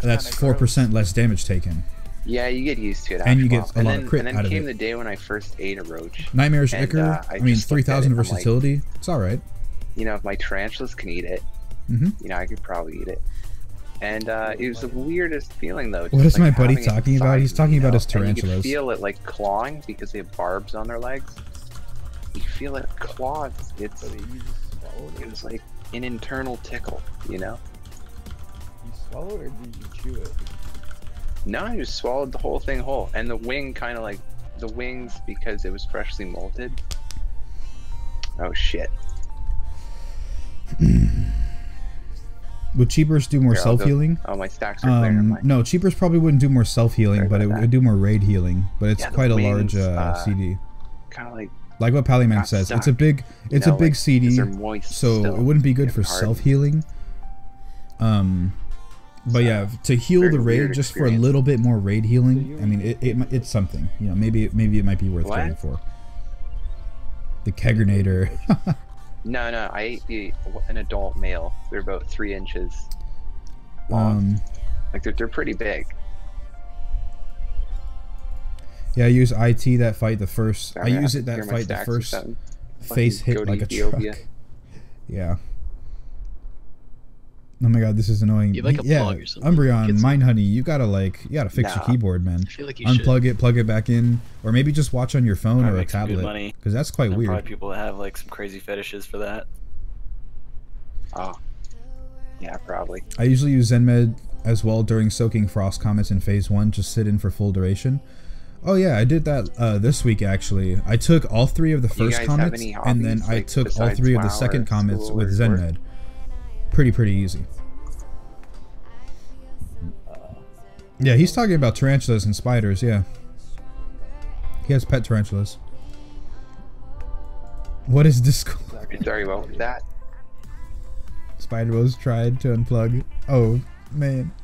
that's 4% less damage taken. Yeah, you get used to it. And you get a lot of crit and then out of came it. the day when I first ate a roach. Nightmare's Ichor, I mean, just looked at 3000 it, I'm versatility. like, It's alright. you know, if my tarantulas can eat it, you know, I could probably eat it. And it was the weirdest feeling, though. What is like my buddy talking about? He's talking about his tarantulas. And you can feel it like clawing because they have barbs on their legs. You feel it claw. It was like an internal tickle, you know? You swallowed or did you chew it? No, I just swallowed the whole thing whole. And the wing kind of like, the wings, because it was freshly molted. Oh, shit. Would Cheapers do more self-healing? Oh, my stacks are clear. No, Cheapers probably wouldn't do more self-healing, but it would do more raid healing. But it's quite a large CD. Kind of like what Pallyman says. It's a big, a big CD, so it wouldn't be good for self-healing. But yeah, to heal the raid just for a little bit more raid healing, I mean, it's something. You know, maybe it might be worth going for. The Keggernator. No, I ate an adult male. They're about 3 inches long. Like they're pretty big. Yeah, I use IT that fight the first. I use it that fight the first face hit like a truck. Yeah. Oh my god, this is annoying. You like a plug or something. Umbreon, Mindhoney, you gotta fix your keyboard, man. I feel like you unplug it, plug it back in, or maybe just watch on your phone or a tablet. Because that's quite weird. Probably people that have like some crazy fetishes for that. Oh, yeah, probably. I usually use ZenMed as well during soaking frost comets in phase 1. Just sit in for full duration. Oh yeah, I did that this week actually. I took all 3 of the first comets, and then I took all 3 of the second comets with ZenMed. Pretty easy. Yeah, he's talking about tarantulas and spiders, yeah. He has pet tarantulas. What is Discord? Sorry about that. Spider was tried to unplug. Oh, man.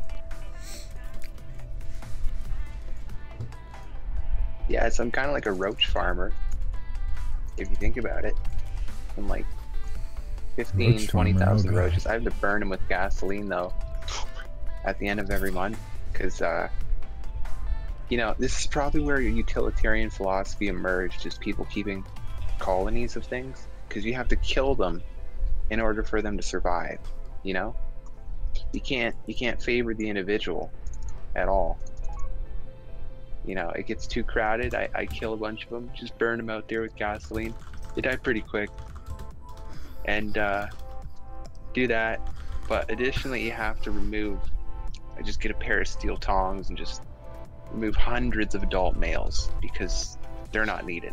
Yeah, so I'm kind of like a roach farmer, if you think about it. I'm like 15, 20,000 roaches. I have to burn them with gasoline, though, at the end of every month. Because, you know, this is probably where utilitarian philosophy emerged, is people keeping colonies of things. Because you have to kill them in order for them to survive, you know? You can't favor the individual at all. You know, it gets too crowded, I kill a bunch of them, just burn them out there with gasoline. They die pretty quick. And do that, but additionally you have to remove, I just get a pair of steel tongs and just remove hundreds of adult males because they're not needed.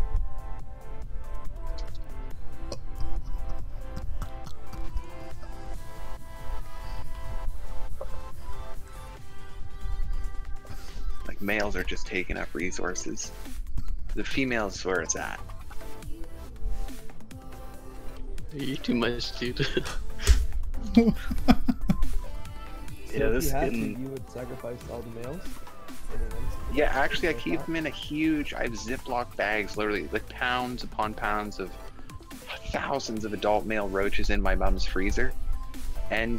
Like males are just taking up resources. The females is where it's at. You too much, dude. Yeah, this is getting... You would sacrifice all the males? Yeah, actually I keep them in a huge, I have Ziploc bags, literally, like pounds upon pounds of thousands of adult male roaches in my mom's freezer. And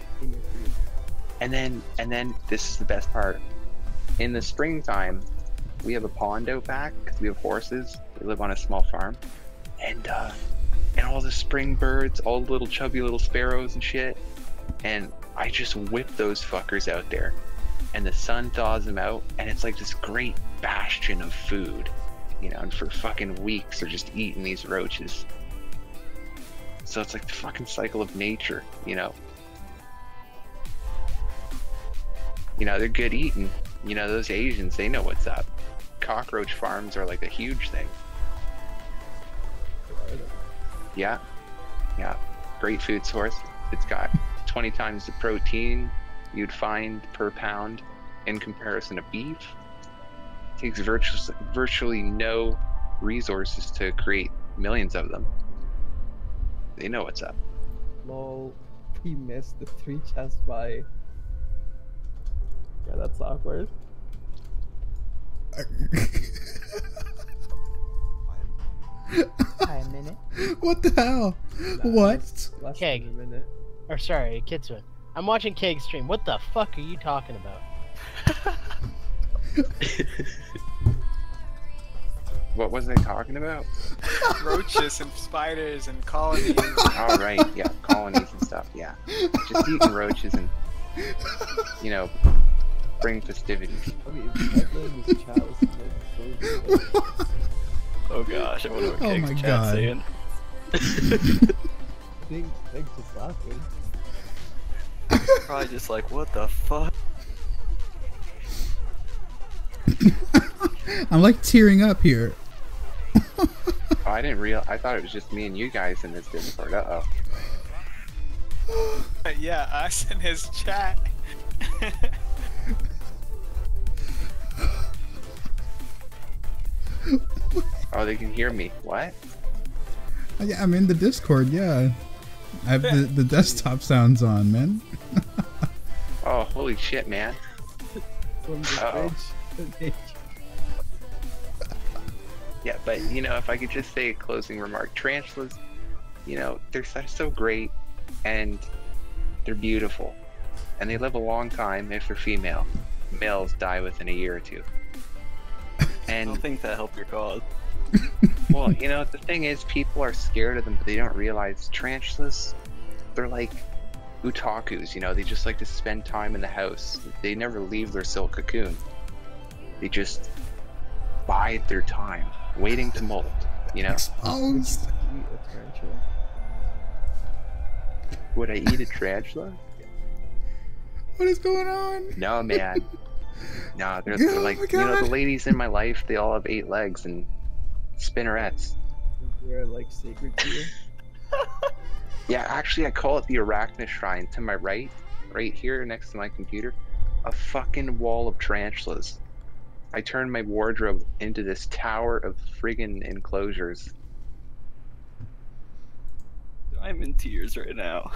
then this is the best part. In the springtime, we have a pond out back, because we have horses. We live on a small farm. And all the spring birds, all the little chubby little sparrows and shit. And I just whip those fuckers out there. And the sun thaws them out, and it's like this great bastion of food. You know, and for fucking weeks they're just eating these roaches. So it's like the fucking cycle of nature, you know. You know, they're good eating. You know, those Asians, they know what's up. Cockroach farms are like a huge thing. Yeah, great food source. It's got 20 times the protein you'd find per pound in comparison to beef. It takes virtually no resources to create millions of them. They know what's up. Lol, he missed the 3 chests by... Yeah, that's awkward. Hi, a minute. What the hell? What? Keg. Or sorry, Kitsune. I'm watching Keg stream. What the fuck are you talking about? What was I talking about? Roaches and spiders and colonies. Oh, right. Yeah, colonies and stuff. Yeah. Just eating roaches and, you know, bring festivities. Oh gosh, I wonder what Oh Keg's my chat God. saying. Thanks just laughing. Probably just like, what the fuck? I'm like tearing up here. Oh, I didn't I thought it was just me and you guys in this Discord. Uh-oh. Yeah, us in his chat. Oh, they can hear me. What? Yeah, I'm in the Discord, yeah. I have the desktop sounds on, man. Oh, holy shit, man. Uh-oh. Yeah, but, you know, if I could just say a closing remark. Tarantulas, you know, they're so great, and they're beautiful. And they live a long time if they're female. Males die within a year or two. I don't think that helped your cause. Well, you know, the thing is, people are scared of them, but they don't realize tarantulas, they're like otakus, you know, they just like to spend time in the house. They never leave their silk cocoon. They just bide their time, waiting to molt, you know? Exposed. Would I eat a tarantula? What is going on? No, man. No, they're Oh like, my you know, God. the ladies in my life, they all have 8 legs and spinnerets. They're like sacred to you. Yeah, actually, I call it the Arachna Shrine. To my right here next to my computer, a fucking wall of tarantulas. I turned my wardrobe into this tower of friggin' enclosures. I'm in tears right now.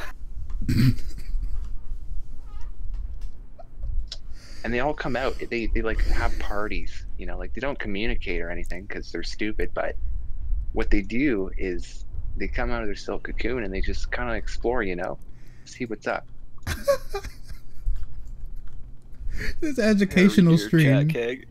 And they all come out. They like have parties, you know, like they don't communicate or anything because they're stupid. But what they do is they come out of their silk cocoon and they just kind of explore, you know, see what's up. This educational Your chat, stream. Keg.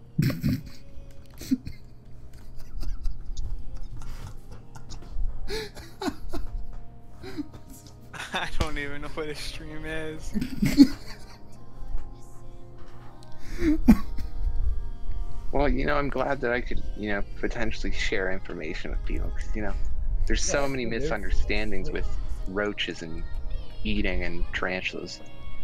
I don't even know what a stream is. Well, you know, I'm glad that I could, you know, potentially share information with people because, you know, there's so many misunderstandings with roaches and eating and tarantulas.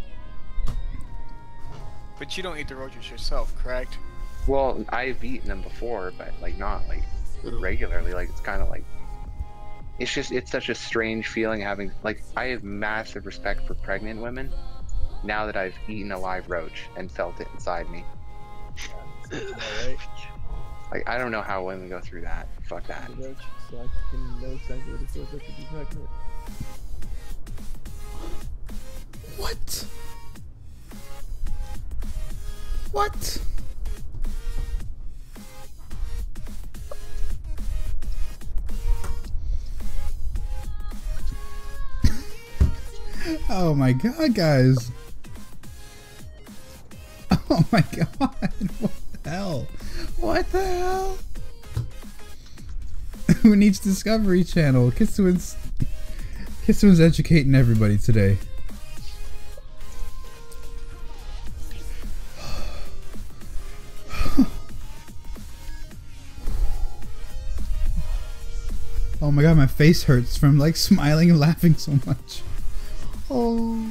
But you don't eat the roaches yourself, correct? Well, I've eaten them before, but like not like regularly. Like it's kind of like it's such a strange feeling having like I have massive respect for pregnant women now that I've eaten a live roach and felt it inside me. Alright. Like I don't know how women go through that. Fuck that. Roach, so I can know exactly what it feels like to be pregnant. What? What? Oh my god, guys. Oh my god. What the hell? What the hell? Who needs Discovery Channel? Kitsuin's educating everybody today. Oh my god, my face hurts from like smiling and laughing so much. Oh.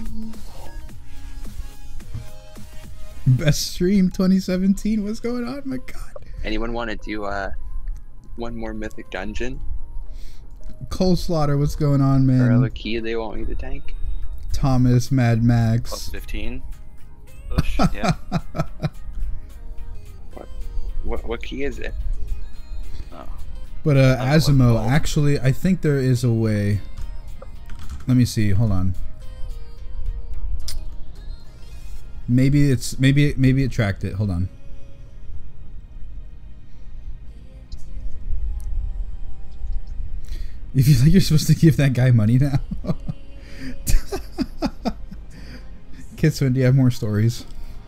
Best stream 2017. What's going on? My god. Anyone want to do one more mythic dungeon? Cole Slaughter, what's going on, man? Or a key they want me to tank? Thomas, Mad Max. Plus 15. Push, yeah. What key is it? Oh. But Asimo, actually, I think there is a way. Let me see. Hold on. Maybe it tracked it. Hold on. You feel like you're supposed to give that guy money now? Kitsman, do you have more stories?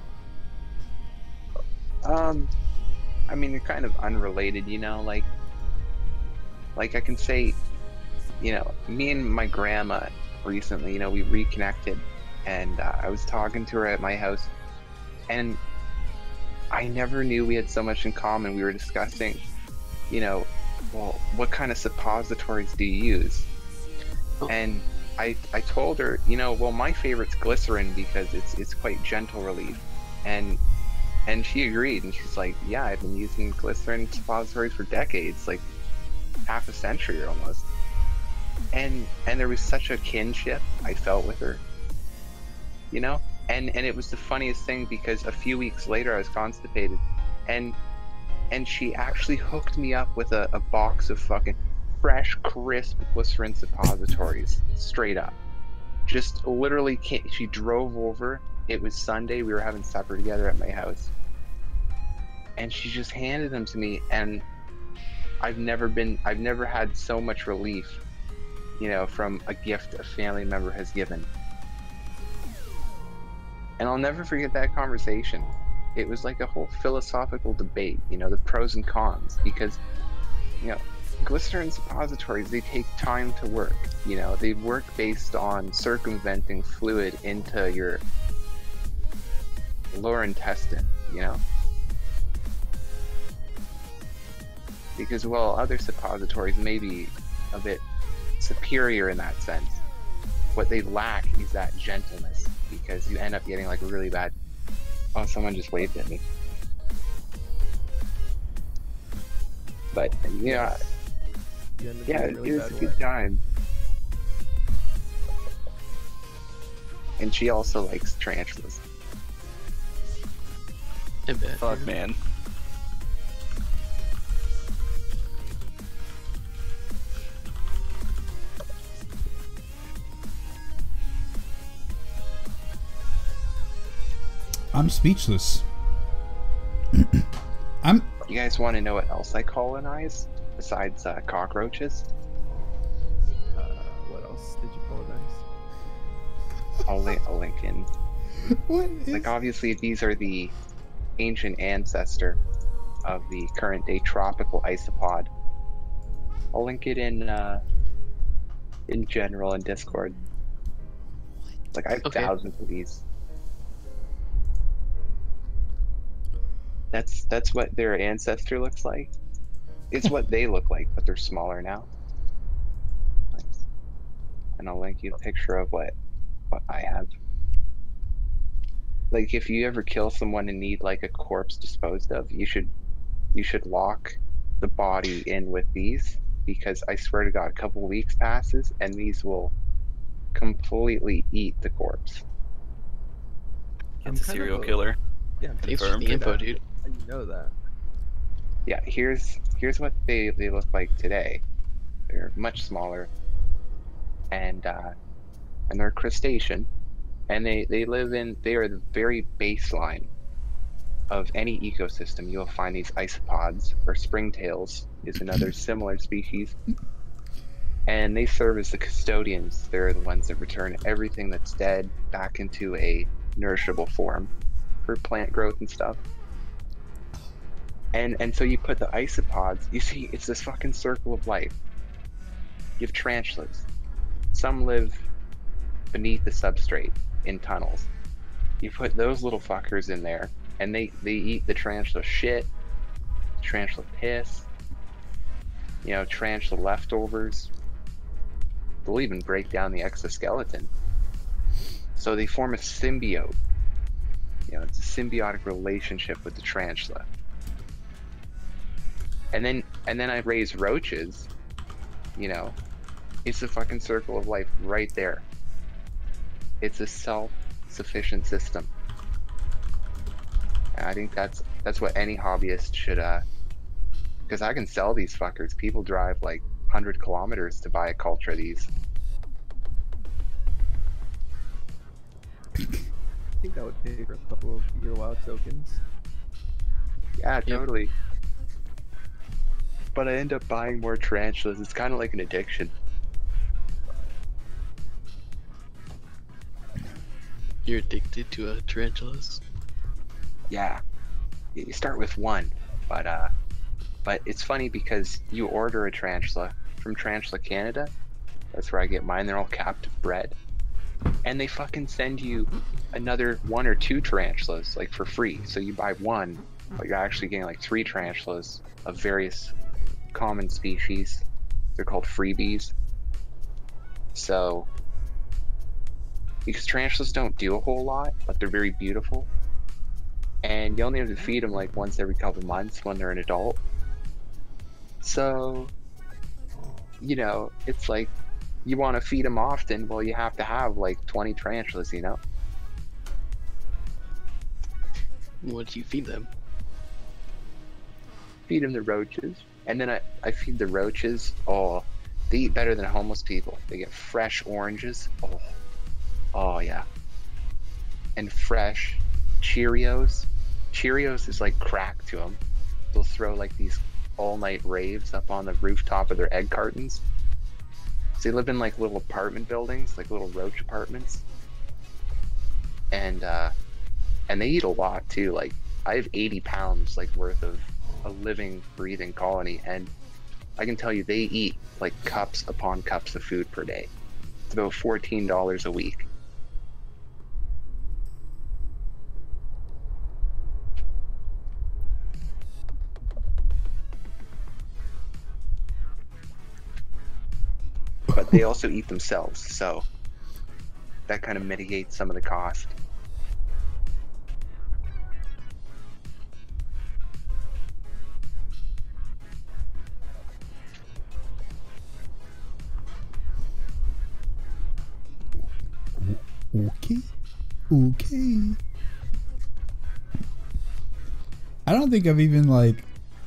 I mean, they're kind of unrelated, you know, like I can say, you know, me and my grandma recently, you know, we reconnected, and I was talking to her at my house, and I never knew we had so much in common. We were discussing, you know, well, what kind of suppositories do you use? And I told her, you know, well, my favorite's glycerin because it's quite gentle relief, and she agreed, and she's like, yeah, I've been using glycerin suppositories for decades, like half a century almost. And there was such a kinship I felt with her, you know? And it was the funniest thing because a few weeks later I was constipated, and she actually hooked me up with a box of fucking fresh, crisp glycerin suppositories, straight up. Just literally, she drove over. It was Sunday. We were having supper together at my house, and she just handed them to me. And I've never had so much relief, you know, from a gift a family member has given. And I'll never forget that conversation. It was like a whole philosophical debate, you know, the pros and cons, because, you know, glycerin suppositories, they take time to work, you know, they work based on circumventing fluid into your lower intestine, you know, because while other suppositories may be a bit superior in that sense, what they lack is that gentleness, because you end up getting like really bad. Oh, someone just waved at me. But yeah, it was a good time. And she also likes tarantulas. I bet. Fuck, man. I'm speechless. You guys want to know what else I colonize besides cockroaches? What else did you colonize? I'll link in. What is... Like, obviously these are the ancient ancestor of the current day tropical isopod. I'll link it in general in Discord. Like, I have thousands of these. That's what their ancestor looks like. It's what they look like, but they're smaller now. Nice. And I'll link you a picture of what I have. Like, if you ever kill someone and need like a corpse disposed of, you should lock the body in with these, because I swear to God, a couple weeks passes and these will completely eat the corpse. That's a serial killer. Yeah, thanks for the info, dude. How do you know that? Yeah, here's what they look like today. They're much smaller, and they're crustacean, and they are the very baseline of any ecosystem. You'll find these isopods, or springtails is another similar species, and they serve as the custodians. They're the ones that return everything that's dead back into a nourishable form for plant growth and stuff. And so you put the isopods, you see, it's this fucking circle of life. You have tarantulas. Some live beneath the substrate in tunnels. You put those little fuckers in there, and they eat the tarantula shit, tarantula piss, you know, tarantula leftovers. They'll even break down the exoskeleton. So they form a symbiote. You know, it's a symbiotic relationship with the tarantula. And then I raise roaches, you know, it's a fucking circle of life right there. It's a self-sufficient system. And I think that's what any hobbyist should, because I can sell these fuckers. People drive like 100 kilometers to buy a culture of these. I think that would pay for a couple of your wild tokens. Yeah, totally. But I end up buying more tarantulas. It's kind of like an addiction. You're addicted to tarantulas? Yeah. You start with one, but it's funny because you order a tarantula from Tarantula Canada. That's where I get mine. They're all captive bred. And they fucking send you another 1 or 2 tarantulas, like, for free. So you buy one, but you're actually getting like 3 tarantulas of various common species. They're called freebies. So, because tarantulas don't do a whole lot, but they're very beautiful. And you only have to feed them like once every couple months when they're an adult. So, you know, it's like, you want to feed them often, well, you have to have like 20 tarantulas, you know? What do you feed them? Feed them the roaches. And then I feed the roaches, oh, they eat better than homeless people. They get fresh oranges. Oh yeah. And fresh Cheerios. Cheerios is like crack to them. They'll throw like these all-night raves up on the rooftop of their egg cartons. So they live in like little apartment buildings, like little roach apartments. And they eat a lot too. Like, I have 80 pounds like worth of a living, breathing colony, and I can tell you they eat like cups upon cups of food per day. It's about $14 a week. But they also eat themselves, so that kind of mitigates some of the cost. Okay. I don't think I've even like,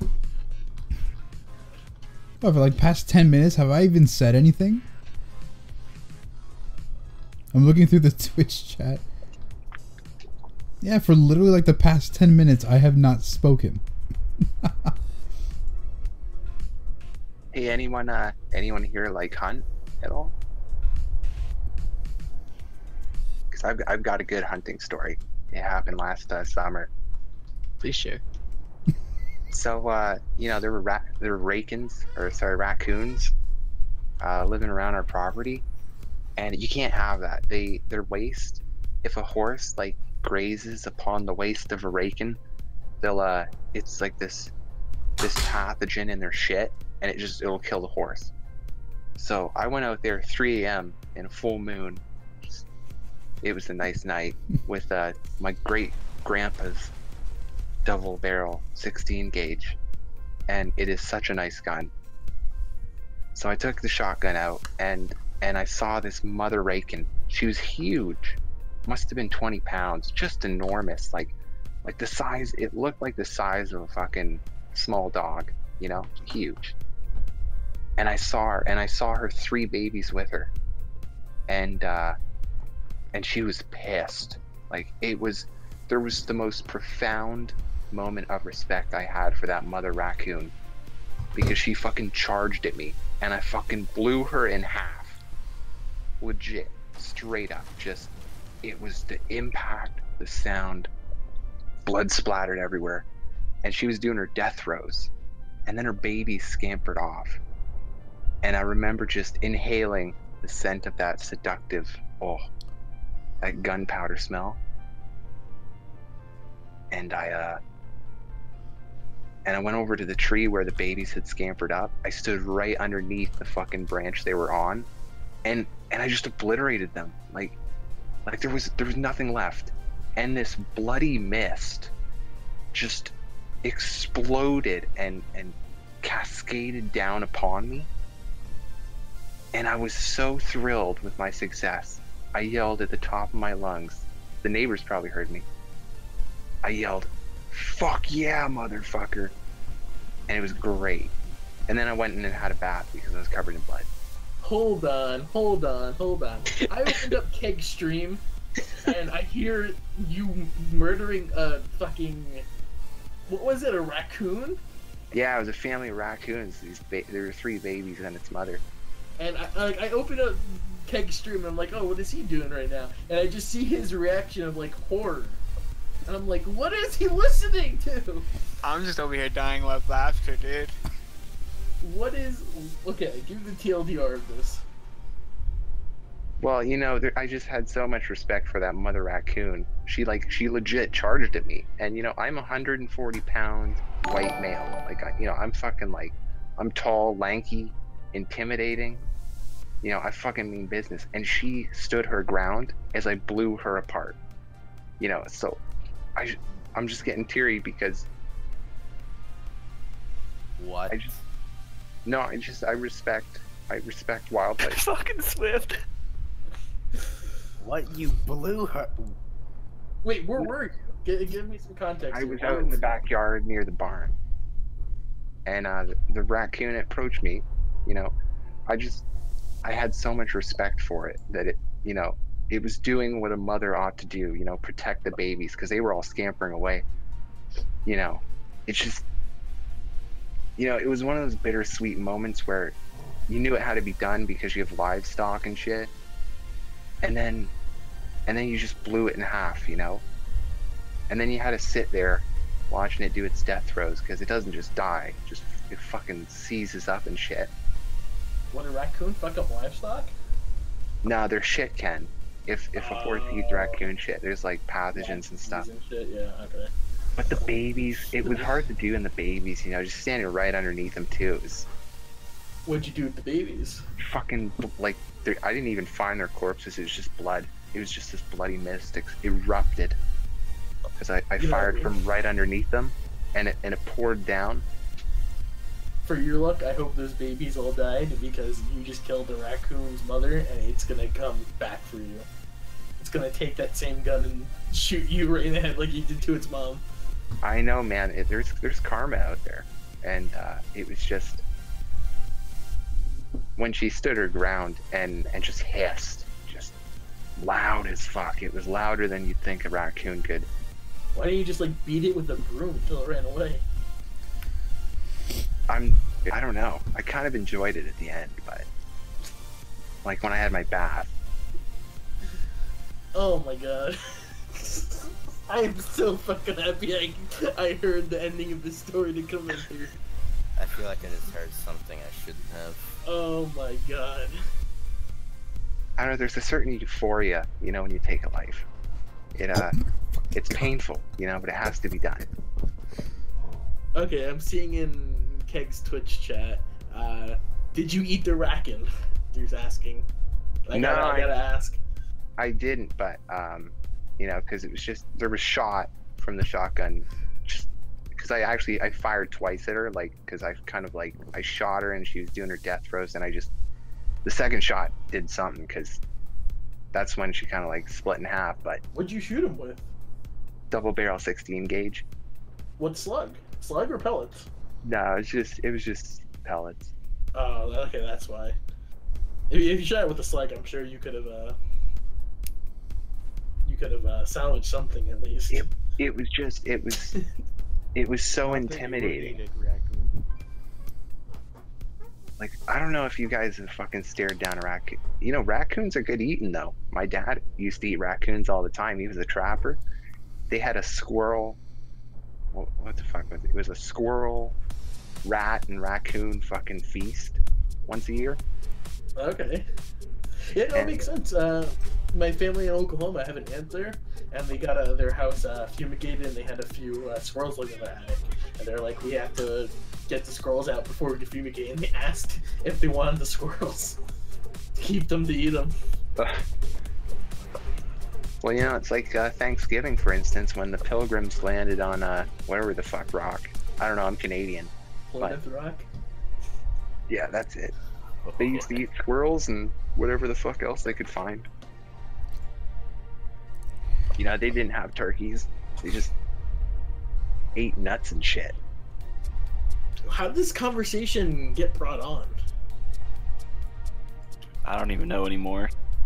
for like past 10 minutes, have I even said anything? I'm looking through the Twitch chat. Yeah, for literally like the past 10 minutes, I have not spoken. Hey, anyone here like hunt at all? Because I've got a good hunting story. It happened last summer. Please share. So you know, there were Racoons, living around our property, and you can't have that. Their waste. If a horse like grazes upon the waist of a Racon, they'll it's like this pathogen in their shit, and it'll kill the horse. So I went out there 3 a.m. in a full moon. It was a nice night with my great grandpa's double barrel 16 gauge, and it is such a nice gun. So I took the shotgun out, and I saw this mother Racon. She was huge, must have been 20 pounds, just enormous, like the size. It looked like the size of a fucking small dog, you know, huge. And I saw her 3 babies with her, and she was pissed. Like, there was the most profound moment of respect I had for that mother raccoon, because she fucking charged at me and I fucking blew her in half. Legit, straight up. Just, it was the impact, the sound, blood splattered everywhere, and she was doing her death throes, and then her baby scampered off, and I remember just inhaling the scent of that seductive, that gunpowder smell. And I went over to the tree where the babies had scampered up. I stood right underneath the fucking branch they were on, and I just obliterated them. Like there was nothing left. And this bloody mist just exploded and cascaded down upon me. And I was so thrilled with my success. I yelled at the top of my lungs. The neighbors probably heard me. I yelled, "Fuck yeah, motherfucker." And it was great. And then I went in and had a bath because I was covered in blood. Hold on. I opened up Keg's stream, and I hear you murdering a fucking... What was it, a raccoon? Yeah, it was a family of raccoons. There were 3 babies and its mother. And I opened up Keg stream and I'm like, oh, what is he doing right now? And I just see his reaction of like horror. And I'm like, what is he listening to? I'm just over here dying with laughter, dude. What is... Okay, give the TLDR of this. Well, you know, I just had so much respect for that mother raccoon. She legit charged at me. And, you know, I'm 140-pound white male. Like, I'm fucking, like, I'm tall, lanky, intimidating. You know, I fucking mean business. And she stood her ground as I blew her apart. You know, so I'm just getting teary because... What? I respect wildlife. Fucking Swift. What? You blew her? Wait, where were you? Give me some context. I was out in the backyard near the barn, and the raccoon approached me. You know, I had so much respect for it that it was doing what a mother ought to do. You know, protect the babies because they were all scampering away. You know, it's just, you know, it was one of those bittersweet moments where you knew it had to be done because you have livestock and shit. And then you just blew it in half, you know? And then you had to sit there watching it do its death throes because it doesn't just die. It fucking seizes up and shit. What, a raccoon fuck up livestock? No, their shit can. If a horse eats raccoon shit, there's like pathogens and stuff. And shit, yeah, okay. But the babies, it was hard to do in the babies, you know, just standing right underneath them too. It was... What'd you do with the babies? Fucking, like, I didn't even find their corpses. It was just blood. It was just this bloody mist erupted because I fired from right underneath them, and it poured down. For your luck, I hope those babies all died because you just killed the raccoon's mother, and it's gonna come back for you. It's gonna take that same gun and shoot you right in the head like you did to its mom. I know, man. There's karma out there, and it was just when she stood her ground and just hissed, just loud as fuck. It was louder than you'd think a raccoon could. Why didn't you just like beat it with a broom until it ran away? I don't know. I kind of enjoyed it at the end, but like when I had my bath. Oh my god. I am so fucking happy I heard the ending of this story to come in here. I feel like I just heard something I shouldn't have. Oh my god. I don't know, there's a certain euphoria, you know, when you take a life. It's painful, you know, but it has to be done. Okay, I'm seeing in Keg's Twitch chat, did you eat the raccoon? He's asking. I gotta ask. I didn't, but, you know, because it was just, there was shot from the shotgun, just because I fired twice at her, like, because I shot her and she was doing her death throes, and the second shot did something, because that's when she kind of like split in half. But what'd you shoot him with? Double barrel 16 gauge. What slug? Slug or pellets? No, it was just pellets. Oh, okay, that's why. If you shot it with a slug, I'm sure you could have salvaged something at least. It was so intimidating. Like, I don't know if you guys have fucking stared down a raccoon. You know, raccoons are good eating, though. My dad used to eat raccoons all the time. He was a trapper. They had a squirrel. What the fuck was it? It was a squirrel, rat, and raccoon fucking feast once a year. Okay. Yeah, no, it makes sense. My family in Oklahoma have an aunt there, and they got their house fumigated, and they had a few squirrels living in the attic. And they're like, we have to get the squirrels out before we can fumigate. And they asked if they wanted the squirrels to keep them to eat them. Well, you know, it's like Thanksgiving, for instance, when the Pilgrims landed on whatever the fuck rock. I don't know. I'm Canadian. Plymouth Rock. Yeah, that's it. They used to eat squirrels and whatever the fuck else they could find. You know, they didn't have turkeys. They just ate nuts and shit. How did this conversation get brought on? I don't even know anymore.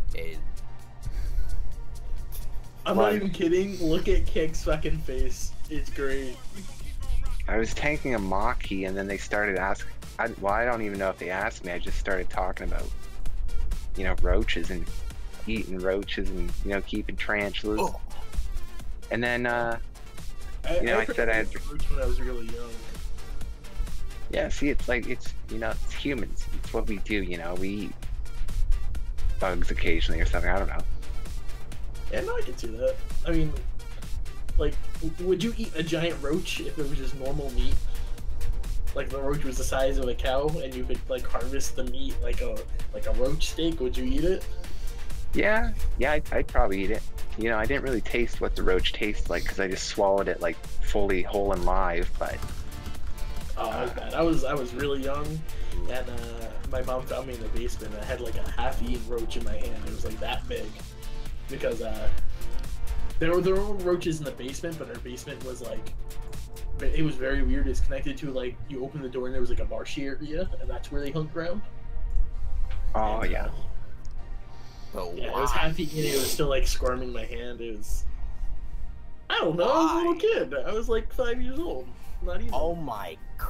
I'm not even kidding. Look at Keg's fucking face. It's great. I was tanking a Mach-E and then they started asking. I don't even know if they asked me. I just started talking about you know, roaches and eating roaches and, you know, keeping tarantulas. Oh. And then, I said I had roach when I was really young. Yeah, see, it's like, it's, you know, it's humans. It's what we do, you know, we eat bugs occasionally or something, I don't know. Yeah, no, I can see that. I mean, like, would you eat a giant roach if it was just normal meat? Like the roach was the size of a cow and you could like harvest the meat like a roach steak, would you eat it? Yeah, I'd probably eat it. You know, I didn't really taste what the roach tastes like because I just swallowed it like fully whole and live, but... Oh, I was bad. I was really young, and my mom found me in the basement. I had like a half-eaten roach in my hand. It was like that big, because there were roaches in the basement, but our basement was like, it was very weird. It's connected to like, you open the door and there was like a marshy area, and that's where they hung around. Oh, and, yeah. Yeah, it was half-eaten. It was still like squirming my hand. It was, I don't know. I was a little kid. I was like 5 years old. Not even. Oh my god.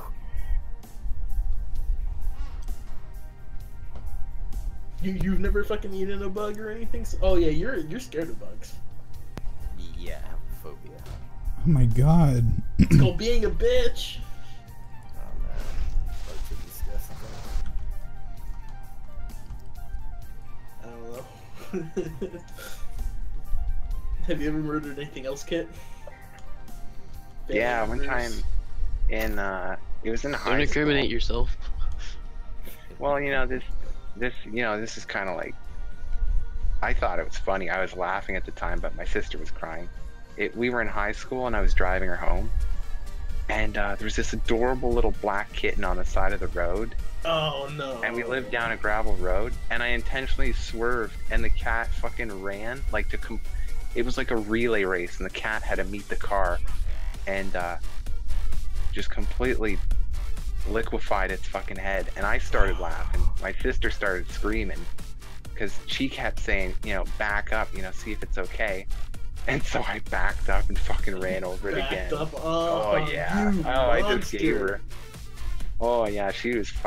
You've never fucking eaten a bug or anything? Oh yeah, you're scared of bugs. Yeah, I have a phobia. Oh my god. It's called being a bitch. Oh man, bugs are disgusting. I don't know. Have you ever murdered anything else, Kit? Yeah, one time in it was in high school. Don't incriminate yourself. Well, you know, this is kind of like, I thought it was funny. I was laughing at the time, but my sister was crying. We were in high school and I was driving her home, and there was this adorable little black kitten on the side of the road. Oh no. And we lived down a gravel road, and I intentionally swerved, and the cat fucking ran like it was like a relay race, and the cat had to meet the car, and just completely liquefied its fucking head. And I started laughing. My sister started screaming because she kept saying, you know, back up, you know, see if it's okay. And so I backed up and fucking ran over it again. Oh yeah. Oh, I just gave her. Oh yeah, she was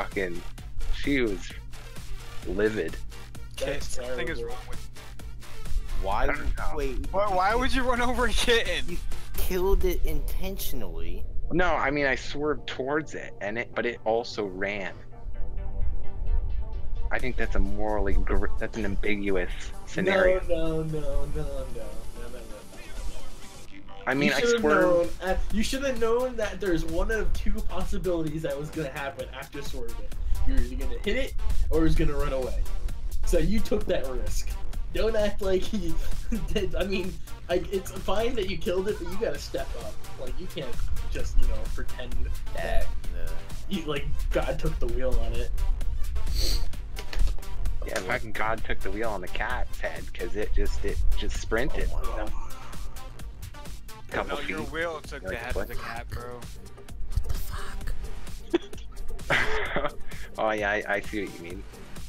livid. That's I think it's wrong with. Why? I don't know. Wait. Why would you run over a kitten? You killed it intentionally. No, I mean I swerved towards it, but it also ran. I think that's that's an ambiguous scenario. No. I mean, I swerved. You should have known that there's one of two possibilities that was gonna happen after swerving. You're either gonna hit it or it's gonna run away. So you took that risk. Don't act like you did. I mean, it's fine that you killed it, but you gotta step up. Like, you can't just, you know, pretend that you, like, God took the wheel on it. Yeah, fucking God took the wheel on the cat's head because it just sprinted. Oh, Couple no, feet. your will took the head of the cat, bro. Oh yeah, I see what you mean.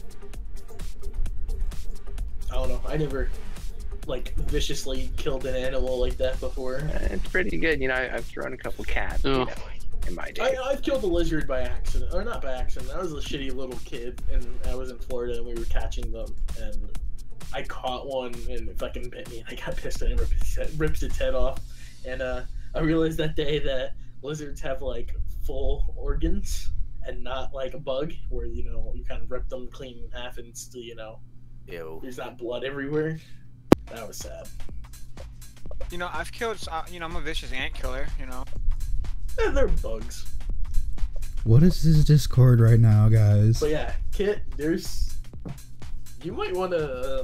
I don't know. I never, like, viciously killed an animal like that before. It's pretty good, you know. I've thrown a couple cats, you know, in my day. I've killed a lizard by accident, or not by accident. I was a shitty little kid, and I was in Florida, and we were catching them, and I caught one, and it fucking bit me, and I got pissed, and it ripped its head off. And I realized that day that lizards have, like, full organs, and not like a bug, where, you know, you kind of rip them clean in half, and still, you know, Ew. there's not blood everywhere. That was sad. You know, I've killed. You know, I'm a vicious ant killer. You know. They're bugs. What is this Discord right now, guys? But yeah, Kit, you might want to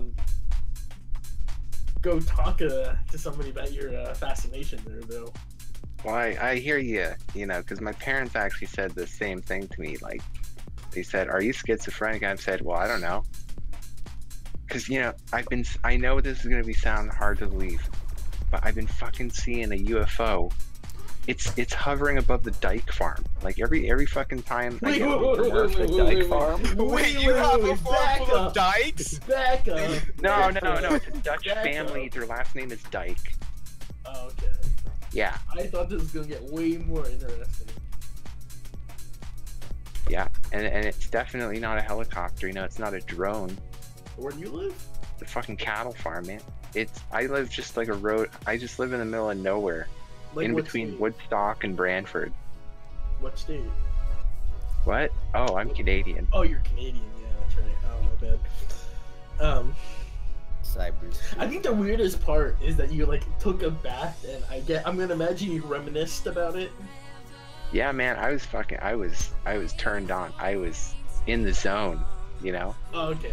go talk to somebody about your fascination there, though. Well, I hear you, you know, because my parents actually said the same thing to me. Like, they said, "Are you schizophrenic?" I've said, "Well, I don't know." Because, you know, I know this is going to sound hard to believe, but I've been fucking seeing a UFO. It's hovering above the Dyke farm. Like, every fucking time I get the Dyke farm. Wait, you have a farm full of dykes? Back up. No, it's a Dutch family. Their last name is Dyke. Oh, okay. Yeah. I thought this was going to get way more interesting. Yeah, and it's definitely not a helicopter, you know, it's not a drone. Where do you live? The fucking cattle farm, man. I live just like a road. I just live in the middle of nowhere, Like in what between state? Woodstock and Brantford. What state? What? Oh, I'm Canadian. Oh, you're Canadian. Yeah, that's right. Oh, my bad. Cyber. I think the weirdest part is that you like took a bath, and I'm gonna imagine you reminisced about it. Yeah, man. I was turned on. I was in the zone. You know. Oh, okay.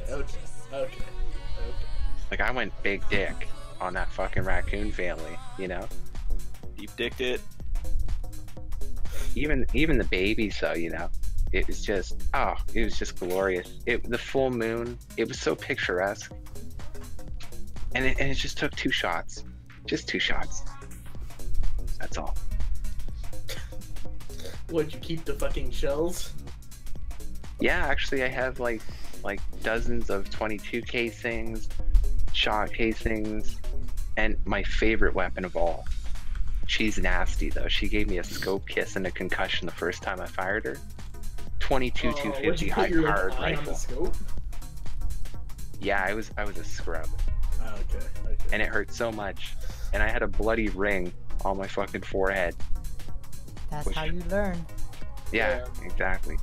Like I went big dick on that fucking raccoon family. You know. Deep dicked it. Even the babies, though. You know. It was just glorious. The full moon. It was so picturesque. And it just took 2 shots. Just 2 shots. That's all. Would you keep the fucking shells? Yeah, actually I have like dozens of 22 casings, shot casings, and my favorite weapon of all. She's nasty though. She gave me a scope kiss and a concussion the first time I fired her. 22 250 high powered rifle. Scope? Yeah, I was a scrub. Okay. And it hurt so much. And I had a bloody ring on my fucking forehead. That's how you learn. Yeah, exactly.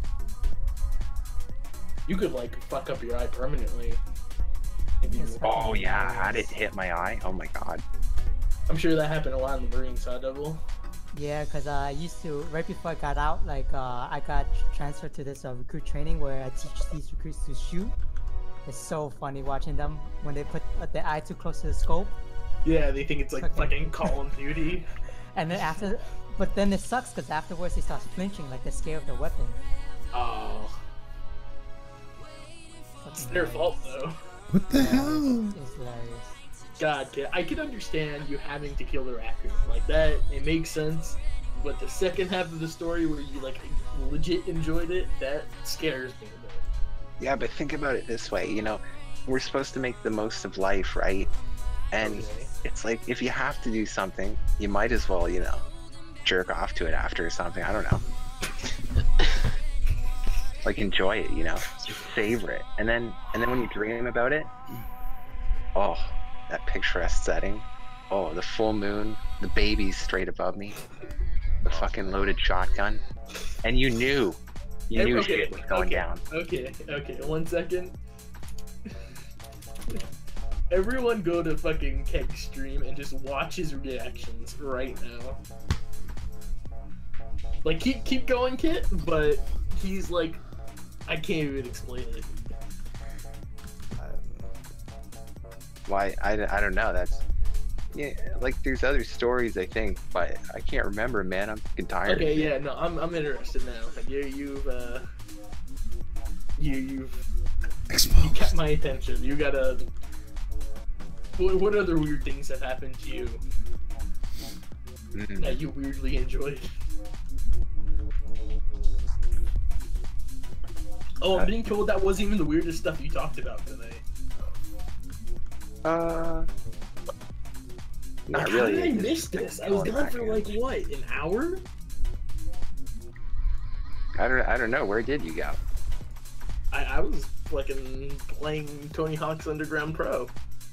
You could like fuck up your eye permanently. Oh yeah, how did it hit my eye? Oh my god. I'm sure that happened a lot in the Marines, huh, Devil? Yeah, because I used to, right before I got out, like I got transferred to this recruit training where I teach these recruits to shoot. It's so funny watching them when they put their eye too close to the scope. Yeah, they think it's like fucking Call of Duty. And then but then it sucks because afterwards they start flinching, like they're scared of the weapon. Oh. It's their fault though. What the hell? It's hilarious. God, kid, I can understand you having to kill the raccoon like that. It makes sense. But the second half of the story where you like legit enjoyed it, that scares me a bit. Yeah, but think about it this way, you know, we're supposed to make the most of life, right? And it's like, if you have to do something, you might as well, you know, jerk off to it after or something. I don't know. Like, enjoy it, you know, just savor it. And then when you dream about it, oh, that picturesque setting. Oh, the full moon, the babies straight above me, the fucking loaded shotgun. And you knew shit was going down. Okay, 1 second. Everyone go to fucking Keg's stream and just watch his reactions right now. Like, keep going, Kit, but he's like, I can't even explain it. Why? I don't know. That's, yeah, like there's other stories I think, but I can't remember, man. I'm fucking tired. Okay, yeah, no, I'm interested now. Like, you've kept my attention. You gotta. What other weird things have happened to you that you weirdly enjoyed? Oh, I'm being told that wasn't even the weirdest stuff you talked about today. Not like, really. How did I miss this? I was gone for like what, an hour? I don't know. Where did you go? I was fucking playing Tony Hawk's Underground Pro.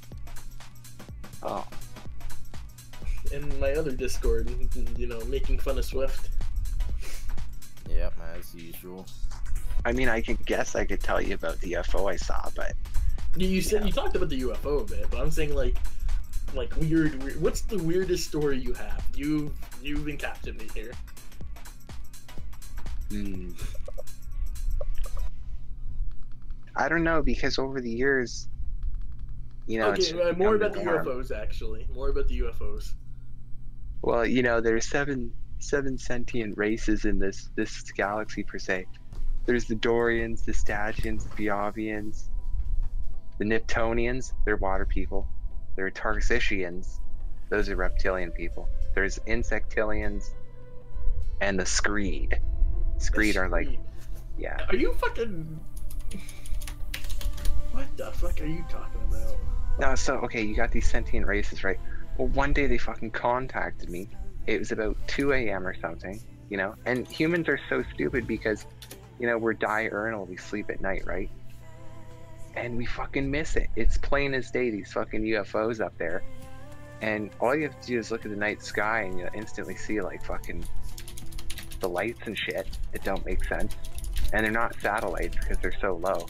Oh. In my other Discord, you know, making fun of Swift. Yep, as usual. I mean, I could tell you about the UFO I saw, but you said you talked about the UFO a bit, but I'm saying like weird. What's the weirdest story you have? You've been captivated here. I don't know, because over the years, you know. Okay, more about the UFOs actually. More about the UFOs. Well, you know, there's seven sentient races in this galaxy per se. There's the Dorians, the Stathians, the Biovians, the Niptonians, they're water people. There are Tarsicians, those are reptilian people. There's Insectilians, and the Screed. Screed are like, yeah. Are you fucking... What the fuck are you talking about? No, so, okay, you got these sentient races, right? Well, one day they fucking contacted me. It was about 2 a.m. or something, you know? And humans are so stupid because, you know, we're diurnal, we sleep at night, right? and we fucking miss it. It's plain as day, these fucking UFOs up there. And all you have to do is look at the night sky and you'll instantly see like fucking the lights and shit that don't make sense. And they're not satellites because they're so low.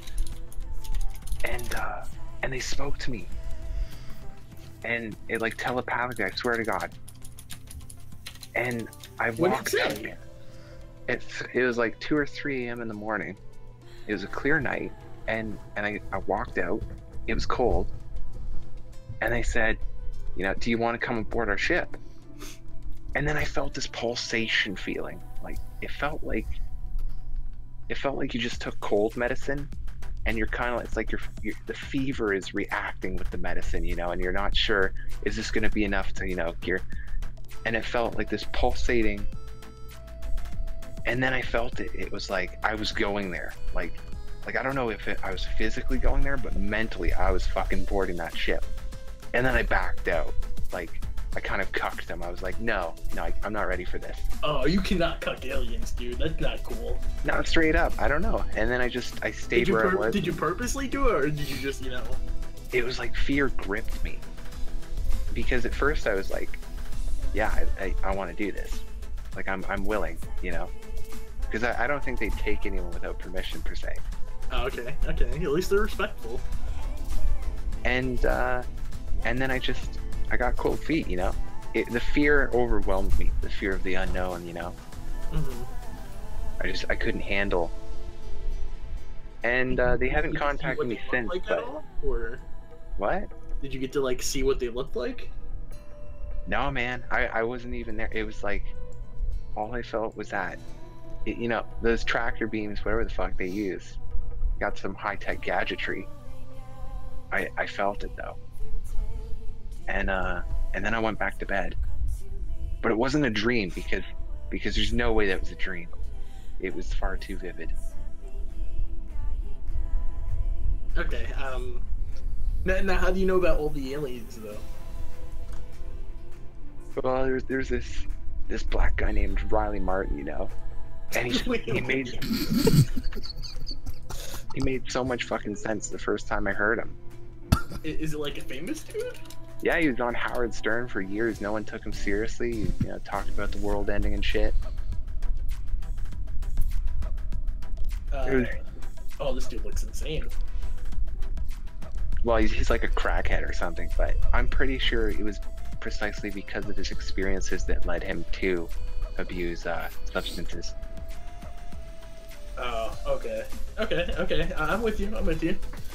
And they spoke to me. And it like telepathically, I swear to God. And I walked out. It was like 2 or 3 a.m. in the morning. It was a clear night. And I walked out. It was cold. And they said, you know, do you want to come aboard our ship? And then I felt this pulsation feeling. Like it felt like you just took cold medicine, and you're kind of, it's like the fever is reacting with the medicine, you know, and you're not sure, is this going to be enough to, you know, and it felt like this pulsating. And then I felt it. It was like I was going there. Like I don't know if I was physically going there, but mentally I was fucking boarding that ship. And then I backed out. Like I kind of cucked them. I was like, no, I'm not ready for this. Oh, you cannot cuck aliens, dude. That's not cool. No, straight up. I don't know. And then I stayed where I was. Did you purposely do it, or did you just, you know? It was like fear gripped me. Because at first I was like, yeah, I want to do this. Like I'm willing, you know? Because I don't think they'd take anyone without permission per se. Oh, okay. At least they're respectful. And then I got cold feet, you know? The fear overwhelmed me. The fear of the unknown, you know? I couldn't handle. And they haven't contacted me since, but... Or... What? Did you get to, like, see what they looked like? No, man. I wasn't even there. It was like, all I felt was that, you know, those tractor beams, whatever the fuck they use, got some high-tech gadgetry. I felt it, though. And then I went back to bed. But it wasn't a dream because there's no way that was a dream. It was far too vivid. Okay, now how do you know about all the aliens, though? Well, there's this black guy named Riley Martin, you know? And he made so much fucking sense the first time I heard him. Is it like a famous dude? Yeah, he was on Howard Stern for years. No one took him seriously. He, you know, talked about the world ending and shit. Oh, this dude looks insane. Well, he's like a crackhead or something, but I'm pretty sure it was precisely because of his experiences that led him to abuse substances. Oh, okay. I'm with you.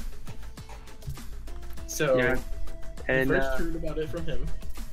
So, yeah. And you first heard about it from him.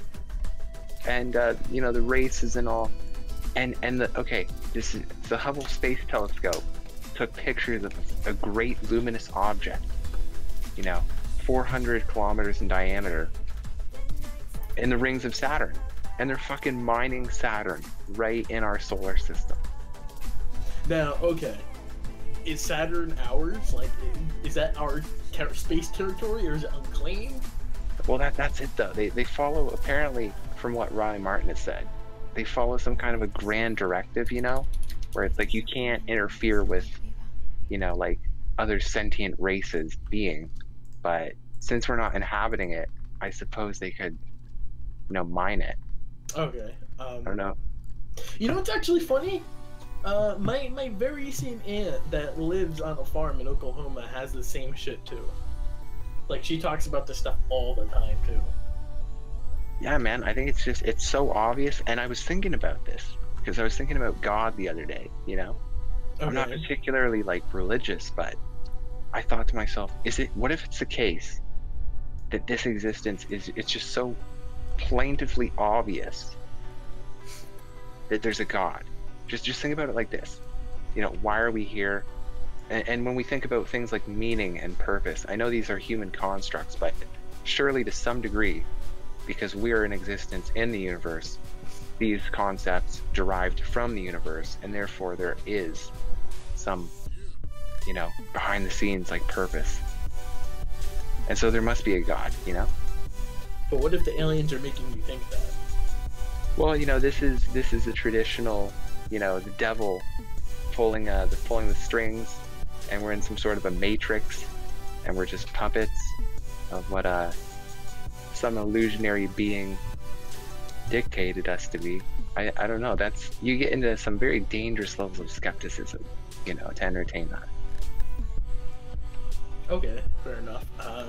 And you know, the races and all, and this is the Hubble Space Telescope took pictures of a great luminous object, you know, 400 kilometers in diameter, in the rings of Saturn, and they're fucking mining Saturn right in our solar system. Now, okay, is Saturn ours? Like, is that our space territory, or is it unclaimed? Well, that's it though. They follow, apparently, from what Riley Martin has said, they follow some kind of a grand directive, you know, where it's like you can't interfere with, you know, like other sentient races being, but since we're not inhabiting it, I suppose they could, you know, mine it. Okay. I don't know. You know what's actually funny? My very same aunt that lives on a farm in Oklahoma has the same shit too. Like, she talks about this stuff all the time too. Yeah, man, I think it's so obvious. And I was thinking about this because I was thinking about God the other day, you know? Okay. I'm not particularly like religious, but I thought to myself, what if it's the case that this existence it's just so plaintively obvious that there's a God? Just think about it like this. You know, why are we here? And when we think about things like meaning and purpose, I know these are human constructs, but surely to some degree, because we're in existence in the universe, these concepts derived from the universe, and therefore there is some, you know, behind the scenes like purpose. And so there must be a God, you know? But what if the aliens are making you think that? Well, you know, this is a traditional, you know, the devil pulling the strings, and we're in some sort of a matrix, and we're just puppets of what some illusionary being dictated us to be. I don't know. That's, you get into some very dangerous levels of skepticism, you know, to entertain that. Okay, fair enough.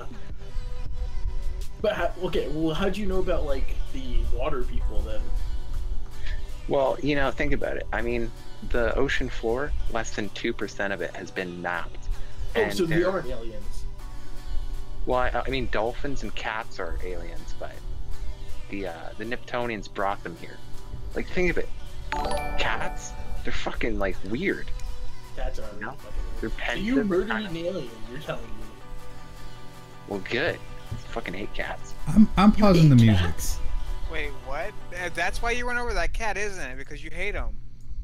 But okay, well, how'd you know about like the water people then? Well, you know, think about it. I mean, the ocean floor, less than 2% of it has been mapped. Oh, so they aren't aliens. Well, I mean, dolphins and cats are aliens, but the Niptonians brought them here. Like, think of it. Cats, they're fucking like weird. Cats are you know? fucking weird. They're pensive. So you murdered an alien, you're telling me. Well, good. I fucking hate cats. I'm pausing the music. Cats? Wait, what? That's why you went over that cat, isn't it? Because you hate him.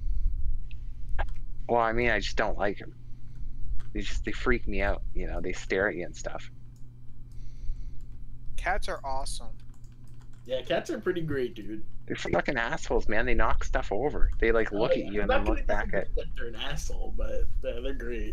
Well, I mean, I just don't like them. They freak me out. You know, they stare at you and stuff. Cats are awesome. Yeah, cats are pretty great, dude. They're fucking assholes, man. They knock stuff over. They like look at you and then look back at. That they're an asshole, but they're great.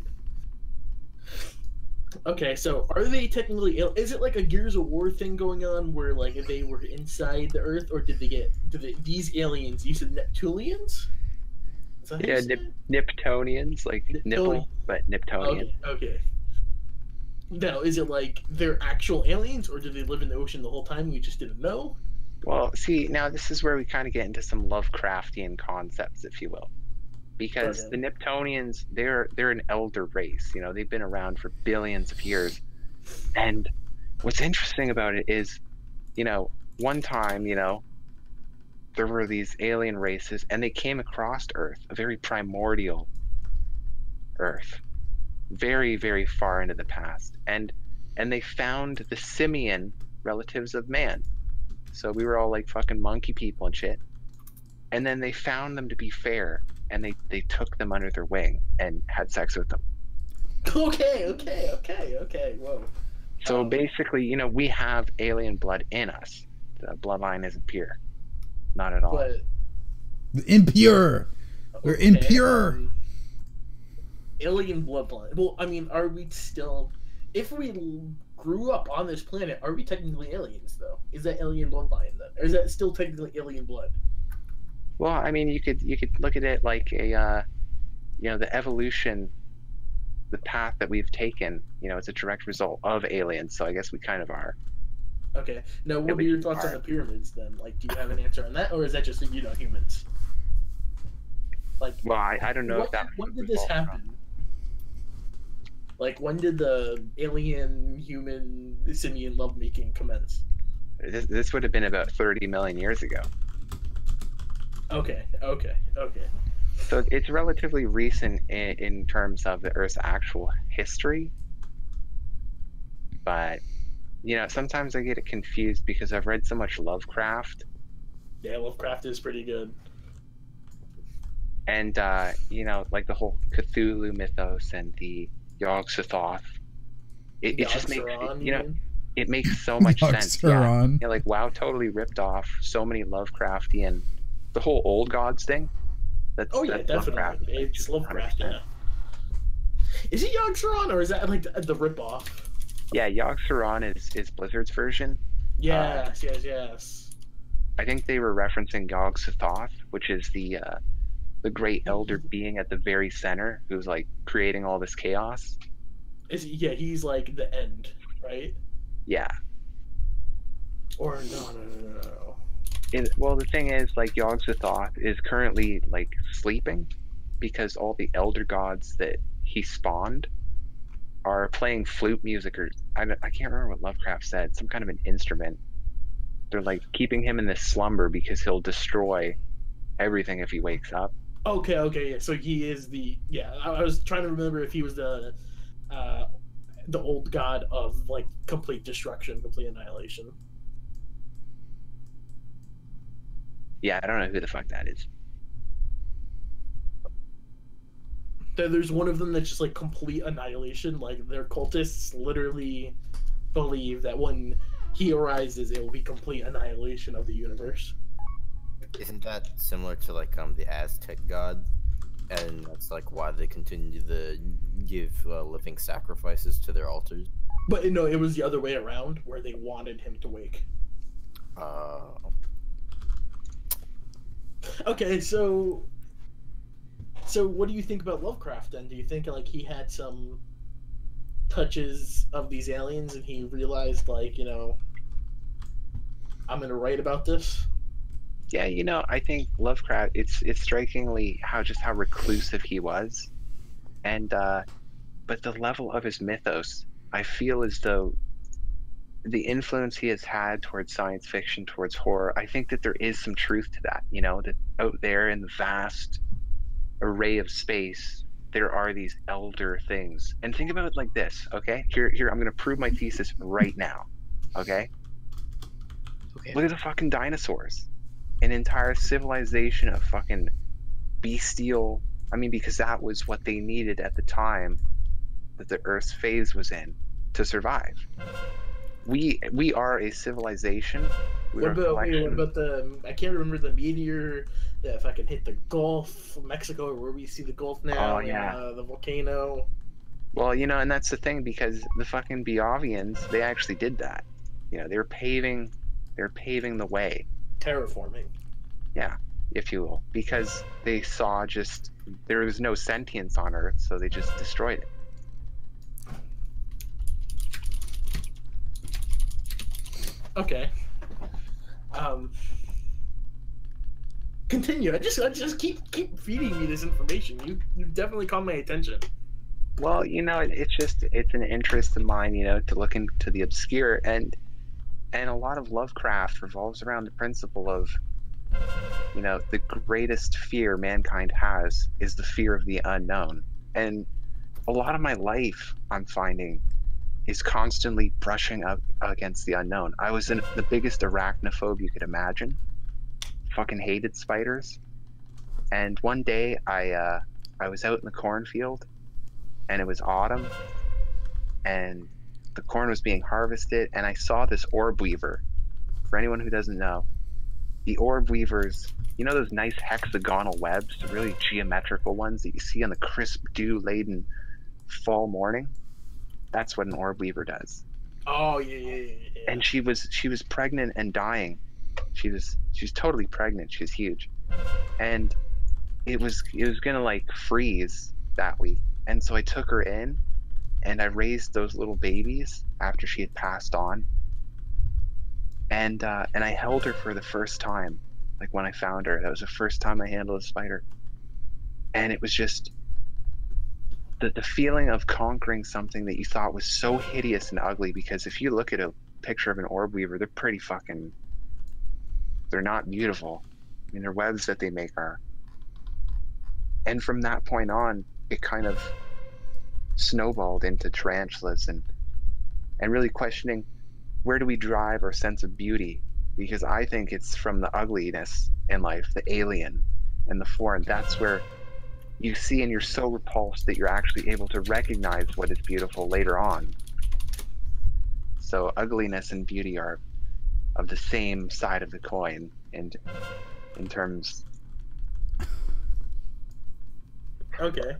Okay, so are they technically? Is it like a Gears of War thing going on where like they were inside the Earth, or did these aliens? You said Neptunians? Yeah, Niptonians, like nipple, but Niptonian. Okay. Now, is it like they're actual aliens, or do they live in the ocean the whole time and we just didn't know? Well, see, now this is where we kind of get into some Lovecraftian concepts, if you will. Because the Niptonians, they're an elder race. You know, they've been around for billions of years. And what's interesting about it is, you know, one time, you know, there were these alien races, and they came across Earth, a very primordial Earth, very, very far into the past. And they found the simian relatives of man. So we were all like fucking monkey people and shit. And then they found them to be fair, and they took them under their wing and had sex with them. Okay. Whoa. So basically, you know, we have alien blood in us. The bloodline isn't pure. Not at all. But, impure. We're impure. Alien bloodline. Well, I mean, are we still? If we grew up on this planet, are we technically aliens though? Is that alien bloodline then, or is that still technically alien blood? Well, I mean, you could look at it like a, you know, the evolution, the path that we've taken. You know, it's a direct result of aliens. So I guess we kind of are. Okay. Now, what are your thoughts on the pyramids then? Like, do you have an answer on that, or is that just humans? Like, well, I don't know when did this happen? Like, when did the alien-human simian lovemaking commence? This would have been about 30 million years ago. Okay. So it's relatively recent in terms of the Earth's actual history. But, you know, sometimes I get it confused because I've read so much Lovecraft. Yeah, Lovecraft is pretty good. And, you know, like the whole Cthulhu mythos and the Yog-Sothoth. It just makes, you know, it makes so much sense. Yeah. You know, like, WoW totally ripped off so many Lovecraftian, the whole old gods thing. That's definitely. Lovecraft. It's Lovecraft, yeah. Is it Yogg-Saron, or is that like the ripoff? Yeah, Yogg-Saron is Blizzard's version. Yes. I think they were referencing Yog-Sothoth, which is the great elder being at the very center who's like creating all this chaos. He's like the end, right? Yeah. Or no. Well, the thing is, like, Yog-Sothoth is currently like sleeping because all the elder gods that he spawned are playing flute music, or I can't remember what Lovecraft said, some kind of an instrument. They're like keeping him in this slumber because he'll destroy everything if he wakes up. Okay, yeah. So he is I was trying to remember if he was the old god of like complete destruction, complete annihilation. Yeah, I don't know who the fuck that is. There's one of them that's just like complete annihilation. Like, their cultists literally believe that when he arises, it will be complete annihilation of the universe. Isn't that similar to like the Aztec god? And that's like why they continue to give living sacrifices to their altars. But no, it was the other way around, where they wanted him to wake. Okay, so what do you think about Lovecraft then? Do you think like he had some touches of these aliens and he realized like, I'm gonna write about this? Yeah, I think Lovecraft, it's strikingly how reclusive he was. And but the level of his mythos, I feel as though the influence he has had towards science fiction, towards horror, I think that there is some truth to that, that out there in the vast array of space, there are these elder things. And think about it like this, okay? Here, I'm going to prove my thesis right now, okay? Okay. Look at the fucking dinosaurs. An entire civilization of fucking bestial, because that was what they needed at the time that the Earth's phase was in to survive. We are a civilization. What about the? I can't remember the meteor that fucking hit the Gulf of Mexico, where we see the Gulf now. Oh yeah. And, the volcano. Well, and that's the thing, because the fucking Biovians, they actually did that. They're paving the way. Terraforming. Yeah, if you will, because they saw there was no sentience on Earth, so they just destroyed it. Okay. Continue. I just keep feeding me this information. You've definitely caught my attention. Well, it's an interest of mine, to look into the obscure, and a lot of Lovecraft revolves around the principle of, the greatest fear mankind has is the fear of the unknown. And a lot of my life, I'm finding, is constantly brushing up against the unknown. I was the biggest arachnophobe you could imagine. Fucking hated spiders. And one day I was out in the cornfield, and it was autumn, and the corn was being harvested, and I saw this orb weaver. For anyone who doesn't know, the orb weavers, those nice hexagonal webs, the really geometrical ones that you see on the crisp dew-laden fall morning? That's what an orb weaver does. Oh yeah. And she was pregnant and dying. She was totally pregnant. She was huge, and it was gonna like freeze that week. And so I took her in, and I raised those little babies after she had passed on. And I held her for the first time, like when I found her. That was the first time I handled a spider, and it was just the feeling of conquering something that you thought was so hideous and ugly. Because if you look at a picture of an orb weaver, they're pretty fucking, they're not beautiful. Their webs that they make are. And from that point on, it kind of snowballed into tarantulas and really questioning, where do we drive our sense of beauty? Because I think it's from the ugliness in life, the alien and the foreign. That's where you see, and you're so repulsed that you're actually able to recognize what is beautiful later on. So ugliness and beauty are of the same side of the coin, and in terms. Okay.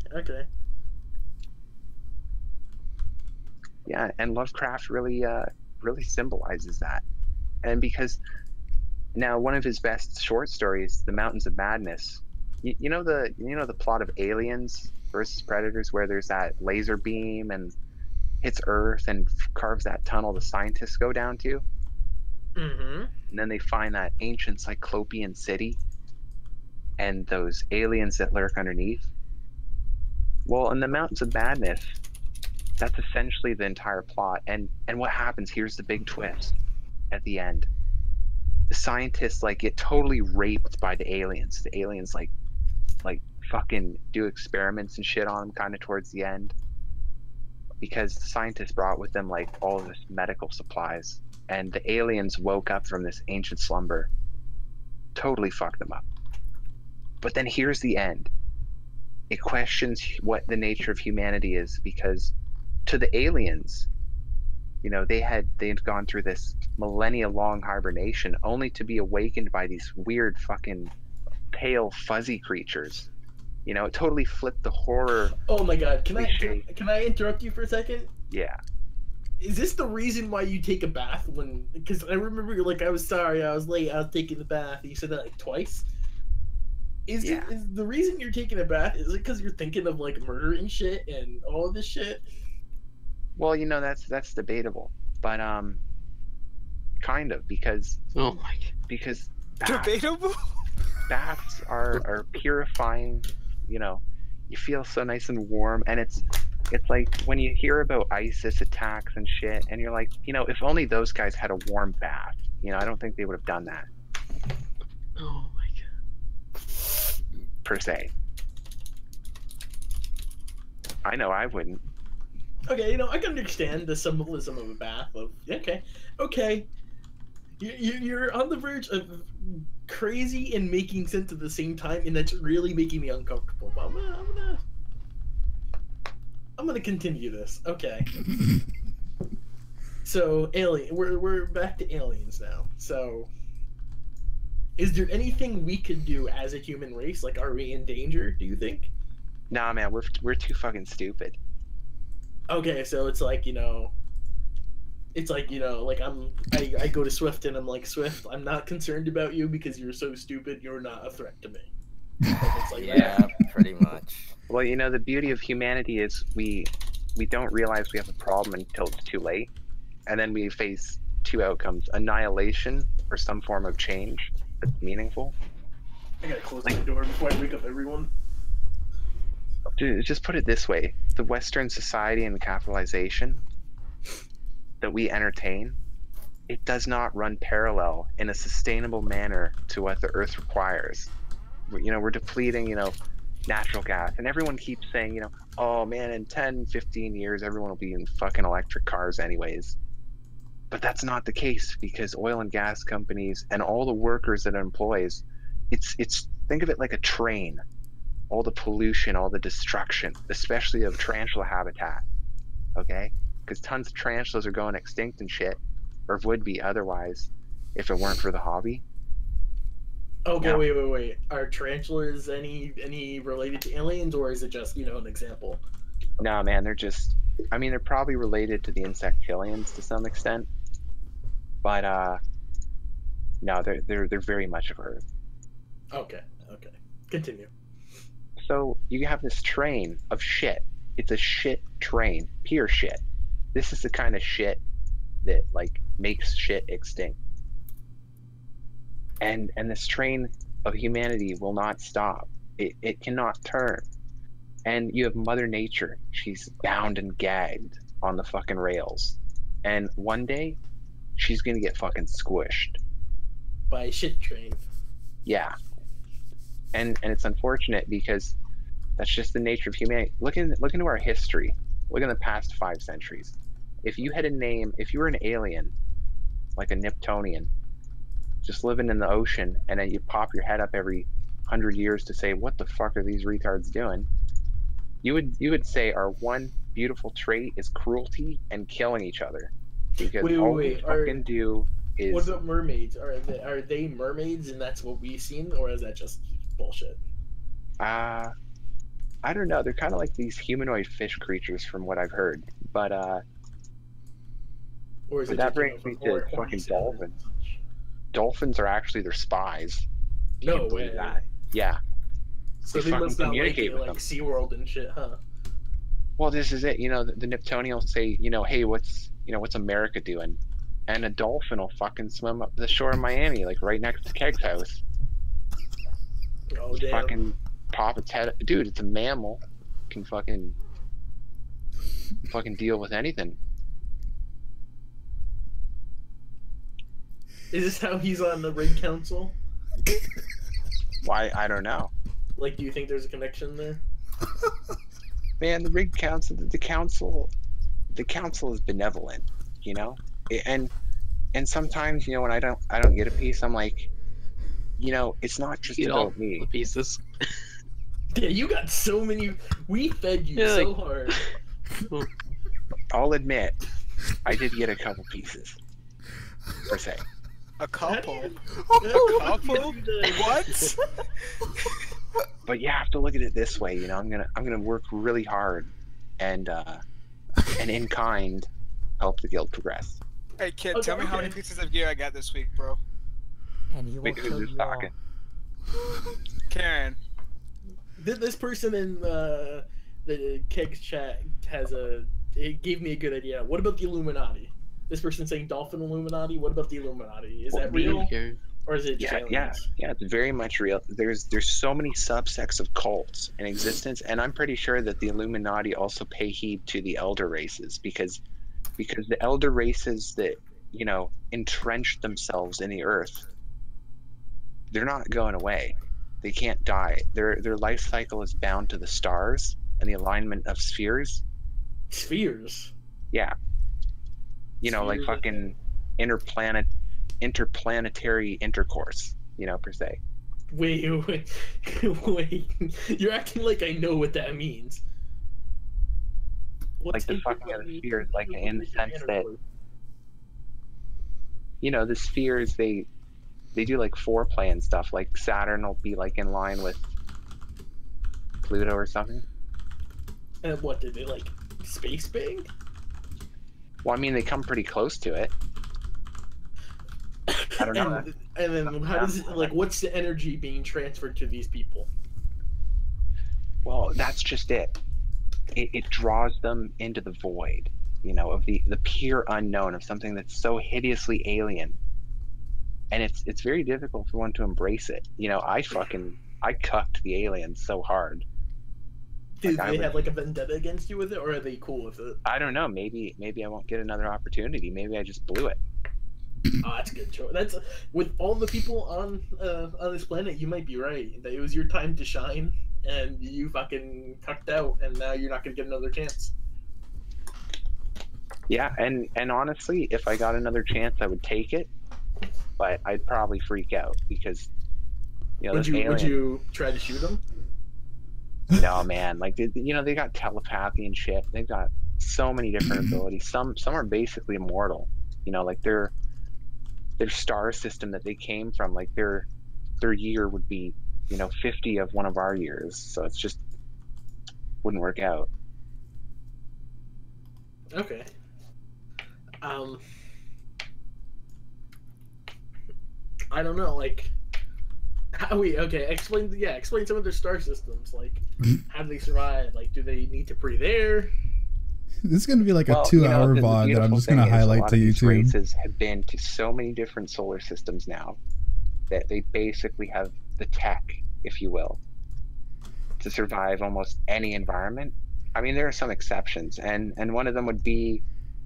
Yeah, and Lovecraft really symbolizes that. And because now one of his best short stories, The Mountains of Madness, you know the plot of Aliens versus Predators, where there's that laser beam and hits Earth and carves that tunnel the scientists go down to? Mm-hmm. And then they find that ancient cyclopean city and those aliens that lurk underneath. Well, in The Mountains of Madness, that's essentially the entire plot. And what happens, here's the big twist at the end. The scientists get totally raped by the aliens. The aliens like fucking do experiments and shit on them kind of towards the end, because the scientists brought with them all of this medical supplies, and the aliens woke up from this ancient slumber, totally fucked them up. But then here's the end. It questions what the nature of humanity is, because to the aliens, they had gone through this millennia-long hibernation, only to be awakened by these weird fucking pale fuzzy creatures. It totally flipped the horror. Oh my god, can I interrupt you for a second? Yeah. is this the reason why you take a bath when? Because I remember, like, I was sorry, I was late, I was taking the bath. You said that like twice. Is the reason you're taking a bath? Is it because you're thinking of like murdering shit and all of this shit? Well, you know, that's debatable, but kind of, because because Debatable. baths are purifying. You know, you feel so nice and warm, and it's like when you hear about ISIS attacks and shit, and you're like, you know, if only those guys had a warm bath. You know, I don't think they would have done that. Oh my god. Per se. I know I wouldn't. Okay, you know, I can understand the symbolism of a bath. Okay. You're on the verge of crazy and making sense at the same time, and that's really making me uncomfortable. But I'm gonna continue this. Okay. So we're back to aliens now. So, is there anything we could do as a human race? Like, are we in danger? Do you think? Nah, man, we're too fucking stupid. Okay, so it's like, you know, like I go to Swift and I'm like, Swift, I'm not concerned about you because you're so stupid. You're not a threat to me. It's like Yeah, pretty much. Well, you know, the beauty of humanity is we don't realize we have a problem until it's too late, and then we face two outcomes: annihilation or some form of change that's meaningful. I gotta close my door before I wake up everyone. Dude, just put it this way: the Western society and capitalization that we entertain, it does not run parallel in a sustainable manner to what the Earth requires. You know, we're depleting, you know, natural gas, and everyone keeps saying, you know, oh man, in 10, 15 years, everyone will be in fucking electric cars anyways. But that's not the case, because oil and gas companies and all the workers that it employs, it's think of it like a train. All the pollution, all the destruction, especially of tarantula habitat, okay? Because tons of tarantulas are going extinct and shit, or would be otherwise if it weren't for the hobby. Okay, yeah. Wait. Are tarantulas any related to aliens, or is it just, you know, an example? No, man, they're just, I mean, they're probably related to the insectilians to some extent, but no, they're very much of Earth. Okay, continue. So you have this train of shit. It's a shit train, pure shit. This is the kind of shit that like makes shit extinct. And this train of humanity will not stop. It cannot turn. And you have Mother Nature. She's bound and gagged on the fucking rails. And one day, she's gonna get fucking squished. By a shit train. Yeah. And it's unfortunate because that's just the nature of humanity. Look into our history. Look in the past 5 centuries. If you had a name, if you were an alien, like a Niptonian, just living in the ocean, and then you pop your head up every 100 years to say, what the fuck are these retards doing? You would say our one beautiful trait is cruelty and killing each other. Because all we fucking do is... What about mermaids? Are they mermaids and that's what we've seen, or is that just bullshit? I don't know. They're kind of like these humanoid fish creatures from what I've heard. But or is it that brings me to fucking dolphins. Dolphins are actually their spies. No way. That. Yeah. So they must not like it, like SeaWorld and shit, huh? Well, this is it. You know, the Niptonian will say, you know, hey, what's America doing? And a dolphin will fucking swim up the shore of Miami, like right next to Keg's house. Oh, damn. Fucking pop its head. Dude, it's a mammal. Can fucking deal with anything. Is this how he's on the rig council? Why? I don't know. Like, do you think there's a connection there? Man, the rig council, the council is benevolent, you know, and sometimes, you know, when I don't get a piece, I'm like, you know, it's not just about me. The pieces. Yeah, you got so many. We fed you so hard. I'll admit, I did get a couple pieces, per se. A couple? A couple? What? But you have to look at it this way, you know. I'm gonna work really hard, and in kind, help the guild progress. Hey kid, tell me how many pieces of gear I got this week, bro. And he will Wait, kill who's you all. talking? Karen. This person in the Kegs chat it gave me a good idea. What about the Illuminati? This person saying Dolphin Illuminati. What about the Illuminati? Is that real, or is it just aliens? Yeah, it's very much real. There's so many subsects of cults in existence, and I'm pretty sure that the Illuminati also pay heed to the elder races because the elder races that entrenched themselves in the earth, they're not going away. They can't die. Their life cycle is bound to the stars and the alignment of spheres. Spheres. Yeah. Like fucking interplanetary intercourse, per se. Wait. You're acting like I know what that means. Like the fucking of the spheres, like in the sense that, the spheres, they do like foreplay and stuff. Like Saturn will be like in line with Pluto or something. And what, did they like space bang? Well, I mean, they come pretty close to it. I don't know. And then how does it, like, what's the energy being transferred to these people? Well, that's just it. It draws them into the void, of the pure unknown, of something that's so hideously alien. And it's very difficult for one to embrace it. I cucked the aliens so hard. Do they have like a vendetta against you with it, or are they cool with it? I don't know. Maybe I won't get another opportunity. Maybe I just blew it. Oh, that's a good choice. That's with all the people on this planet. You might be right. That it was your time to shine, and you fucking cucked out, and now you're not gonna get another chance. Yeah, and honestly, if I got another chance, I would take it, but I'd probably freak out because would you try to shoot them? No, man. Like they got telepathy and shit. They've got so many different abilities. Some are basically immortal. Like their star system that they came from, like their year would be 50 of one of our years. So it's just wouldn't work out. Okay. I don't know, like explain some of their star systems. Like, how do they survive? Like, do they need to breathe air? This is going to be like a 2-hour VOD that I'm just going to highlight to YouTube. These races have been to so many different solar systems now that they basically have the tech, if you will, to survive almost any environment. I mean, there are some exceptions, and one of them would be,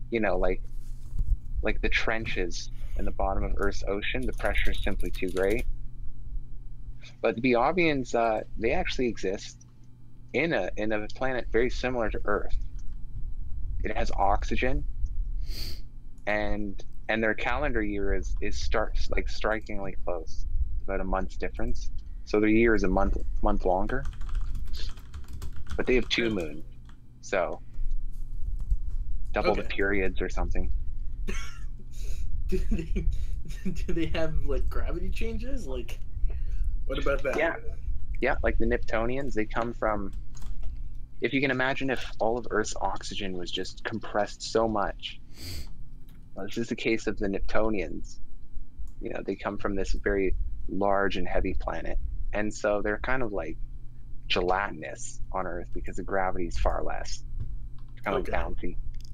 like the trenches in the bottom of Earth's ocean. The pressure is simply too great. But the Biovians, they actually exist in a planet very similar to Earth. It has oxygen, and their calendar year is strikingly close, about a month's difference. So their year is a month longer. But they have 2 moons, so double the periods or something. Do they have like gravity changes? Like, what about that? Yeah, like the Neptunians, they come from, if you can imagine if all of Earth's oxygen was just compressed so much. Well, this is the case of the Neptunians. They come from this very large and heavy planet. And so they're kind of like gelatinous on Earth because the gravity is far less. It's kind of bouncy.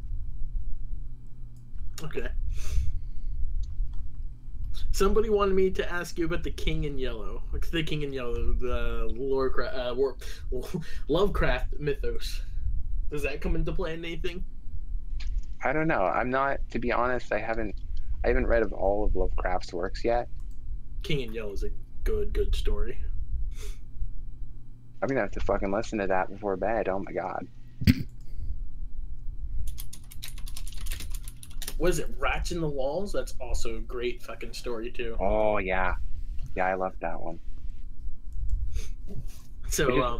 Okay. Somebody wanted me to ask you about the King in Yellow. What's the King in Yellow? The Lovecraft mythos. Does that come into play in anything? I don't know. I'm not, to be honest, I haven't read of all of Lovecraft's works yet. King in Yellow is a good story. I'm gonna have to fucking listen to that before bed. Oh my god. Was it Rats in the Walls? That's also a great fucking story too. Oh yeah, I love that one. So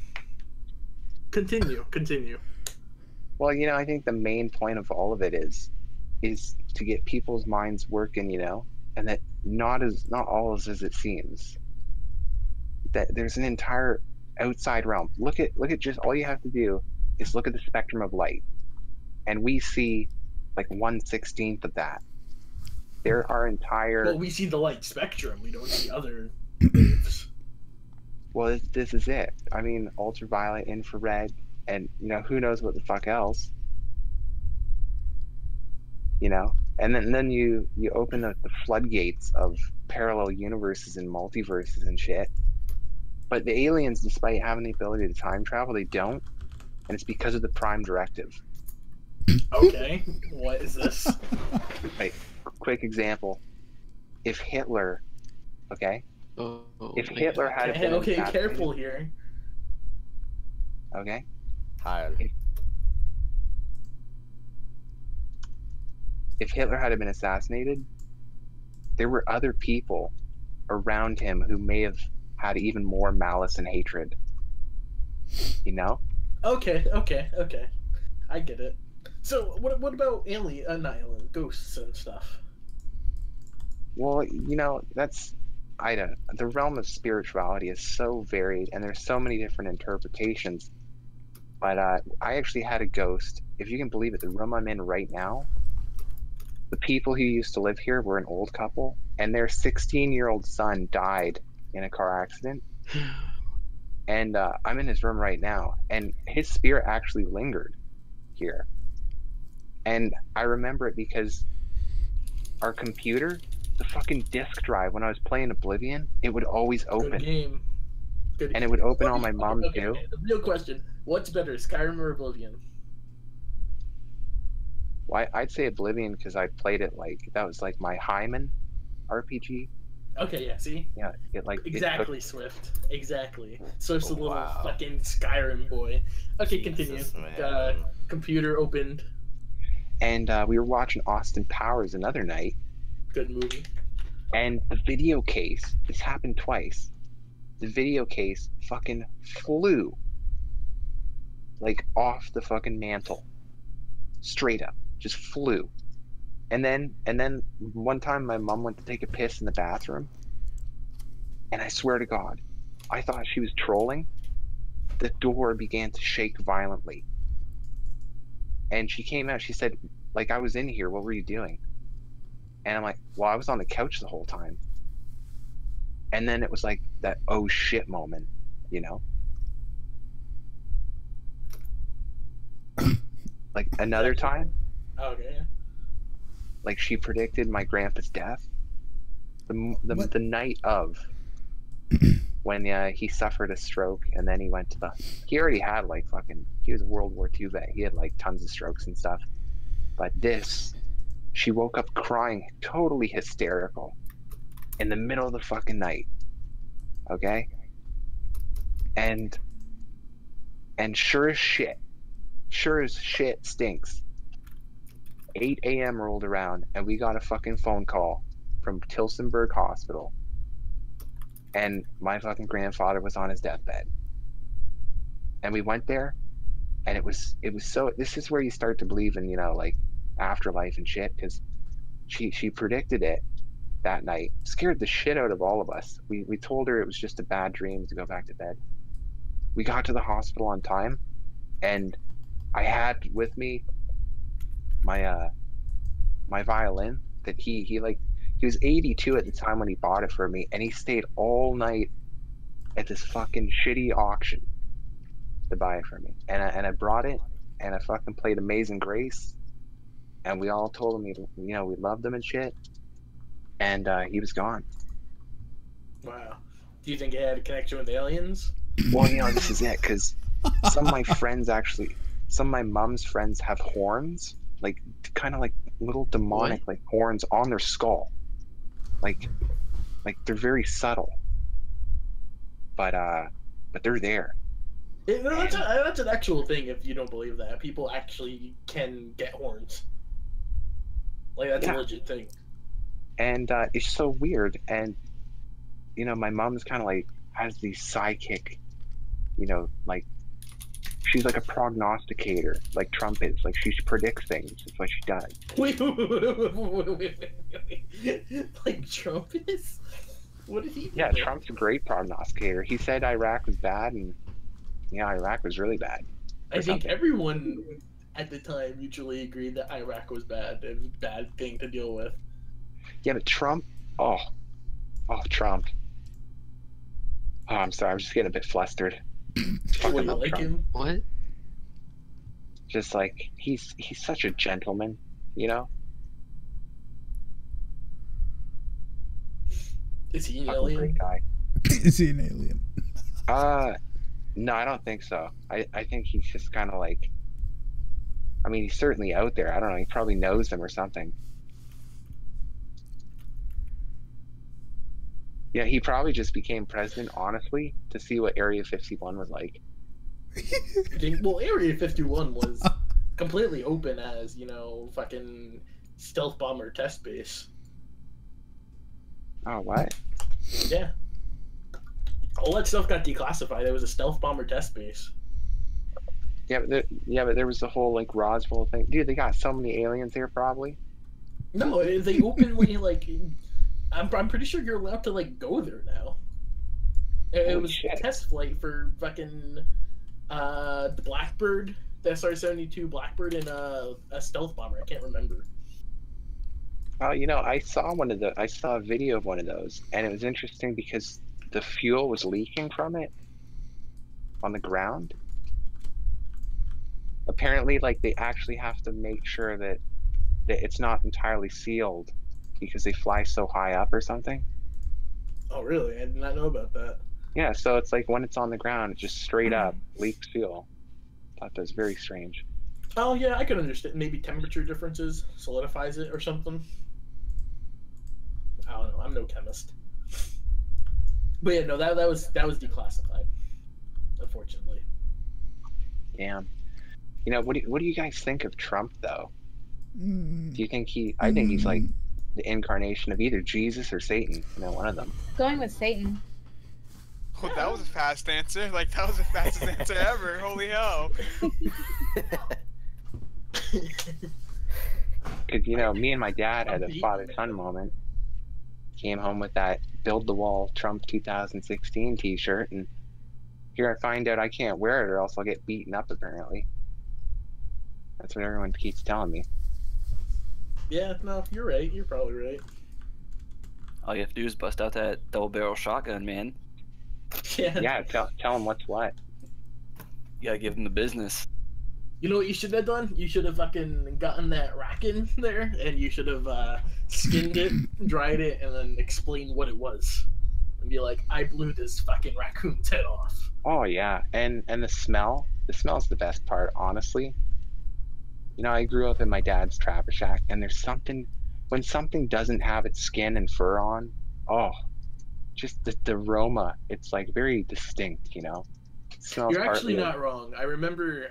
continue. Well, I think the main point of all of it is to get people's minds working, and that not all is as it seems. That there's an entire outside realm. Look at just all you have to do is look at the spectrum of light, and we see like 1/16 of that. There are entire. Well, we see the light spectrum. We don't see other waves. Well, this is it. I mean, ultraviolet, infrared, and who knows what the fuck else. And then you open the floodgates of parallel universes and multiverses and shit. But the aliens, despite having the ability to time travel, they don't, and it's because of the Prime Directive. Okay, what is this? Right. Quick example: if Hitler, okay, if Hitler had been assassinated, careful here. Okay. Hi. If Hitler had been assassinated, there were other people around him who may have had even more malice and hatred. Okay. I get it. So what about not alien, ghosts and stuff? Well, that's the realm of spirituality is so varied, and there's so many different interpretations. But I actually had a ghost. If you can believe it, the room I'm in right now, the people who used to live here were an old couple, and their 16-year-old son died in a car accident. And I'm in his room right now, and his spirit actually lingered here. And I remember it because our computer, the fucking disk drive, when I was playing Oblivion, it would always open. Good game. And it would open on my mom too. Okay. The real question: what's better, Skyrim or Oblivion? Well, I'd say Oblivion because I played it that was like my Hyman RPG. Okay, yeah, see? Yeah, exactly, Swift. Exactly. Swift's a little fucking Skyrim boy. Okay, Jesus, continue. Computer opened. And we were watching Austin Powers another night. Good movie. And the video case, this happened twice. The video case fucking flew. Off the fucking mantle. Straight up. Just flew. And then one time my mom went to take a piss in the bathroom, and I swear to God, I thought she was trolling. The door began to shake violently. And she came out, she said, I was in here, what were you doing? And I'm like, well, I was on the couch the whole time. And then it was that oh shit moment, Another time. Okay. She predicted my grandpa's death. The night of when he suffered a stroke, and then he went to he already had he was a World War II vet. He had tons of strokes and stuff. But she woke up crying, totally hysterical, in the middle of the fucking night. Okay? And sure as shit stinks. 8 a.m. rolled around, and we got a fucking phone call from Tilsonburg Hospital, and my fucking grandfather was on his deathbed. And we went there, and it was so. This is where you start to believe in afterlife and shit, because she predicted it that night. Scared the shit out of all of us. We told her it was just a bad dream to go back to bed. We got to the hospital on time, and I had with me my violin that he was 82 at the time when he bought it for me, and he stayed all night at this fucking shitty auction to buy it for me. And I brought it, and I fucking played Amazing Grace, and we all told him we loved him and shit, and he was gone. Wow. Do you think it had a connection with aliens? Well, this is it, because some of my mom's friends have horns, kind of little demonic horns on their skull. They're very subtle. But they're there. That's an actual thing. If you don't believe that, people actually can get horns. That's a legit thing. And it's so weird. And my mom's kind of has these psychic, she's like a prognosticator, like Trump is. She predicts things. That's what she does. Wait. Like Trump is? What did he do? Yeah, Trump's a great prognosticator. He said Iraq was bad, and Iraq was really bad. I think everyone at the time mutually agreed that Iraq was bad. It was a bad thing to deal with. Yeah, but Trump. Oh, Trump. Oh, I'm sorry. I'm just getting a bit flustered. What, you like him? What? Just like he's such a gentleman, you know. Is he an Fucking alien? great guy. Is he an alien? No, I don't think so. I think he's just kind of like. I mean, he's certainly out there. I don't know. He probably knows them or something. Yeah, he probably just became president, honestly, to see what Area 51 was like. Well, Area 51 was completely open as, fucking stealth bomber test base. Oh, what? Yeah. All that stuff got declassified. It was a stealth bomber test base. Yeah, but there was the whole like Roswell thing. Dude, they got so many aliens here, probably. No, they openly like. I'm pretty sure you're allowed to like go there now. It was a test flight for fucking the Blackbird, the SR-72 Blackbird, and a stealth bomber. I can't remember. Oh, I saw a video of one of those, and it was interesting because the fuel was leaking from it on the ground. Apparently, like, they actually have to make sure that it's not entirely sealed because they fly so high up or something. Oh, really? I did not know about that. Yeah, so it's like when it's on the ground, it just straight up leaks fuel. I thought that was very strange. Oh, yeah, I could understand. Maybe temperature differences solidifies it or something. I don't know. I'm no chemist. But yeah, no, that was declassified, unfortunately. Damn. What do you guys think of Trump, though? Do you think I think he's like the incarnation of either Jesus or Satan. One of them. Going with Satan. Oh, that was a fast answer. Like, that was the fastest answer ever. Holy hell. Because, me and my dad had a father-son moment. Came home with that Build the Wall Trump 2016 t-shirt, and here I find out I can't wear it or else I'll get beaten up, apparently. That's what everyone keeps telling me. Yeah, no, you're right. You're probably right. All you have to do is bust out that double-barrel shotgun, man. Yeah. Yeah, tell them what's what. You gotta give them the business. You know what you should have done? You should have fucking gotten that Raccoon there, and you should have skinned it, dried it, and then explained what it was. And be like, I blew this fucking raccoon's head off. Oh, yeah. And the smell. The smell's the best part, honestly. I grew up in my dad's trapper shack, and there's something... When something doesn't have its skin and fur on, just the aroma, it's like very distinct, It smells. You're actually not wrong. I remember,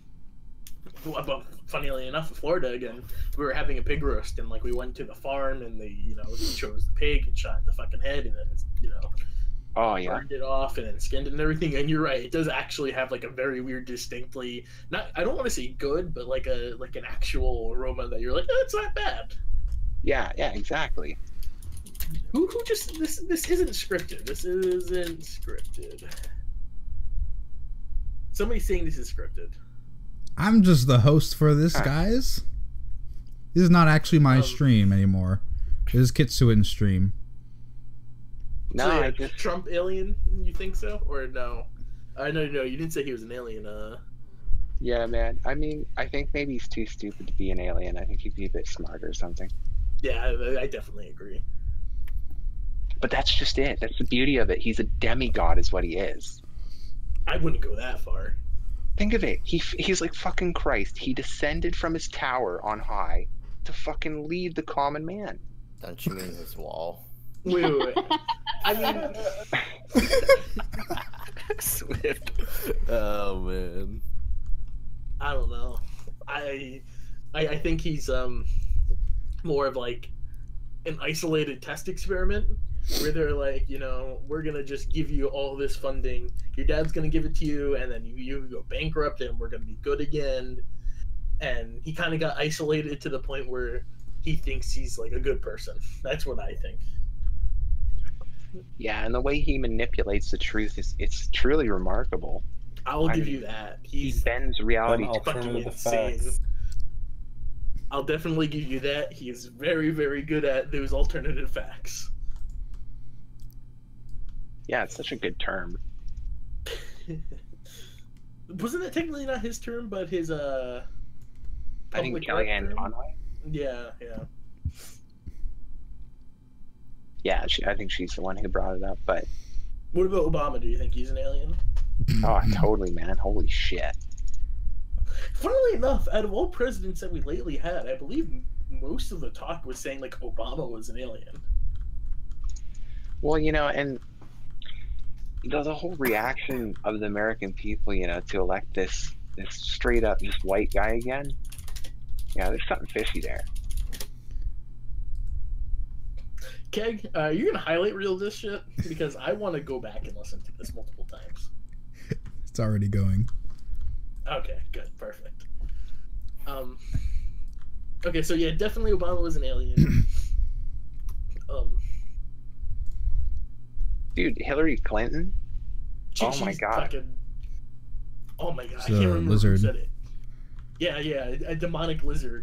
funnily enough, in Florida again, we were having a pig roast, and like we went to the farm, and they, they chose the pig and shot the fucking head, and then burned it off and then skinned it and everything. And you're right, it does actually have like a very weird, distinctly I don't want to say good, but like an actual aroma that you're like, oh, it's not bad. Yeah, exactly. Who just this isn't scripted. This isn't scripted. Somebody's saying this is scripted. I'm just the host for this, guys. This is not actually my stream anymore. This is Kitsuin's stream. No, so yeah, Trump alien, you think so? Or no? No, you didn't say he was an alien, Yeah, man. I mean, I think maybe he's too stupid to be an alien. I think he'd be a bit smarter or something. Yeah, I definitely agree. But that's just it. That's the beauty of it. He's a demigod is what he is. I wouldn't go that far. Think of it. He's like fucking Christ. He descended from his tower on high to fucking lead the common man. Don't you mean his wall? Wait. I mean... Swift. Oh, man. I don't know. I think he's more of like an isolated test experiment where they're like, we're gonna just give you all this funding, your dad's gonna give it to you, and then you go bankrupt and we're gonna be good again. And he kind of got isolated to the point where he thinks he's like a good person. That's what I think. Yeah, and the way he manipulates the truth it's truly remarkable. I'll give you that. He bends reality fucking alternative insane. facts. I'll definitely give you that. He is very, very good at those alternative facts. Yeah, it's such a good term. Wasn't it technically not his term, but his I think public Kellyanne rep term? Conway. Yeah. Yeah, I think she's the one who brought it up. But What about Obama? Do you think he's an alien? oh, totally, man. Holy shit. Funnily enough, out of all presidents that we lately had, I believe most of the talk was saying like Obama was an alien. Well, you know, and the whole reaction of the American people, you know, to elect this straight up just white guy again. Yeah, there's something fishy there. Keg, you're gonna highlight reel this shit because I want to go back and listen to this multiple times. It's already going. Okay, good, perfect. Okay, so yeah, definitely Obama was an alien. Dude, Hillary Clinton. Oh my god. Oh my god, It's I can't remember lizard. who said it. Yeah, a demonic lizard.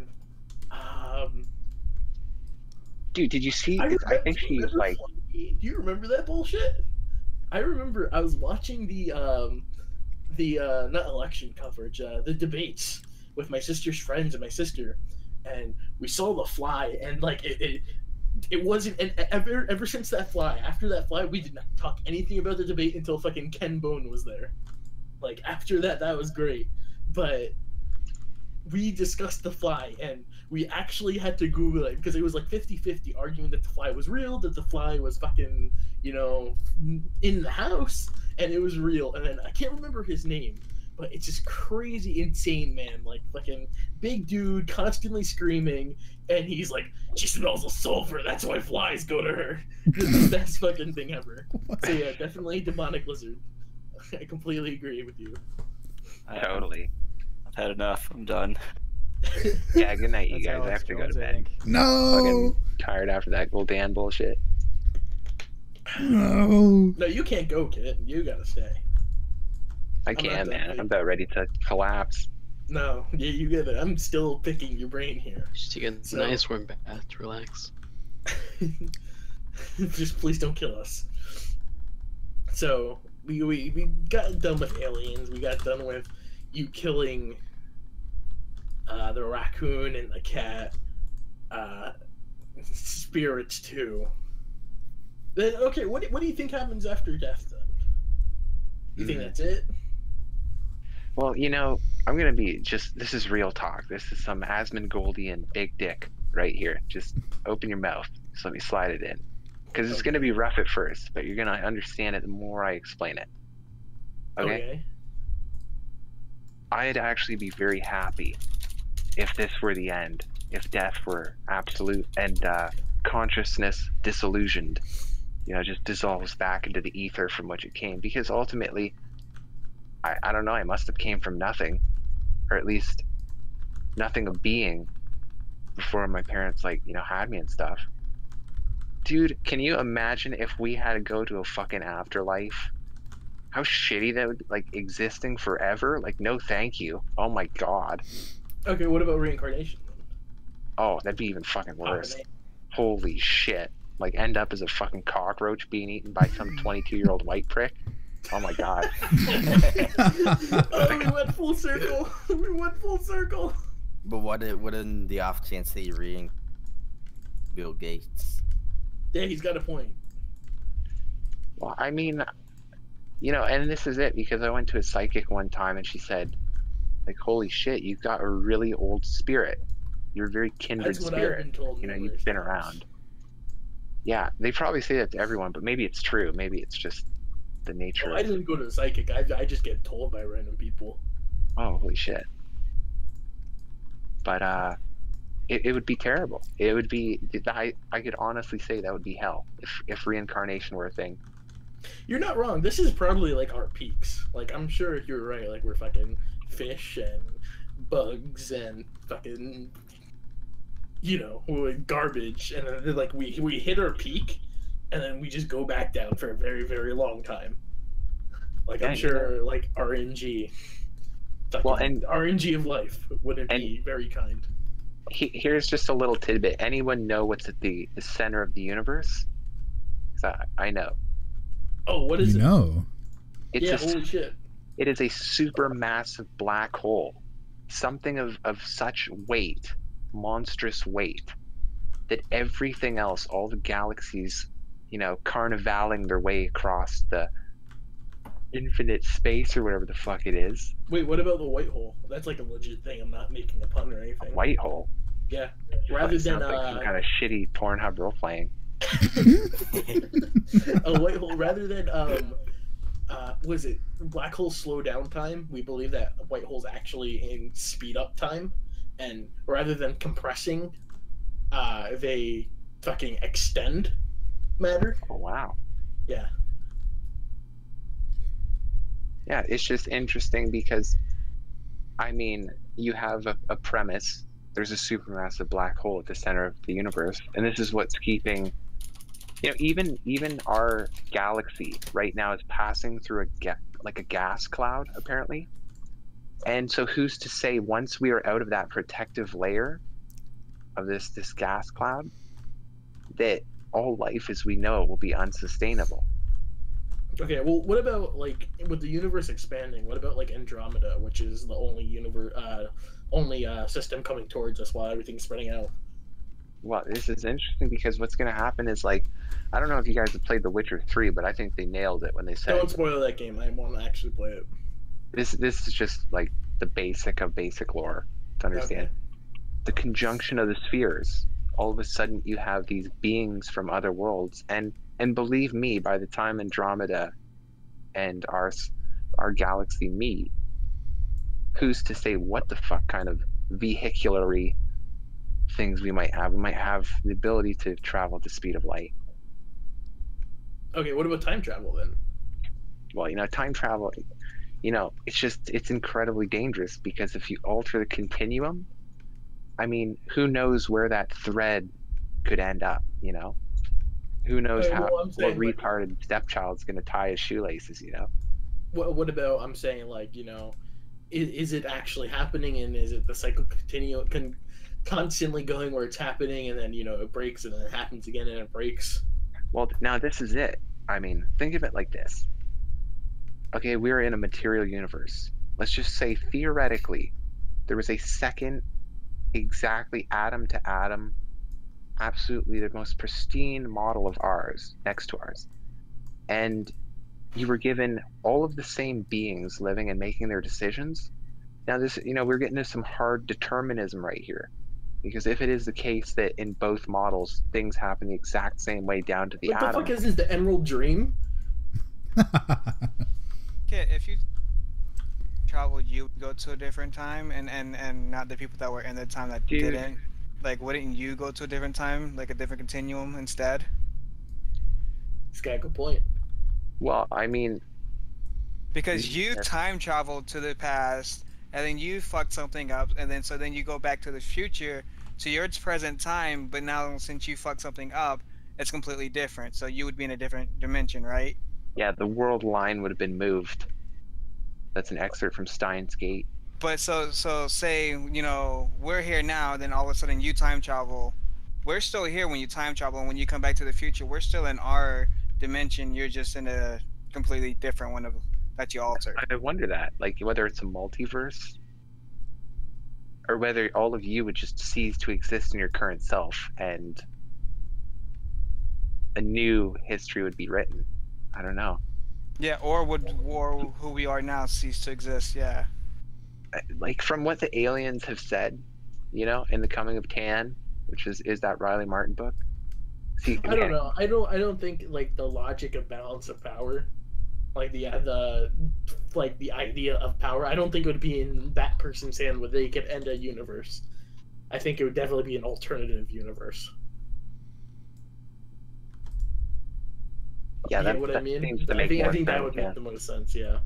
Dude, did you see? I think she's like. Do you remember that bullshit? I remember I was watching the not election coverage, the debates with my sister's friends and my sister, and we saw the fly, and like it wasn't, and ever since that fly, after that fly, we did not talk anything about the debate until fucking Ken Bone was there. Like after that was great, but we discussed the fly, and we actually had to Google it because it was like 50-50 arguing that the fly was real, that the fly was fucking, you know, in the house, and it was real. And then I can't remember his name, but it's just crazy, insane man, like fucking big dude, constantly screaming, and he's like, she smells of sulfur, that's why flies go to her. It's the best fucking thing ever. So yeah, definitely demonic lizard. I completely agree with you. Totally. I've had enough. I'm done. Yeah, good night, you guys. I have to go to bed. No. Fucking tired after that gul'dan bullshit. No. No, you can't go, kid. You gotta stay. I can, man. I'm about ready to collapse. No, yeah, you get it. I'm still picking your brain here. Just to get a nice warm bath, relax. Just please don't kill us. So we got done with aliens. We got done with you killing the raccoon and the cat. Spirits too. Then okay, what do you think happens after death then? You think that's it? Well, you know, I'm gonna be this is real talk. This is some Asmongoaldian big dick right here. Just open your mouth. Just let me slide it in. Because it's gonna be rough at first, but you're gonna understand it the more I explain it. Okay? I'd actually be very happy if this were the end. If death were absolute and consciousness disillusioned. You know, just dissolves back into the ether from which it came. Because ultimately, I don't know, I must have came from nothing. Or at least nothing of being before my parents, like, you know, had me and stuff. Dude, can you imagine if we had to go to a fucking afterlife? How shitty that would be, like, existing forever? Like, no thank you. Oh my god. Okay, what about reincarnation? Oh, that'd be even fucking worse. Holy shit. Like, end up as a fucking cockroach being eaten by some 22-year-old white prick? Oh my god. Oh, we went full circle. We went full circle. But what in the off chance that you Bill Gates? Yeah, he's got a point. Well, I mean, you know, and this is it, because I went to a psychic one time and she said, like, holy shit, you've got a really old spirit. You're a very kindred That's what spirit. I've been told. You know, you've been around. Yeah, they probably say that to everyone, but maybe it's true. Maybe it's just the nature. I didn't go to a psychic. I just get told by random people. Oh, holy shit. But it would be terrible. It would be. I could honestly say that would be hell if reincarnation were a thing. You're not wrong. This is probably like our peaks. Like, I'm sure you're right. Like, we're fucking fish and bugs and fucking, you know, garbage, and then like we hit our peak, and then we just go back down for a very, very long time. Like I'm sure, like RNG, well, and RNG of life wouldn't be very kind. Here's just a little tidbit. Anyone know what's at the center of the universe? I know. Oh, what is it? No. Holy shit. It is a supermassive black hole. Something of such weight, monstrous weight, that everything else, all the galaxies, carnivaling their way across the infinite space or whatever the fuck it is. Wait, what about the white hole? That's like a legit thing. I'm not making a pun or anything. A white hole? Yeah. Rather than like some kind of shitty Pornhub role playing. A white hole, rather than was it black holes slow down time? We believe that white holes actually in speed up time, and rather than compressing, they fucking extend matter. Oh wow. Yeah. Yeah, it's just interesting because, I mean, you have a premise. There's a supermassive black hole at the center of the universe, and this is what's keeping, even our galaxy right now is passing through a gas cloud apparently. And so who's to say once we are out of that protective layer of this gas cloud that all life as we know it will be unsustainable? Okay, well, what about, like, with the universe expanding, what about, like, Andromeda, which is the only system coming towards us while everything's spreading out? Well, this is interesting because what's going to happen is, like, I don't know if you guys have played The Witcher 3, but I think they nailed it when they said... Don't spoil that game. I want to actually play it. This is just, like, the basic of basic lore to understand. Okay. The conjunction of the spheres. All of a sudden, you have these beings from other worlds, and believe me, by the time Andromeda and our galaxy meet, who's to say what the fuck kind of vehiculary things we might have? We might have the ability to travel at the speed of light. Okay, what about time travel then? Well, time travel, it's incredibly dangerous because if you alter the continuum, I mean, who knows where that thread could end up, Who knows what retarded stepchild's going to tie his shoelaces, What about, I'm saying, like, is it actually happening, and is it the cycle constantly going where it's happening, and then, it breaks, and then it happens again, and it breaks? Well, now this is it. I mean, think of it like this. Okay, we're in a material universe. Let's just say, theoretically, there was a second, exactly atom to atom, absolutely the most pristine model of ours next to ours, and you were given all of the same beings living and making their decisions. Now this, we're getting into some hard determinism right here, because if it is the case that in both models things happen the exact same way down to the atom. What the fuck is this, the Emerald Dream? Okay, if you travel, you go to a different time, and not the people that were in the time that didn't. Like, wouldn't you go to a different time, like a different continuum instead? This guy, good point. Well, I mean... Because you time traveled to the past, and then you fucked something up, and then you go back to the future, to your present time, but now since you fucked something up, it's completely different. So you would be in a different dimension, right? Yeah, the world line would have been moved. That's an excerpt from Steins Gate. But so say, we're here now, then all of a sudden you time travel. We're still here when you time travel, and when you come back to the future, we're still in our dimension. You're just in a completely different one that you altered. I wonder that, like, whether it's a multiverse, or whether all of you would just cease to exist in your current self, and a new history would be written. I don't know. Yeah, or who we are now cease to exist, yeah. Like, from what the aliens have said, in The Coming of Tan, which is that Riley Martin book. See, I don't know. I don't think, like, the logic of balance of power, like the idea of power, I don't think it would be in that person's hand where they could end a universe. I think it would definitely be an alternative universe. Yeah, you know what I mean? I think that would make the most sense. Yeah.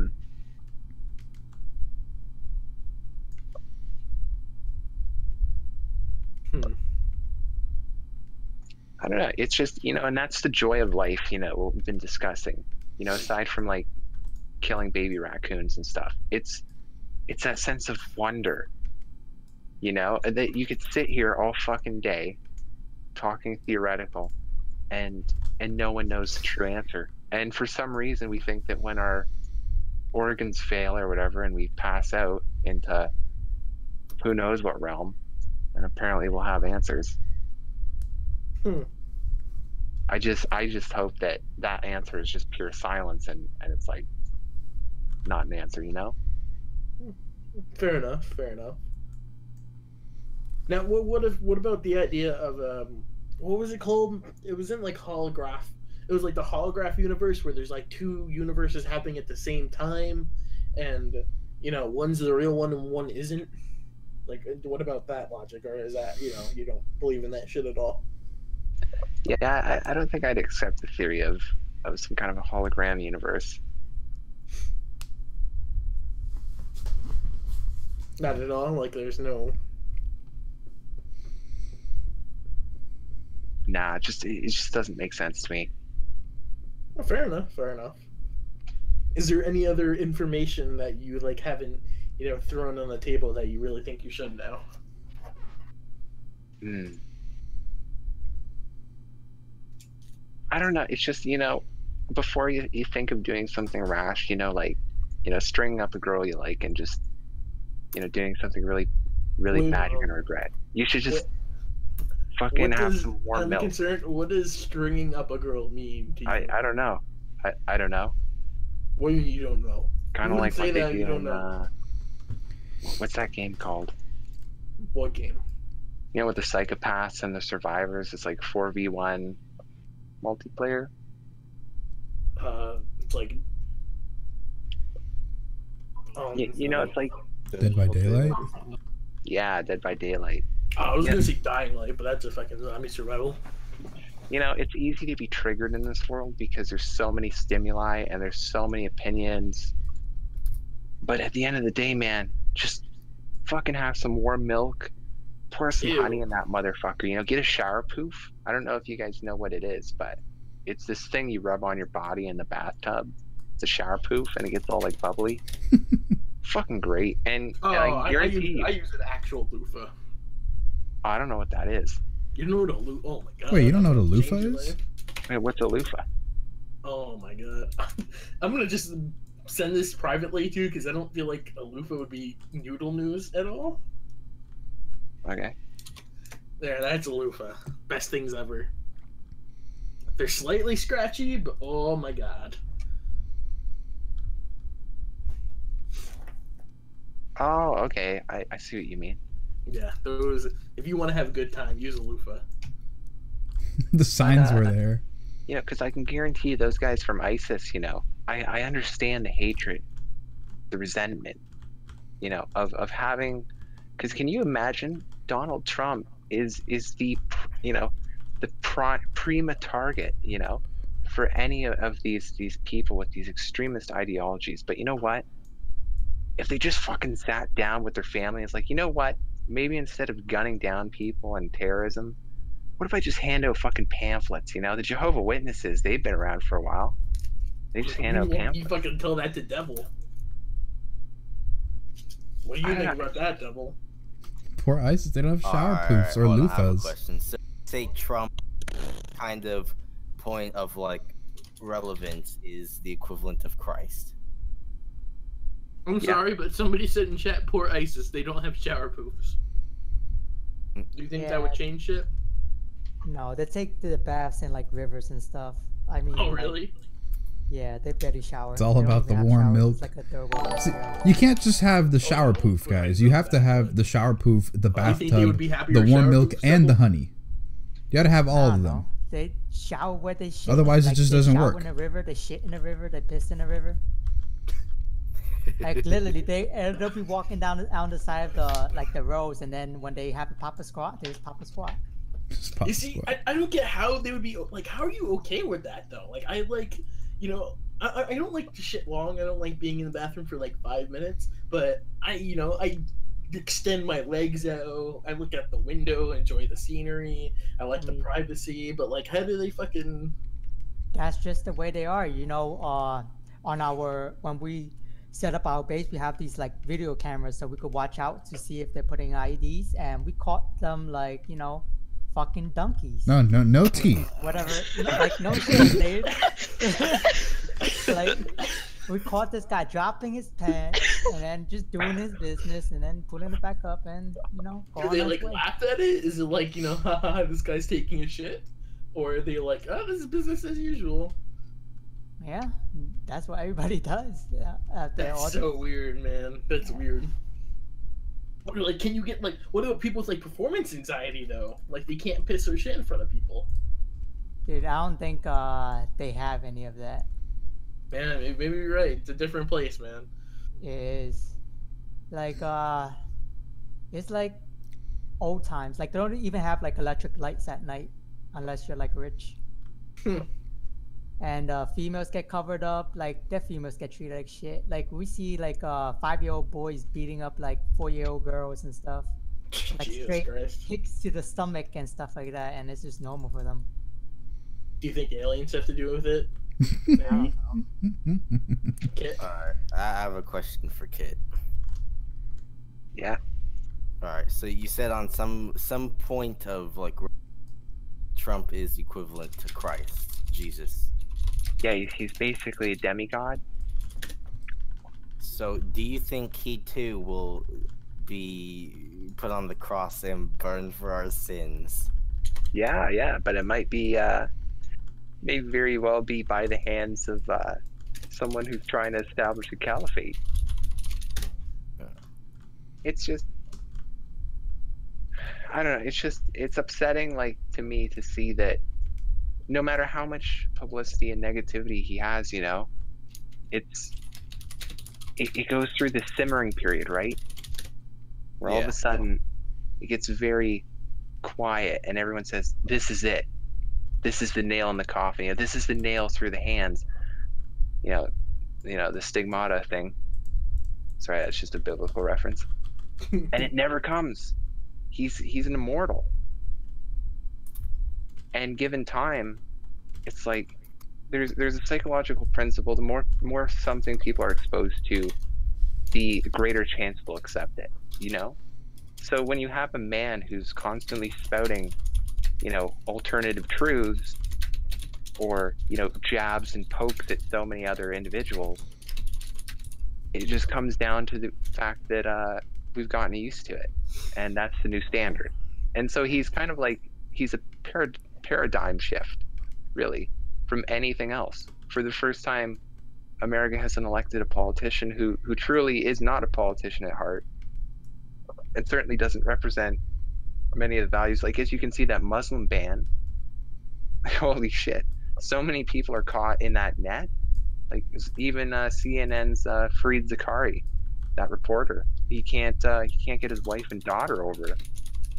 I don't know. It's just, and that's the joy of life, what we've been discussing. Aside from, like, killing baby raccoons and stuff. It's that sense of wonder, you know, that you could sit here all fucking day talking theoretical, and no one knows the true answer. And for some reason, we think that when our organs fail or whatever, and we pass out into who knows what realm, and apparently we'll have answers. I just hope that answer is just pure silence, and it's like not an answer, you know? Fair enough. Now, what about the idea of what was it called? It was in like holograph. It was like the holograph universe where there's like two universes happening at the same time, and you know, one's the real one and one isn't. Like, what about that logic, or is that, you know, you don't believe in that shit at all? Yeah, I don't think I'd accept the theory of some kind of a hologram universe. Not at all. Like, there's no. Nah, it just doesn't make sense to me. Well, fair enough. Is there any other information that you like haven't, you know, thrown on the table that you really think you should know? I don't know. It's just, you know, before you think of doing something rash, you know, like, you know, stringing up a girl you like and just, you know, doing something really bad you're gonna regret. You should just fucking have some warm milk. Concerned, what does stringing up a girl mean to you? I don't know. I don't know. What do you mean you don't know? Kind of like what they do in, what's that game called? What game? You know, with the psychopaths and the survivors, it's like 4v1 multiplayer. It's like, you know, it's like Dead by Daylight. Yeah, Dead by Daylight. I was gonna say Dying Light, but that's a fucking zombie survival. You know, it's easy to be triggered in this world because there's so many stimuli and there's so many opinions. But at the end of the day, man, just fucking have some warm milk, pour some honey in that motherfucker. You know, get a shower poof. I don't know if you guys know what it is, but it's this thing you rub on your body in the bathtub. It's a shower poof, and it gets all like bubbly. Fucking great. And I guarantee I use an actual loofah. I don't know what that is. You know what a loofah? Oh my god. Wait, you don't know what a loofah is? Wait, what's a loofah? Oh my god. I'm gonna just send this privately to you because I don't feel like a loofah would be noodle news at all. Okay. There, that's a loofah. Best things ever. They're slightly scratchy, but oh my god. Oh, okay. I see what you mean. Yeah, those. If you want to have a good time, use a loofah. The signs were there. You know, because I can guarantee you those guys from ISIS, you know, I understand the hatred, the resentment, you know, of having, because can you imagine Donald Trump is the, you know, the prima target, you know, for any of these people with these extremist ideologies. But you know what? If they just fucking sat down with their family, it's like, you know what? Maybe instead of gunning down people and terrorism, what if I just hand out fucking pamphlets? You know, the Jehovah's Witnesses, they've been around for a while. They just hand out pamphlets. You fucking tell that to Devil. What do you think about that, Devil? Poor ISIS, they don't have shower poofs or loofahs. I have a question. So, say Trump kind of point of like relevance is the equivalent of Christ. I'm sorry, but somebody said in chat, poor ISIS, they don't have shower poofs. Do you think that would change shit? No, they take the baths in like rivers and stuff. I mean. Oh really? Yeah, they barely shower. It's all about the warm milk. Like a See, you can't just have the shower poof, guys. You have to have the shower poof, the bathtub, the warm milk, and the honey. You gotta have all of them. They shower where they shit. Otherwise, it just doesn't work. They shower in a river, they shit in a river, they piss in a river. Like literally, they'll be walking down the side of the roads, and then when they have to pop a squat, they just pop a squat. You see, I don't get how they would be like. How are you okay with that though? Like I like, you know, I don't like to shit long. I don't like being in the bathroom for like 5 minutes. But I extend my legs out. I look out the window, enjoy the scenery. I like the privacy. But like, how do they fucking? That's just the way they are, you know. on our when we set up our base, we have these like video cameras so we could watch out to see if they're putting IEDs, and we caught them like fucking donkeys. No teeth. Whatever, like no shit, dude. Like we caught this guy dropping his pants and then just doing his business and then pulling it back up and Do they like laugh at it? Is it like haha, this guy's taking a shit, or are they like, oh, this is business as usual? Yeah, that's what everybody does. That's so weird, man. That's weird. Or like, can you get like, what about people with like performance anxiety though? Like they can't piss or shit in front of people. Dude, I don't think they have any of that. Man, maybe you're right. It's a different place, man. It is. Like it's like old times. Like they don't even have like electric lights at night unless you're like rich. And females get covered up. Like deaf females get treated like shit. Like we see like 5-year-old boys beating up like 4-year-old girls and stuff. Like Jesus straight Christ. kicks to the stomach and stuff like that, and it's just normal for them. Do you think aliens have to do with it? I don't know. Kit? Alright, I have a question for Kit. Yeah. Alright, so you said on some point of like Trump is equivalent to Christ, Jesus. Yeah, he's basically a demigod. So do you think he too will be put on the cross and burned for our sins? Yeah, but it might be may very well be by the hands of someone who's trying to establish a caliphate. It's just, I don't know, it's upsetting, like, to me to see that no matter how much publicity and negativity he has, it goes through the simmering period, right? Where all of a sudden it gets very quiet and everyone says, this is it. This is the nail in the coffin. This is the nail through the hands. The stigmata thing. Sorry, that's just a biblical reference. And it never comes. He's an immortal. And given time, it's like there's a psychological principle. The more something people are exposed to, the greater chance they'll accept it. So when you have a man who's constantly spouting alternative truths or jabs and pokes at so many other individuals, it just comes down to the fact that we've gotten used to it, and that's the new standard. And so he's kind of like, he's a paradigm shift, really, from anything else. For the first time, America has elected a politician who truly is not a politician at heart, and certainly doesn't represent many of the values. Like, as you can see, that Muslim ban, holy shit, so many people are caught in that net. Like, even CNN's Fareed Zakaria, that reporter, he can't get his wife and daughter over it.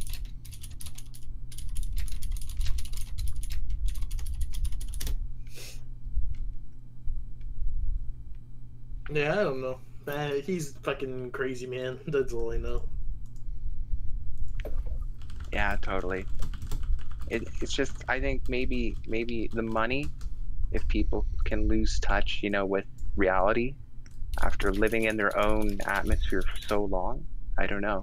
Yeah, I don't know. He's fucking crazy, man. That's all I know. Yeah, totally. It's just, I think maybe the money, if people can lose touch, with reality after living in their own atmosphere for so long. I don't know.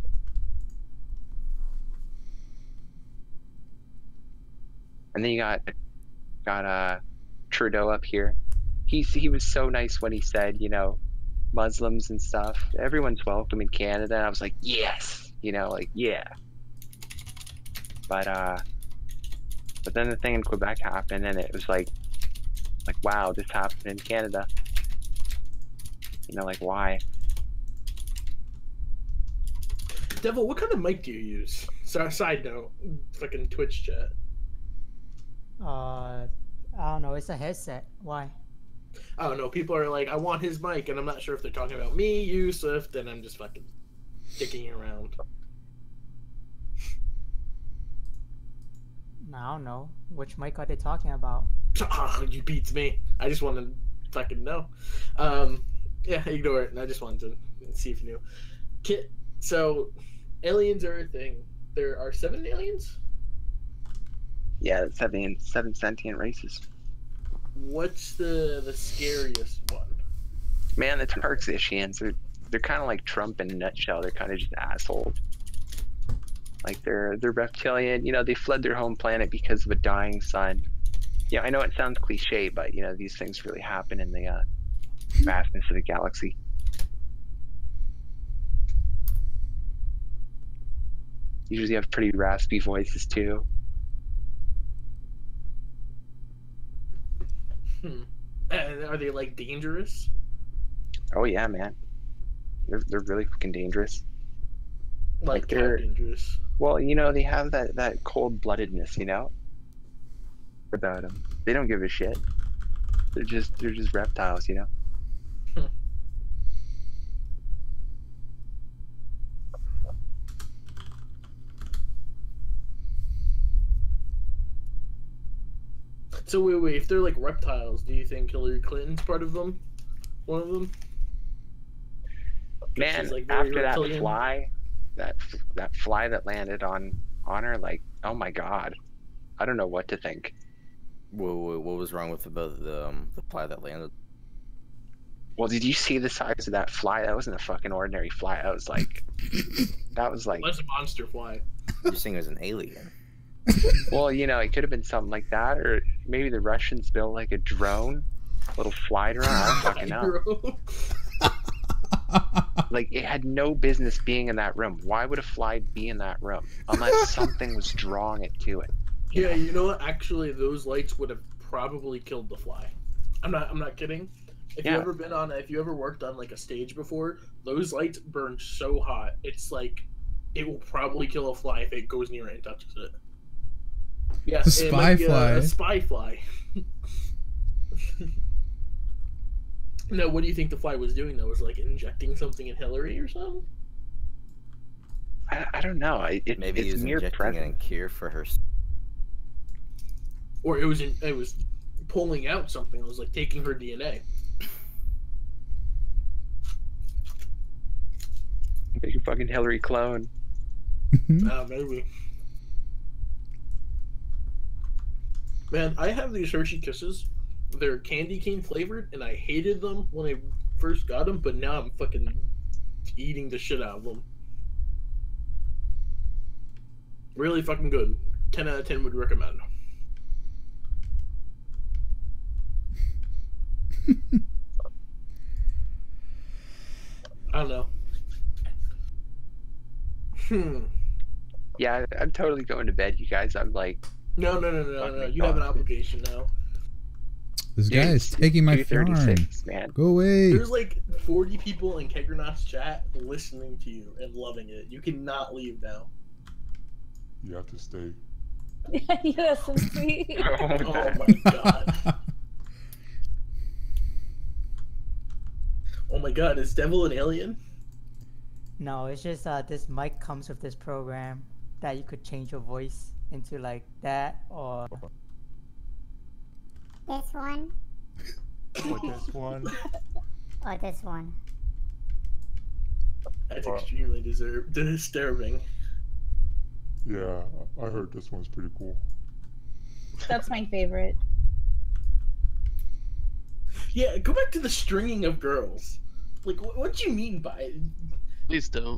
And then you got Trudeau up here. He was so nice when he said, Muslims and stuff, everyone's welcome in Canada. And I was like, yes, yeah. But then the thing in Quebec happened, and it was like wow, this happened in Canada. Like, why? Devil, what kind of mic do you use? So, side note, fucking Twitch chat. I don't know. It's a headset. Why? I don't know. People are like, I want his mic, and I'm not sure if they're talking about me, you, Swift, and I'm just fucking dicking around. I don't know. Which mic are they talking about? Oh, you beats me. I just want to fucking know. Yeah, ignore it. I just wanted to see if you knew. Kit, so aliens are a thing. There are 7 aliens? Yeah, 7 sentient races. What's the scariest one? Man, the Tarxishians, they're kind of like Trump in a nutshell. They're kind of just assholes. Like they're reptilian. You know, they fled their home planet because of a dying sun. Yeah, I know it sounds cliche, but you know these things really happen in the vastness of the galaxy. Usually have pretty raspy voices too. And are they like dangerous? Oh yeah, man. They're really fucking dangerous. Like how dangerous? Well, you know, they have that cold-bloodedness, you know, about them. They don't give a shit. They're just reptiles, you know. So wait, if they're like reptiles, do you think Hillary Clinton's part of them? One of them? Man, like after that fly, that fly that landed on her, like, oh my god, I don't know what to think. What was wrong with the fly that landed? Well, did you see the size of that fly? That wasn't a fucking ordinary fly. That was like That's a monster fly. You're saying it was an alien. Well, you know, it could have been something like that, or maybe the Russians built like a drone, little fly drone. I don't fucking know. Like, it had no business being in that room. Why would a fly be in that room unless something was drawing it to it? Yeah, you know what? Actually, those lights would have probably killed the fly. I'm not kidding. If you ever worked on like a stage before, those lights burn so hot. It's like it will probably kill a fly if it goes near it and touches it. Yeah, a spy fly. A spy fly. No, what do you think the fly was doing though? Was it, like injecting something in Hillary or something? I don't know. Maybe it's he was injecting a cure for her. Or it was pulling out something. It was like taking her DNA. Make a fucking Hillary clone. Maybe. Man, I have these Hershey Kisses. They're candy cane flavored, and I hated them when I first got them, but now I'm fucking eating the shit out of them. Really fucking good. 10 out of 10 would recommend. I don't know. Yeah, I'm totally going to bed, you guys. I'm like... No. You have an obligation now. This guy is taking my farm. Man. Go away. There's like 40 people in Kegronauts chat listening to you and loving it. You cannot leave now. You have to stay. Yeah, that's so sweet. Oh my god. Oh my god, is Devil an alien? No, it's just this mic comes with this program that you could change your voice into like that or this one. Or this one. Or this one. That's extremely disturbing. Yeah, I heard this one's pretty cool. That's my favorite. Yeah, go back to the stringing of girls. Like, what do you mean by it? Please don't.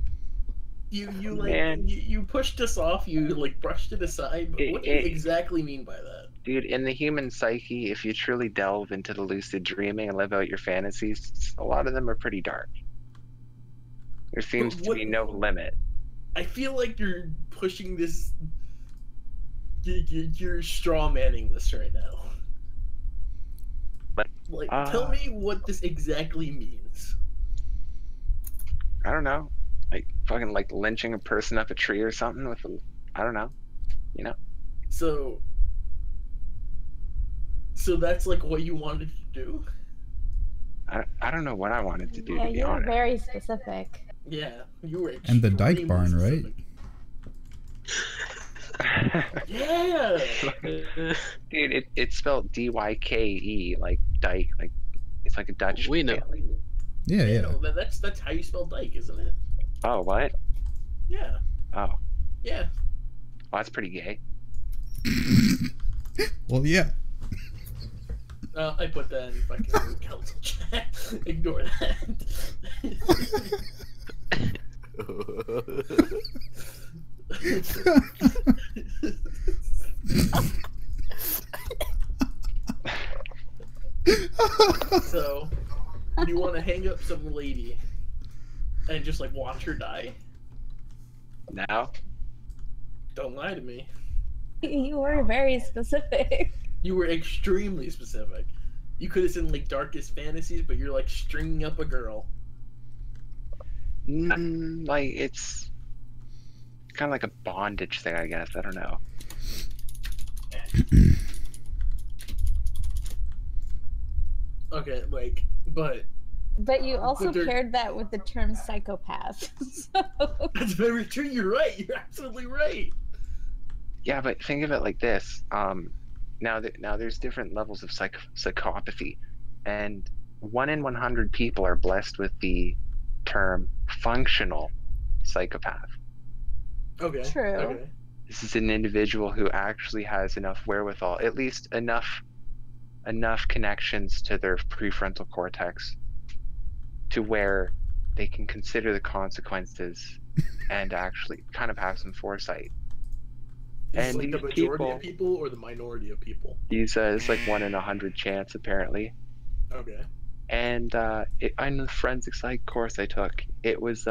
You pushed us off. You like brushed it aside. But what do you exactly mean by that? Dude, in the human psyche, if you truly delve into the lucid dreaming and live out your fantasies, a lot of them are pretty dark. There seems to be no limit. I feel like you're pushing this. You're straw manning this right now. Like, tell me what this exactly means. I don't know. Like fucking like lynching a person up a tree or something with a, I don't know. You know. So that's like what you wanted to do? I don't know what I wanted to do, Yeah, to be you're honest. very specific. Yeah, you were. And the Dyke barn, right? Yeah. Dude, it's spelled D-Y-K-E, like Dyke, like it's like a Dutch. We know. Yeah. No, that's how you spell Dyke, isn't it? Oh, what? Yeah. Oh. Yeah. Well, that's pretty gay. Well, yeah. I put that in fucking council chat. Ignore that. So, do you want to hang up some lady and just like watch her die? Now? Don't lie to me. You were very specific. You were extremely specific. You could have said like darkest fantasies, but you're like stringing up a girl. Like it's kind of like a bondage thing, I guess. I don't know. Okay, like, but you also paired that with the term psychopath. So. That's very true. You're right. You're absolutely right. Yeah, but think of it like this. Now there's different levels of psychopathy, and 1 in 100 people are blessed with the term functional psychopath. Okay. True. Okay. This is an individual who actually has enough wherewithal, at least enough connections to their prefrontal cortex to where they can consider the consequences and actually kind of have some foresight. Is it like the majority of people or the minority of people? It's like 1 in 100 chance apparently. Okay. And in the forensic psych course I took, it was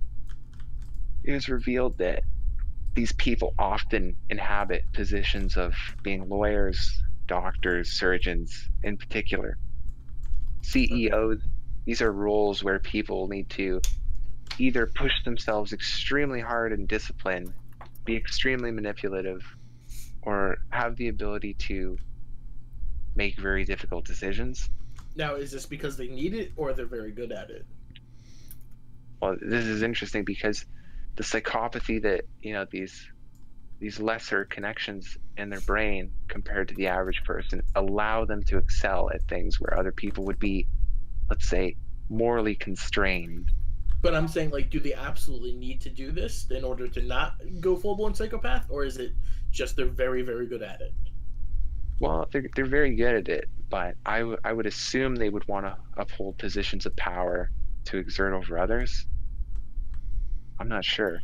revealed that these people often inhabit positions of being lawyers, doctors, surgeons, in particular, CEOs. These are roles where people need to either push themselves extremely hard in discipline, be extremely manipulative, or have the ability to make very difficult decisions. Now, is this because they need it or they're very good at it? Well, this is interesting because the psychopathy that, these lesser connections in their brain compared to the average person allow them to excel at things where other people would be, let's say, morally constrained. But I'm saying, like, do they absolutely need to do this in order to not go full-blown psychopath, or is it just they're very, very good at it? Well, they're very good at it, but I would assume they would want to uphold positions of power to exert over others. I'm not sure.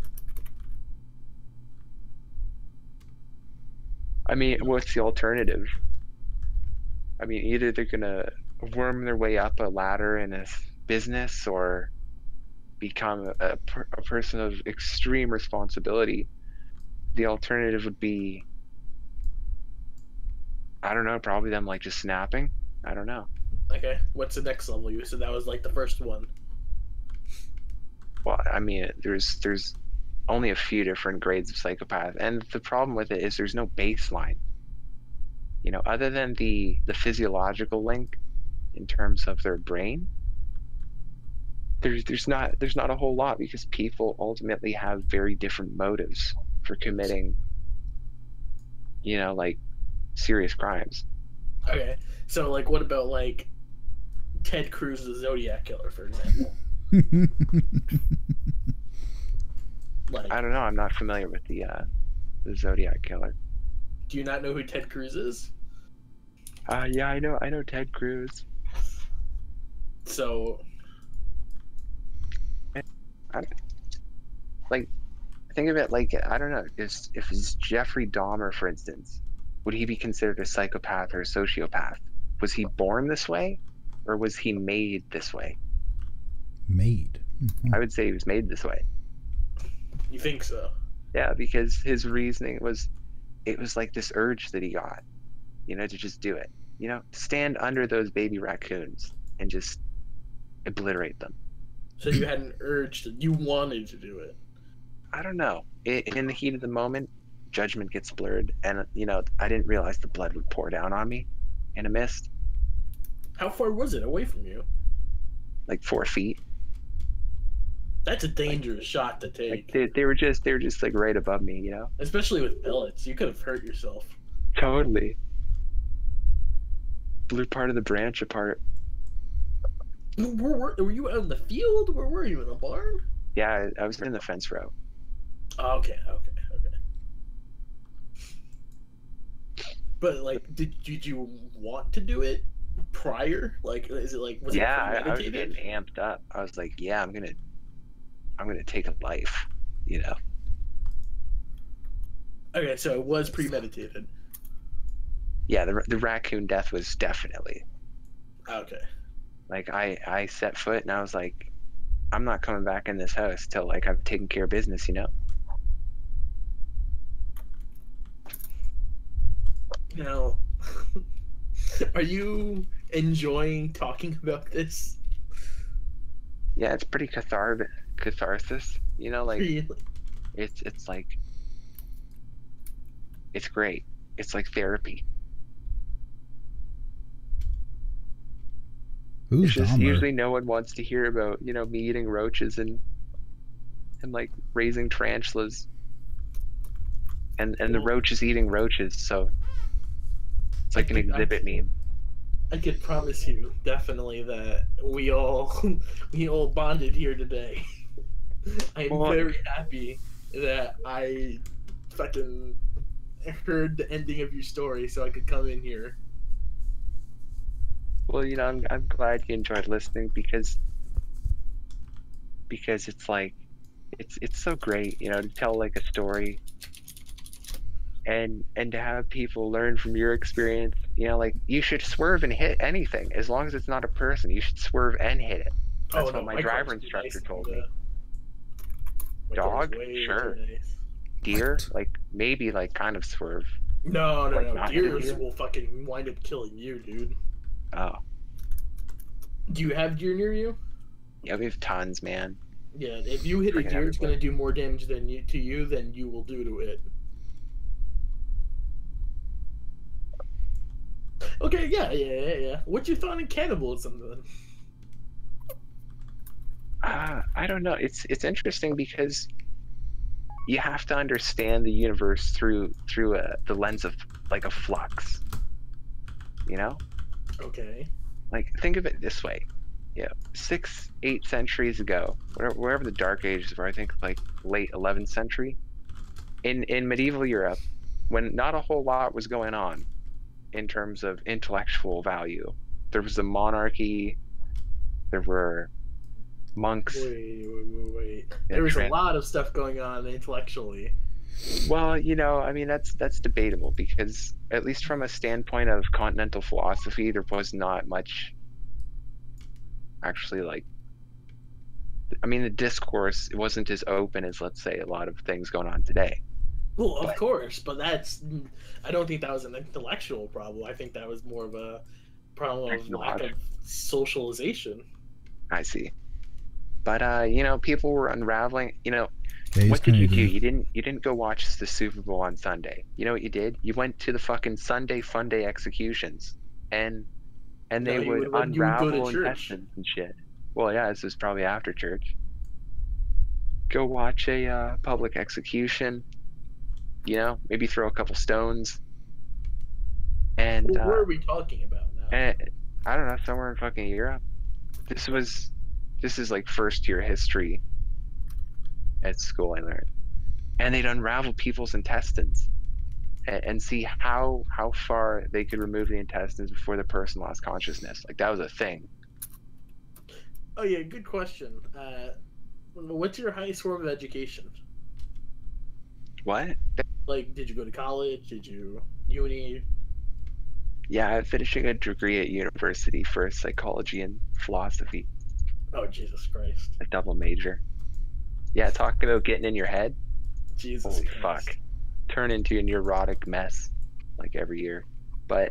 I mean, what's the alternative? I mean, either they're gonna worm their way up a ladder in a business or become a person of extreme responsibility. The alternative would be, I don't know, probably them like just snapping. I don't know. Okay, what's the next level? You said that was like the first one. Well, I mean, there's only a few different grades of psychopath, and the problem with it is there's no baseline. Other than the physiological link in terms of their brain, there's not a whole lot, because people ultimately have very different motives for committing, like serious crimes. Okay, so like, what about like Ted Cruz, the Zodiac Killer, for example? Like, I don't know. I'm not familiar with the Zodiac Killer. Do you not know who Ted Cruz is? Yeah, I know Ted Cruz. So, think of it like, I don't know, if it's Jeffrey Dahmer, for instance, would he be considered a psychopath or a sociopath? Was he born this way, or was he made this way? Made. I would say he was made this way. You think so? Yeah, because his reasoning was, it was like this urge that he got, to just do it, to stand under those baby raccoons and just obliterate them. So you had an urge that you wanted to do it. I don't know. In the heat of the moment, judgment gets blurred, and I didn't realize the blood would pour down on me in a mist. How far was it away from you? Like 4 feet. That's a dangerous shot to take. They were just like right above me, Especially with pellets, you could have hurt yourself. Totally. Blew part of the branch apart. Were you out in the field? Where were you, in a barn? Yeah, I was in the fence row. Oh, okay. But like, did you want to do it? prior? Like, is it like was it I was premeditated? getting amped up. I was like, yeah, I'm gonna take a life, you know. Okay, so it was premeditated. Yeah, the raccoon death was definitely. Okay. Like I set foot and I was like, I'm not coming back in this house till like I've taken care of business, you know. Now, are you enjoying talking about this? Yeah, it's pretty catharsis, you know, like Really? it's like it's great. It's like therapy. Who's It's just Dahmer? usually no one wants to hear about, you know, me eating roaches and like raising tarantulas and the roach is eating roaches, so it's like an exhibit meme. I could promise you definitely that we all we all bonded here today. I'm very happy that I fucking heard the ending of your story so I could come in here. Well, you know, I'm glad you enjoyed listening because it's like it's so great, you know, to tell like a story and to have people learn from your experience. You know, like you should swerve and hit anything as long as it's not a person. You should swerve and hit it. That's what my driver instructor told me. Dog, sure. Deer, like maybe like kind of swerve. No, like deers will fucking wind up killing you, dude. Oh. Do you have deer near you? Yeah, we have tons, man. Yeah, if you hit a deer, it's gonna do more damage than you than you will do to it. Okay, yeah. What's your thought on cannibalism then? I don't know. It's interesting because you have to understand the universe through the lens of like a flux. You know? Okay. Like think of it this way. Yeah, 6-8 centuries ago, wherever the Dark Ages were, I think like late 11th century, in medieval Europe, when not a whole lot was going on in terms of intellectual value. There was a monarchy, there were monks. Wait. There was a lot of stuff going on intellectually. Well, you know, I mean, that's debatable because at least from a standpoint of continental philosophy, there was not much actually like, I mean, the discourse, it wasn't as open as, let's say, a lot of things going on today. Well, of course, but I don't think that was an intellectual problem. I think that was more of a problem of lack of socialization. I see. But, you know, people were unraveling, you know, Yeah, what did you do? You didn't go watch the Super Bowl on Sunday. You know what you did? You went to the fucking Sunday Fun Day executions and they would unravel intestines and shit. Well, yeah, this was probably after church. Go watch a public execution. You know, maybe throw a couple stones. And where are we talking about now? I don't know, somewhere in fucking Europe. This is like first year history at school I learned. And they'd unravel people's intestines and see how far they could remove the intestines before the person lost consciousness. Like that was a thing. Oh yeah, good question. What's your highest form of education? What? Like, did you go to college? Did you uni? Yeah, I'm finishing a degree at university for psychology and philosophy. Oh, Jesus Christ. A double major. Yeah, talk about getting in your head. Jesus Holy Christ. fuck. Turn into a neurotic mess like every year. But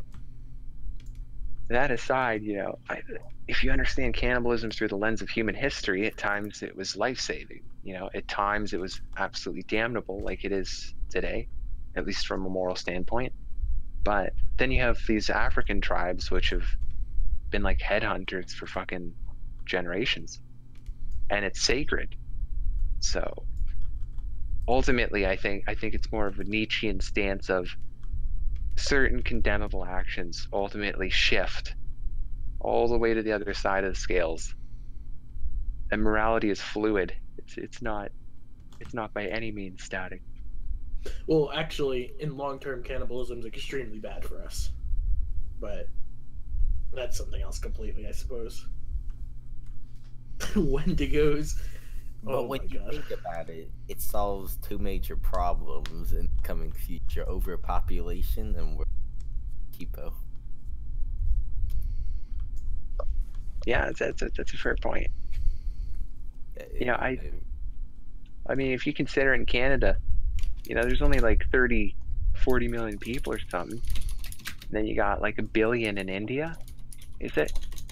that aside, you know, if you understand cannibalism through the lens of human history, at times it was life-saving. You know, at times it was absolutely damnable like it is today, at least from a moral standpoint. But then you have these African tribes which have been like headhunters for fucking generations. And it's sacred. So ultimately, I think it's more of a Nietzschean stance of certain condemnable actions ultimately shift all the way to the other side of the scales. And morality is fluid. It's not by any means static. Well, actually, in long-term, cannibalism is extremely bad for us. But That's something else completely, I suppose. Wendigos. But Oh when my you god. think about it, it solves two major problems in the coming future: overpopulation and cheapo. Yeah, that's a fair point. You know, I mean, if you consider in Canada, you know, there's only like 30, 40 million people or something. And then you got like 1 billion in India. Is it?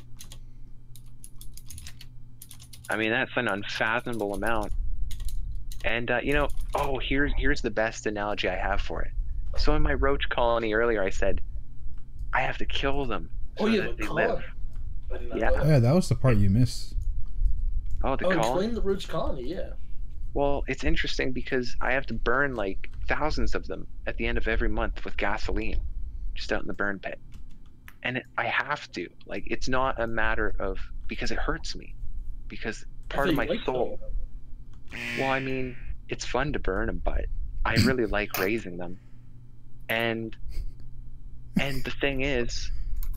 I mean, that's an unfathomable amount. And you know, oh, here's the best analogy I have for it. So in my roach colony earlier, I said I have to kill them Oh, so you that have a they live. colony. I did not Yeah. know that. Yeah, that was the part you missed. Oh, the colony. Explain the roach colony. Yeah. Well, it's interesting because I have to burn like thousands of them at the end of every month with gasoline, just out in the burn pit. And I have to. Like, it's not a matter of because it hurts me, because part of my soul. Well, I mean, it's fun to burn them, but I really like raising them. And the thing is,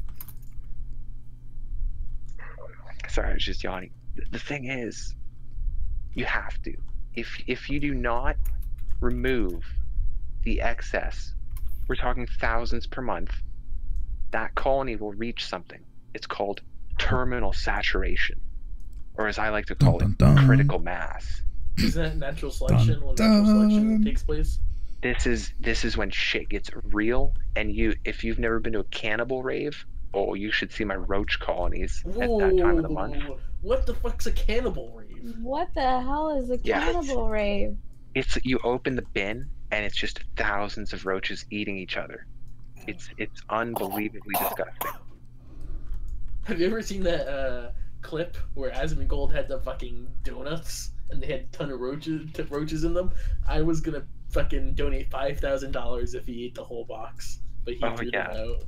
sorry, I was just yawning. The thing is, you have to. If you do not remove the excess, we're talking thousands per month, that colony will reach something. It's called terminal saturation, or as I like to call it, critical mass. Isn't that natural selection when natural selection takes place? This is when shit gets real, and if you've never been to a cannibal rave, oh, you should see my roach colonies at that time of the month. What the fuck's a cannibal rave? What the hell is a cannibal rave? It's you open the bin and it's just thousands of roaches eating each other. It's unbelievably disgusting. Have you ever seen that clip where Asmongold had the fucking donuts and they had a ton of roaches in them? I was gonna fucking donate $5,000 if he ate the whole box, but he threw them out.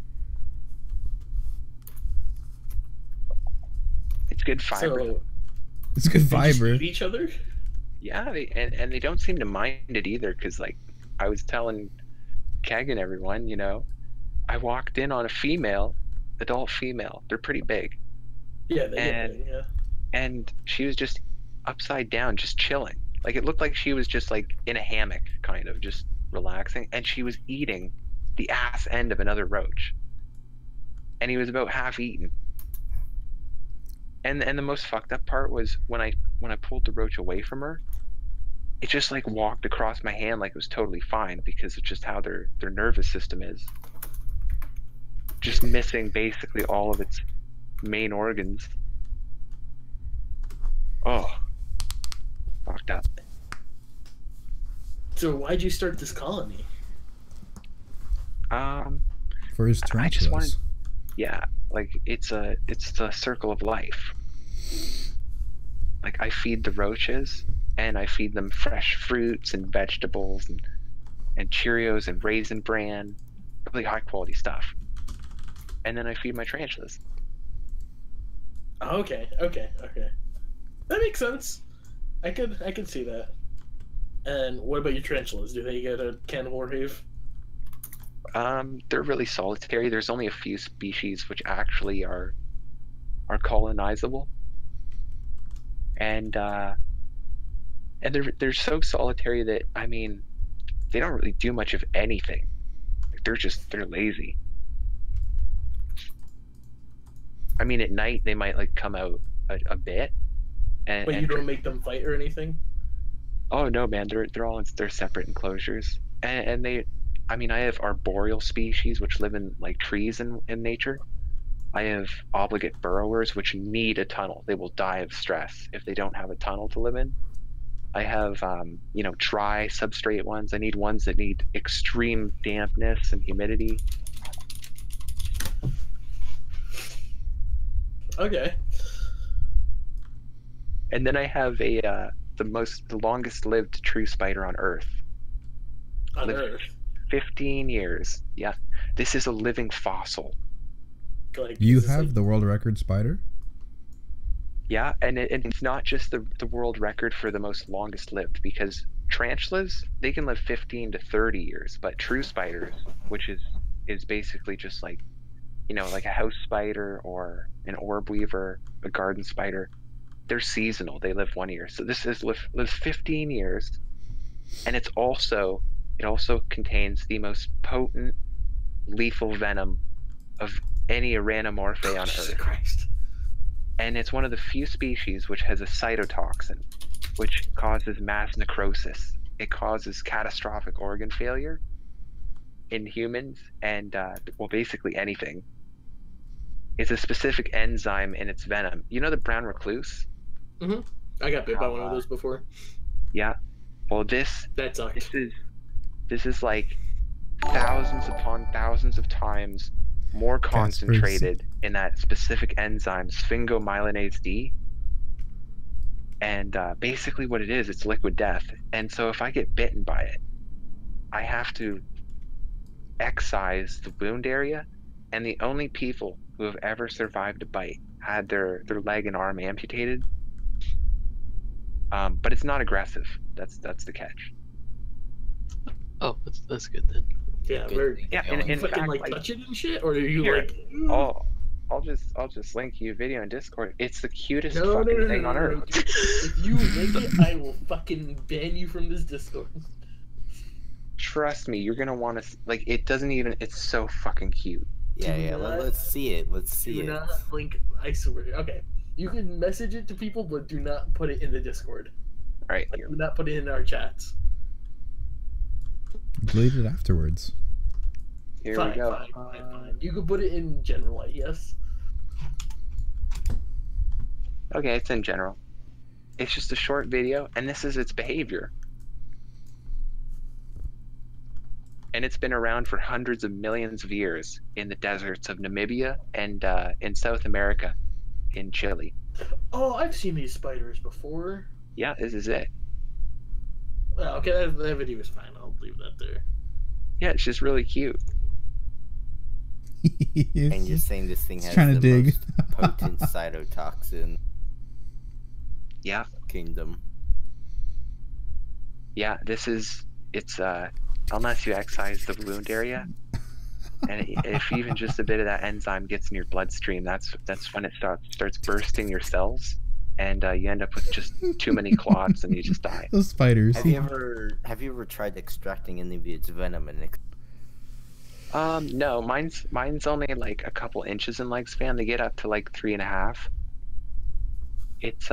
It's good fiber. So, it's good fiber. Eat each other? Yeah, and they don't seem to mind it either, because like I was telling Keg and everyone, you know, I walked in on a female, adult female. They're pretty big. Yeah, they get big, yeah. And she was just upside down, just chilling. Like it looked like she was just like in a hammock, kind of just relaxing, and she was eating the ass end of another roach. And he was about half eaten. And the most fucked up part was when I pulled the roach away from her, it just like walked across my hand like it was totally fine, because it's just how their nervous system is. Just missing basically all of its main organs. Oh, fucked up. So why'd you start this colony? For his tarantulas. Yeah, like it's the circle of life. Like I feed the roaches, and I feed them fresh fruits and vegetables and Cheerios and Raisin Bran, really high quality stuff. And then I feed my tarantulas. Okay. That makes sense. I could see that. And what about your tarantulas? Do they get a cannibal rave? They're really solitary. There's only a few species which actually are colonizable. And they're so solitary that, I mean, they don't really do much of anything. Like they're lazy. I mean, at night they might like come out a bit. But you don't make them fight or anything? Oh no, man, they're all in their separate enclosures, and they, I mean, I have arboreal species which live in like trees in nature. I have obligate burrowers which need a tunnel. They will die of stress if they don't have a tunnel to live in. I have, you know, dry substrate ones. I need ones that need extreme dampness and humidity. Okay. And then I have the longest lived true spider on Earth. On Earth? 15 years. Yeah. This is a living fossil. Like, you have the world record spider? Yeah, and it's not just the world record for the most longest lived, because tarantulas, they can live 15 to 30 years, but true spiders, which is basically just like you know, like a house spider or an orb weaver, a garden spider, they're seasonal. They live 1 year. So this lives 15 years, and it also contains the most potent lethal venom of any Aranomorphae on Jesus Earth. Christ. And it's one of the few species which has a cytotoxin, which causes mass necrosis. It causes catastrophic organ failure in humans and, well, basically anything. It's a specific enzyme in its venom. You know the brown recluse? Mm-hmm. I got bit by one of those before. Yeah. Well, this sucked. This is like thousands upon thousands of times more concentrated in that specific enzyme, sphingomyelinase D. And basically what it is, it's liquid death. And so if I get bitten by it, I have to excise the wound area. And the only people who have ever survived a bite had their leg and arm amputated. But it's not aggressive. That's the catch. Oh, that's good then. Yeah, yeah. In fucking fact, like touch it and shit, or are you here, like? I'll just link you a video in Discord. It's the cutest No, fucking thing on earth. dude. If you link it, I will fucking ban you from this Discord. Trust me, you're gonna want to like. It doesn't even. It's so fucking cute. Yeah. Let's see it. Let's see it. Do not link. I swear. Okay, you can message it to people, but do not put it in the Discord. Right. Like, do not put it in our chats. Delete it afterwards. Here Fine, we go. fine. You can put it in general, I guess. Okay, it's in general. It's just a short video, and this is its behavior. And it's been around for hundreds of millions of years in the deserts of Namibia and in South America, in Chile. Oh, I've seen these spiders before. Yeah, this is it. Well, okay, that video is fine. I'll leave that there. Yeah, it's just really cute. And you're saying this thing has trying to the dig. most potent cytotoxin. Yeah. Kingdom. Yeah, it's unless you excise the wound area, and if even just a bit of that enzyme gets in your bloodstream, that's when it starts bursting your cells, and you end up with just too many clots and you just die. Those spiders. Have you ever tried extracting any of its venom and no, mine's only like a couple inches in lifespan. They get up to like 3.5. It's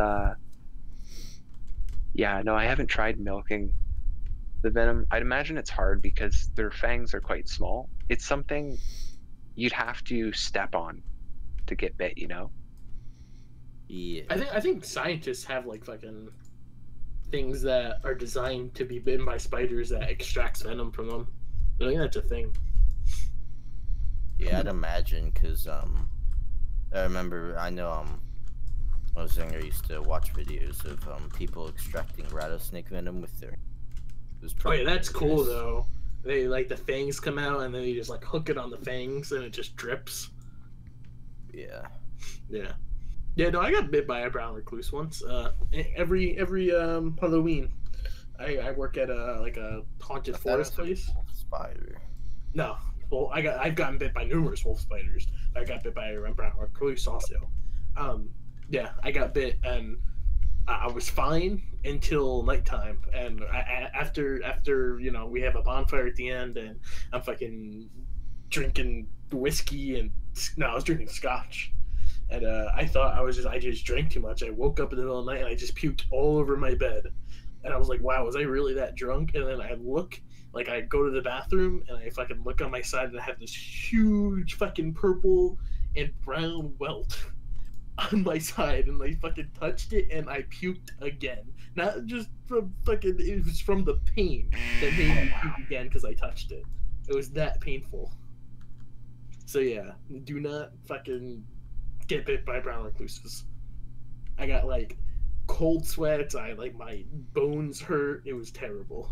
yeah, no, I haven't tried milking the venom. I'd imagine it's hard because their fangs are quite small. It's something you'd have to step on to get bit, you know? Yeah. I think scientists have like fucking things that are designed to be bitten by spiders that extracts venom from them. I think that's a thing. Yeah, I'd imagine, because I know when I was younger, I used to watch videos of people extracting rattlesnake venom with their. Oh yeah, that's cool though. They like the fangs come out and then they just like hook it on the fangs and it just drips. Yeah. Yeah, no, I got bit by a brown recluse once. Every Halloween, I work at a haunted forest place. Spider. No, well, I've gotten bit by numerous wolf spiders. I got bit by a brown recluse also. Yeah, I got bit and I was fine until nighttime, and after we have a bonfire at the end, and I'm fucking drinking whiskey and I was drinking scotch, and I thought I just drank too much. I woke up in the middle of the night and I just puked all over my bed, and I was like, wow, was I really that drunk? And then I go to the bathroom and I fucking look on my side and I have this huge fucking purple and brown welt on my side, and I fucking touched it and I puked again. Not just from fucking, it was from the pain that made me puke again because I touched it. It was that painful. So yeah, do not fucking get bit by brown recluses. I got like cold sweats, my bones hurt, it was terrible.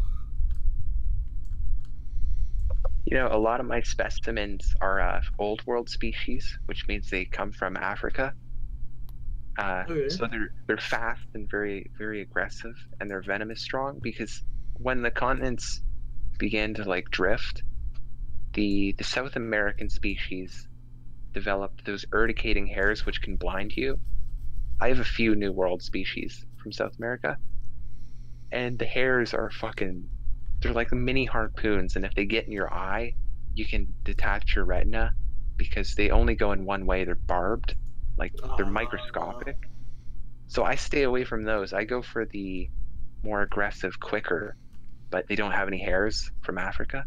You know, a lot of my specimens are old world species, which means they come from Africa. So they're fast and very, very aggressive, and their venom is strong because when the continents began to like drift, the South American species developed those urticating hairs which can blind you. I have a few New World species from South America, and the hairs are fucking, they're like mini harpoons, and if they get in your eye, you can detach your retina because they only go in one way. They're barbed, like they're microscopic. So I stay away from those. I go for the more aggressive, quicker, but they don't have any hairs from Africa.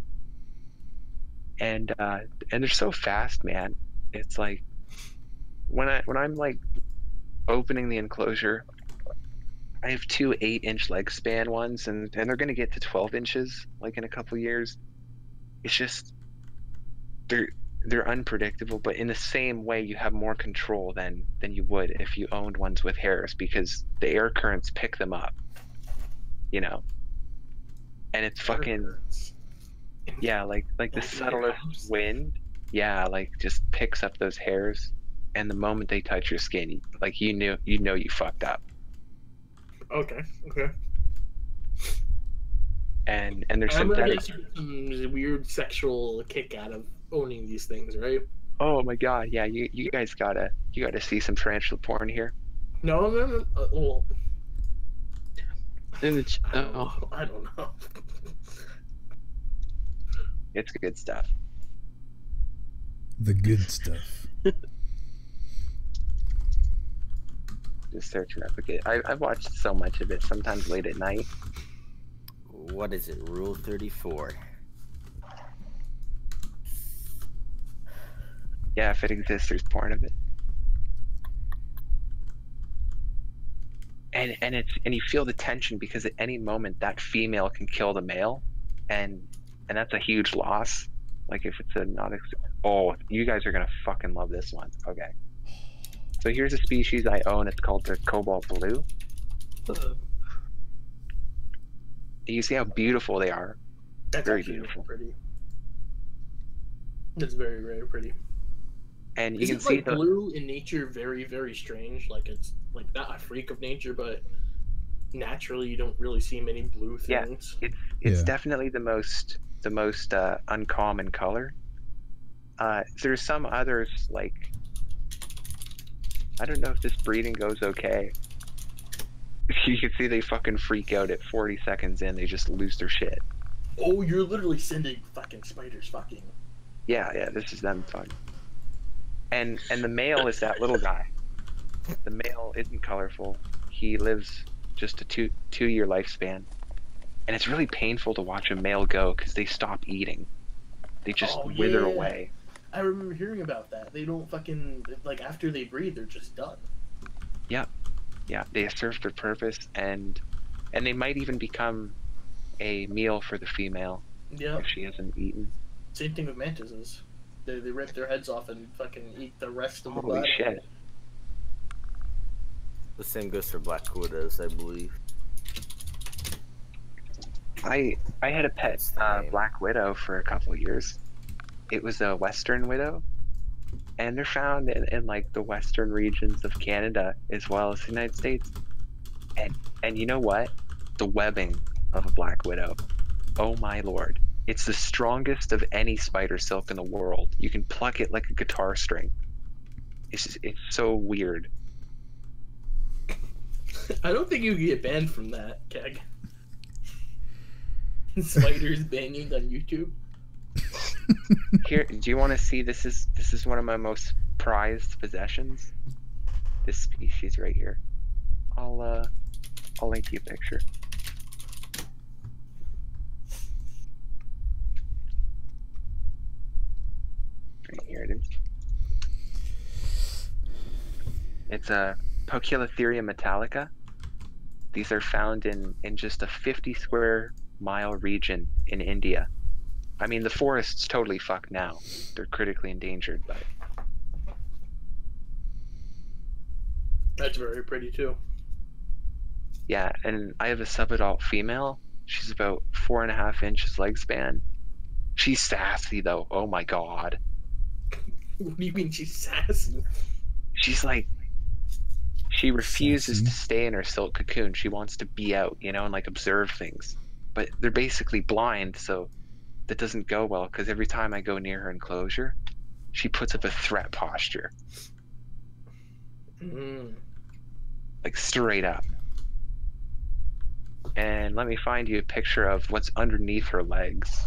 And they're so fast, man. It's like when I'm like opening the enclosure, I have two 8-inch leg span ones, and they're gonna get to 12 inches like in a couple years. It's just they're unpredictable, but in the same way you have more control than you would if you owned ones with hairs, because the air currents pick them up, you know. And it's fucking, yeah, like the subtlest wind, yeah, like just picks up those hairs, and the moment they touch your skin, like you know you fucked up. Okay. And there's I'm gonna synthetic. get some weird sexual kick out of owning these things, right? Oh my god, yeah, you guys gotta see some tarantula porn here. No. Well, I don't know. It's good stuff. The good stuff. Just searching up again. I've watched so much of it, sometimes late at night. What is it? Rule 34. Yeah, if it exists, there's porn of it. And you feel the tension because at any moment that female can kill the male, and that's a huge loss. Like if it's a oh, you guys are gonna fucking love this one. Okay. So here's a species I own. It's called the cobalt blue. You see how beautiful they are. That's very beautiful. Pretty. It's very, very pretty. And you Isn't can see like blue in nature very, very strange. Like it's like not a freak of nature, but naturally you don't really see many blue things. Yeah, it's definitely the most uncommon color. There's some others, like I don't know if this breeding goes okay. You can see they fucking freak out at 40 seconds in. They just lose their shit. Oh, you're literally sending fucking spiders fucking. Yeah, this is them fucking. And the male is that little guy. The male isn't colorful. He lives just a two-year lifespan. And it's really painful to watch a male go because they stop eating. They just wither away. I remember hearing about that. They don't fucking, like, after they breed, they're just done. Yep. Yeah, they serve their purpose, and they might even become a meal for the female if she hasn't eaten. Same thing with mantises. They rip their heads off and fucking eat the rest of the body. Holy shit. The same goes for black widows, I believe. I had a pet black widow for a couple years. It was a western widow, and they're found in like the western regions of Canada as well as the United States. And you know what? The webbing of a black widow, oh my lord, it's the strongest of any spider silk in the world. You can pluck it like a guitar string. It's so weird. I don't think you can get banned from that, Keg. Spiders banging on YouTube. Here, do you want to see? This is one of my most prized possessions. This species right here. I'll link you a picture. Right here it is. It's a Poecilotheria metallica. These are found in just a 50 square mile region in India. I mean, the forest's totally fucked now. They're critically endangered, but that's very pretty too. Yeah, and I have a subadult female. She's about 4.5 inches leg span. She's sassy though. Oh my god. What do you mean she's sassy? She's like, she refuses to stay in her silk cocoon. She wants to be out, you know, and like observe things. But they're basically blind, so that doesn't go well because every time I go near her enclosure, she puts up a threat posture. Like straight up. And let me find you a picture of what's underneath her legs.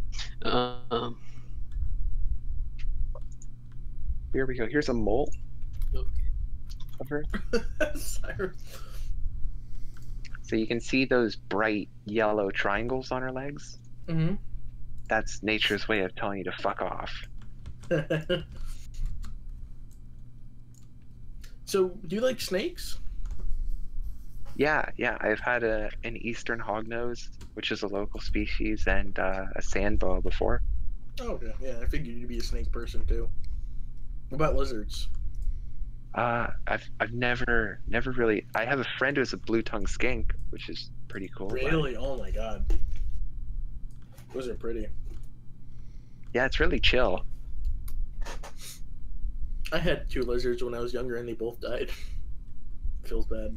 Here we go. Here's a mole. Okay. Of her. So you can see those bright yellow triangles on her legs. Mm-hmm. That's nature's way of telling you to fuck off. So, do you like snakes? Yeah. I've had an eastern hognose, which is a local species, and a sand boa before. Oh, okay. Yeah, I figured you'd be a snake person too. What about lizards? I've never really. I have a friend who's a blue-tongued skink, which is pretty cool. Really? Oh my god. Those are pretty. Yeah, it's really chill. I had 2 lizards when I was younger and they both died. Feels bad.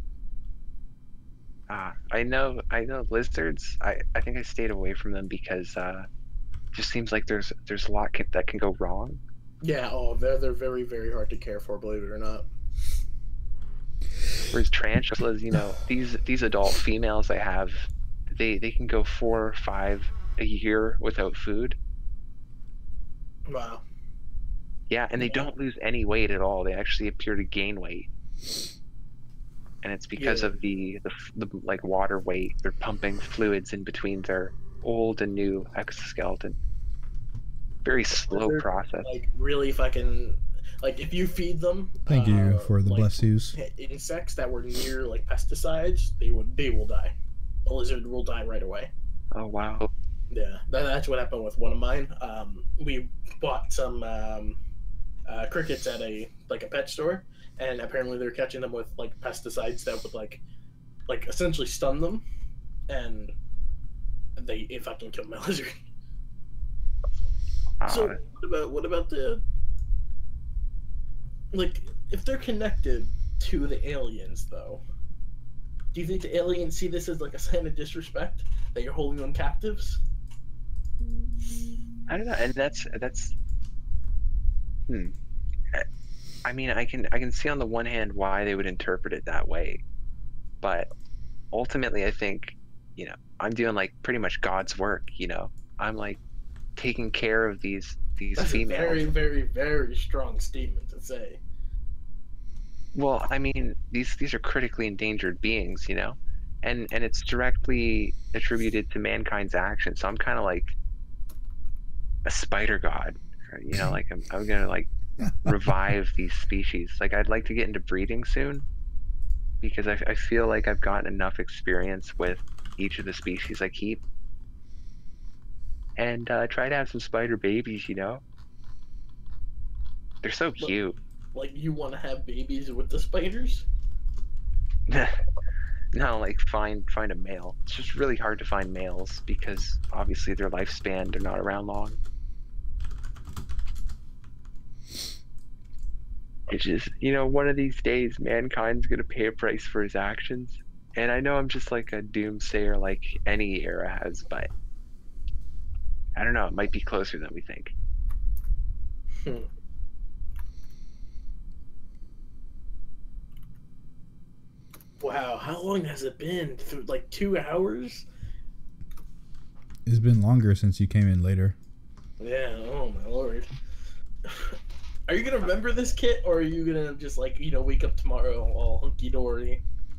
I know lizards. I think I stayed away from them because it just seems like there's a lot that can go wrong. Yeah, they're very, very hard to care for, believe it or not. Whereas tarantulas, these adult females I have, they can go 4 or 5 a year without food. Wow. Yeah, and they don't lose any weight at all. They actually appear to gain weight. And it's because of the like water weight. They're pumping fluids in between their old and new exoskeleton. Very slow process. Like really fucking like if you feed them. Thank you for the bless yous. Insects that were near like pesticides, they will die. A lizard will die right away. Oh wow. Yeah, that's what happened with one of mine. We bought some crickets at a pet store, and apparently they're catching them with like pesticides that would like essentially stun them, and it fucking killed my lizard. So what about the if they're connected to the aliens though? Do you think the aliens see this as like a sign of disrespect that you're holding them captives? I don't know, and that's. I mean, I can see on the one hand why they would interpret it that way, but ultimately, I think, I'm doing like pretty much God's work. I'm like taking care of these That's females. A very, very, very strong statement to say. Well, I mean, these are critically endangered beings, and it's directly attributed to mankind's actions. So I'm kind of like a spider god, like I'm gonna like revive these species. Like I'd like to get into breeding soon because I feel like I've gotten enough experience with each of the species I keep, and try to have some spider babies. They're so cute. Like you want to have babies with the spiders? No, like find a male. It's just really hard to find males because obviously their lifespan, they're not around long. It's just, one of these days mankind's gonna pay a price for his actions. And I know I'm just like a doomsayer like any era has, but I don't know, it might be closer than we think. Wow, how long has it been? Like 2 hours? It's been longer since you came in later. Yeah, oh my lord. Are you gonna remember this kit, or are you gonna just wake up tomorrow all hunky dory?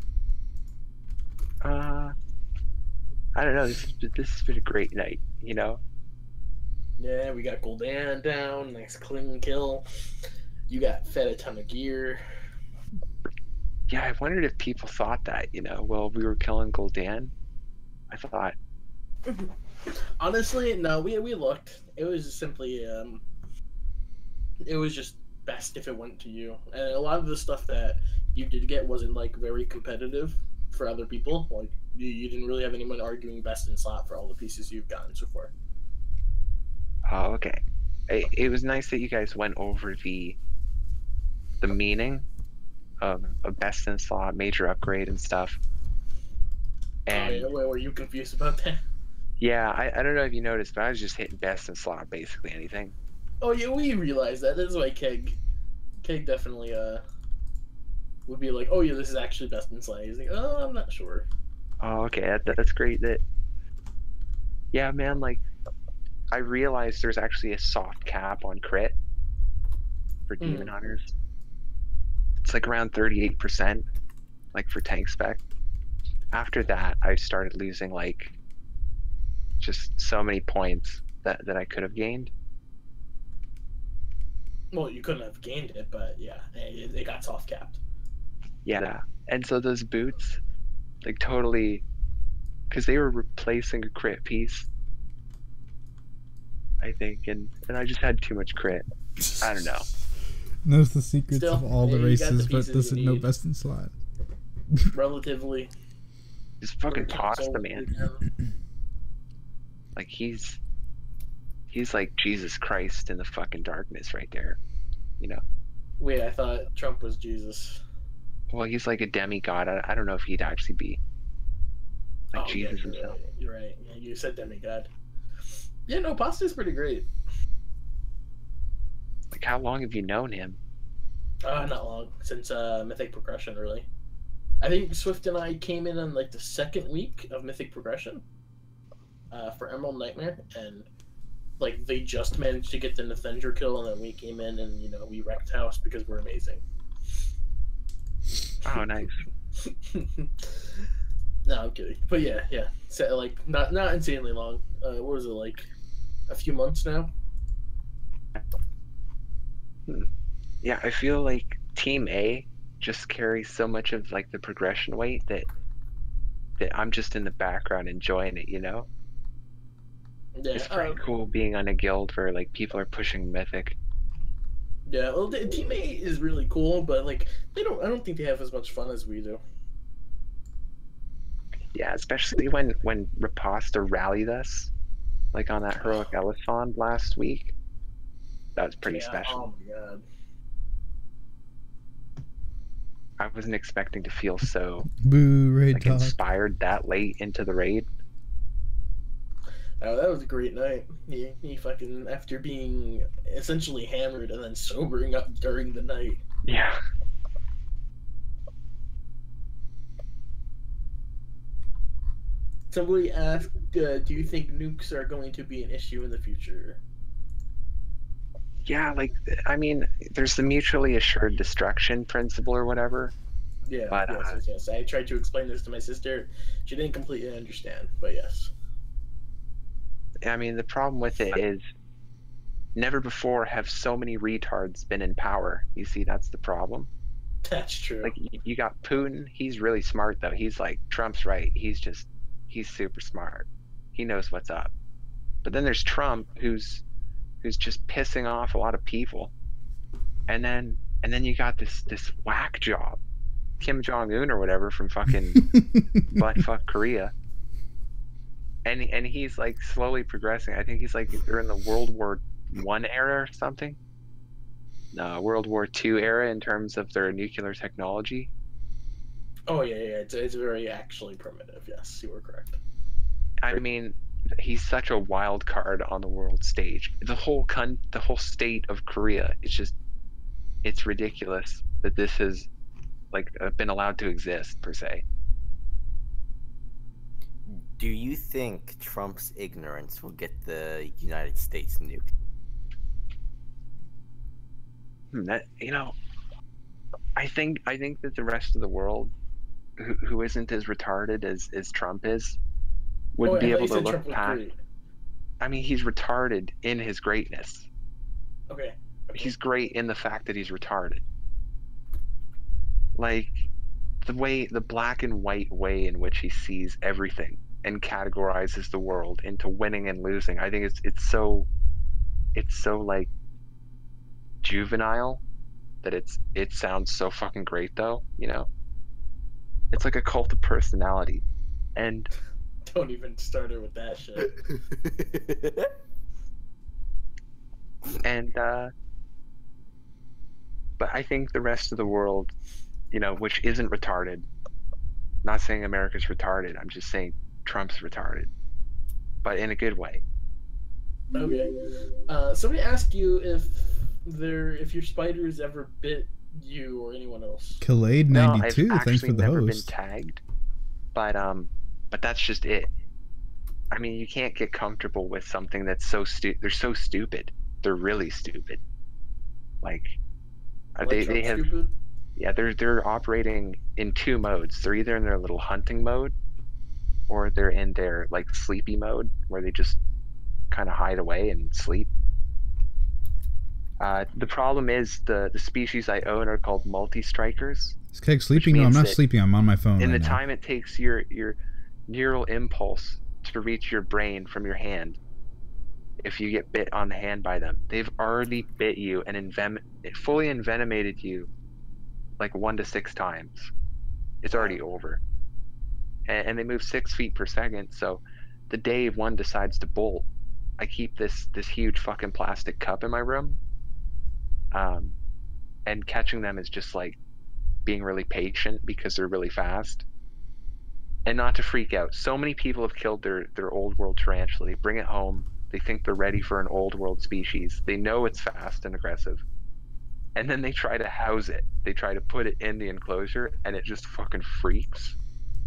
I don't know. This has been a great night. Yeah, we got gul'dan down, nice clean kill. You got fed a ton of gear. Yeah, I wondered if people thought that, while we were killing gul'dan. I thought. Honestly, no. We looked. It was simply it was just best if it went to you. And a lot of the stuff that you did get wasn't very competitive for other people. Like you didn't really have anyone arguing best in slot for all the pieces you've gotten so far. Oh, okay. It was nice that you guys went over the meaning of best in slot, major upgrade, and stuff. And were you confused about that? Yeah, I don't know if you noticed, but I was just hitting best in slot basically anything. Oh yeah, we realize that. That's why Keg definitely would be like, oh yeah, this is actually best in slay. He's like, oh, I'm not sure. Oh, okay, that's great. Yeah, man. Like, I realized there's actually a soft cap on crit for demon hunters. It's like around 38%, like for tank spec. After that, I started losing like just so many points that I could have gained. Well, you couldn't have gained it, but yeah, it got soft capped. Yeah, and so those boots, like totally, because they were replacing a crit piece, I think, and I just had too much crit. I don't know. Knows the secrets Still, of all the races, but doesn't know best in slot. Relatively. Just fucking pasta, man. Like he's like Jesus Christ in the fucking darkness right there, you know. Wait, I thought Trump was Jesus. Well, he's like a demigod. I don't know if he'd actually be like Jesus himself. Right. You're right. Yeah, you said demigod. Yeah, no, pasta's pretty great. Like, how long have you known him? Not long. Since Mythic Progression, really. I think Swift and I came in on like the second week of Mythic Progression for Emerald Nightmare, and like they just managed to get the Nathender kill, and then we came in and we wrecked house because we're amazing. Oh, nice. No, I'm kidding. But yeah. So, like not insanely long. What was it, like a few months now? Yeah, I feel like Team A just carries so much of like the progression weight that I'm just in the background enjoying it, you know? Yeah, it's pretty cool being on a guild where like people are pushing Mythic. Yeah, well, Team A is really cool, but like I don't think they have as much fun as we do. Yeah, especially when Riposta rallied us, like on that heroic Elephant last week. That was pretty special. Oh my god. I wasn't expecting to feel so raid inspired that late into the raid. Oh, that was a great night. He fucking, after being essentially hammered and then sobering up during the night. Yeah. Somebody asked, do you think nukes are going to be an issue in the future? Yeah, like, I mean, there's the mutually assured destruction principle or whatever. Yeah, but, yes. I tried to explain this to my sister. She didn't completely understand, but yes. I mean, the problem with it is never before have so many retards been in power. You see, that's the problem. That's true. Like, you got Putin. He's really smart, though. He's like, Trump's right. He's super smart. He knows what's up. But then there's Trump, who's just pissing off a lot of people. And then you got this whack job, Kim Jong-un or whatever from fucking buttfuck Korea. And he's like slowly progressing. I think he's like they're in the World War I era or something. No, World War II era in terms of their nuclear technology. Oh yeah. It's very actually primitive. Yes, you were correct. I mean, he's such a wild card on the world stage. The whole state of Korea. It's ridiculous that this has like been allowed to exist per se. Do you think Trump's ignorance will get the United States nuked? I think that the rest of the world, who isn't as retarded as Trump is, would be able to look past. I mean, he's retarded in his greatness. Okay. He's great in the fact that he's retarded. Like the black and white way in which he sees everything and categorizes the world into winning and losing. I think it's so like juvenile that it sounds so fucking great though, you know? It's like a cult of personality. And don't even start her with that shit. And but I think the rest of the world, which isn't retarded, not saying America's retarded, I'm just saying Trump's retarded, but in a good way. Okay. Somebody asked you if your spiders ever bit you or anyone else. Khalade92, I've thanks for actually the never been host. tagged, but that's just it. I mean, you can't get comfortable with something that's so they're so stupid. They're really stupid. Like they have stupid? Yeah, they're operating in two modes. They're either in their little hunting mode, or they're in their like sleepy mode where they just kind of hide away and sleep. The problem is the species I own are called multi-strikers. Is Keg sleeping? No, I'm not sleeping. I'm on my phone In right the now. time it takes your neural impulse to reach your brain from your hand, if you get bit on the hand by them, they've already bit you and fully envenomated you like 1 to 6 times. It's already over. And they move 6 feet per second. So the day one decides to bolt, I keep this huge fucking plastic cup in my room. And catching them is just like being really patient because they're really fast. And not to freak out. So many people have killed their old world tarantula. They bring it home. They think they're ready for an old world species. They know it's fast and aggressive. And then they try to house it. They try to put it in the enclosure, and it just fucking freaks.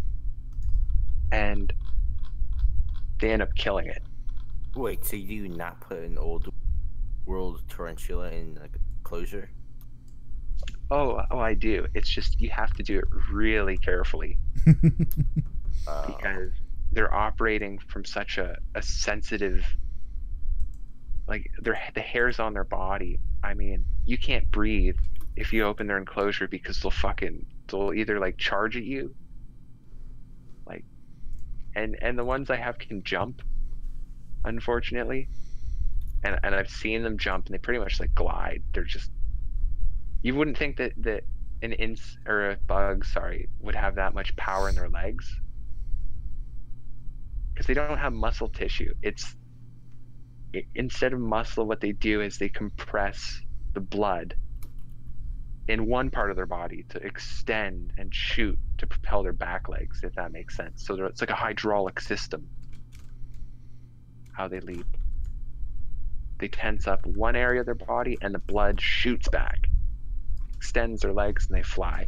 And they end up killing it. Wait, so you do not put an old world tarantula in the enclosure? Oh, I do. It's just you have to do it really carefully. Because they're operating from such a sensitive, like the hairs on their body. I mean, you can't breathe if you open their enclosure because they'll either like charge at you, like, and the ones I have can jump, unfortunately, and I've seen them jump and they pretty much like glide. They're just, you wouldn't think that a bug, would have that much power in their legs. Because they don't have muscle tissue. Instead of muscle, what they do is they compress the blood in one part of their body to extend and shoot to propel their back legs, if that makes sense. So it's like a hydraulic system, how they leap. They tense up one area of their body and the blood shoots back, extends their legs, and they fly.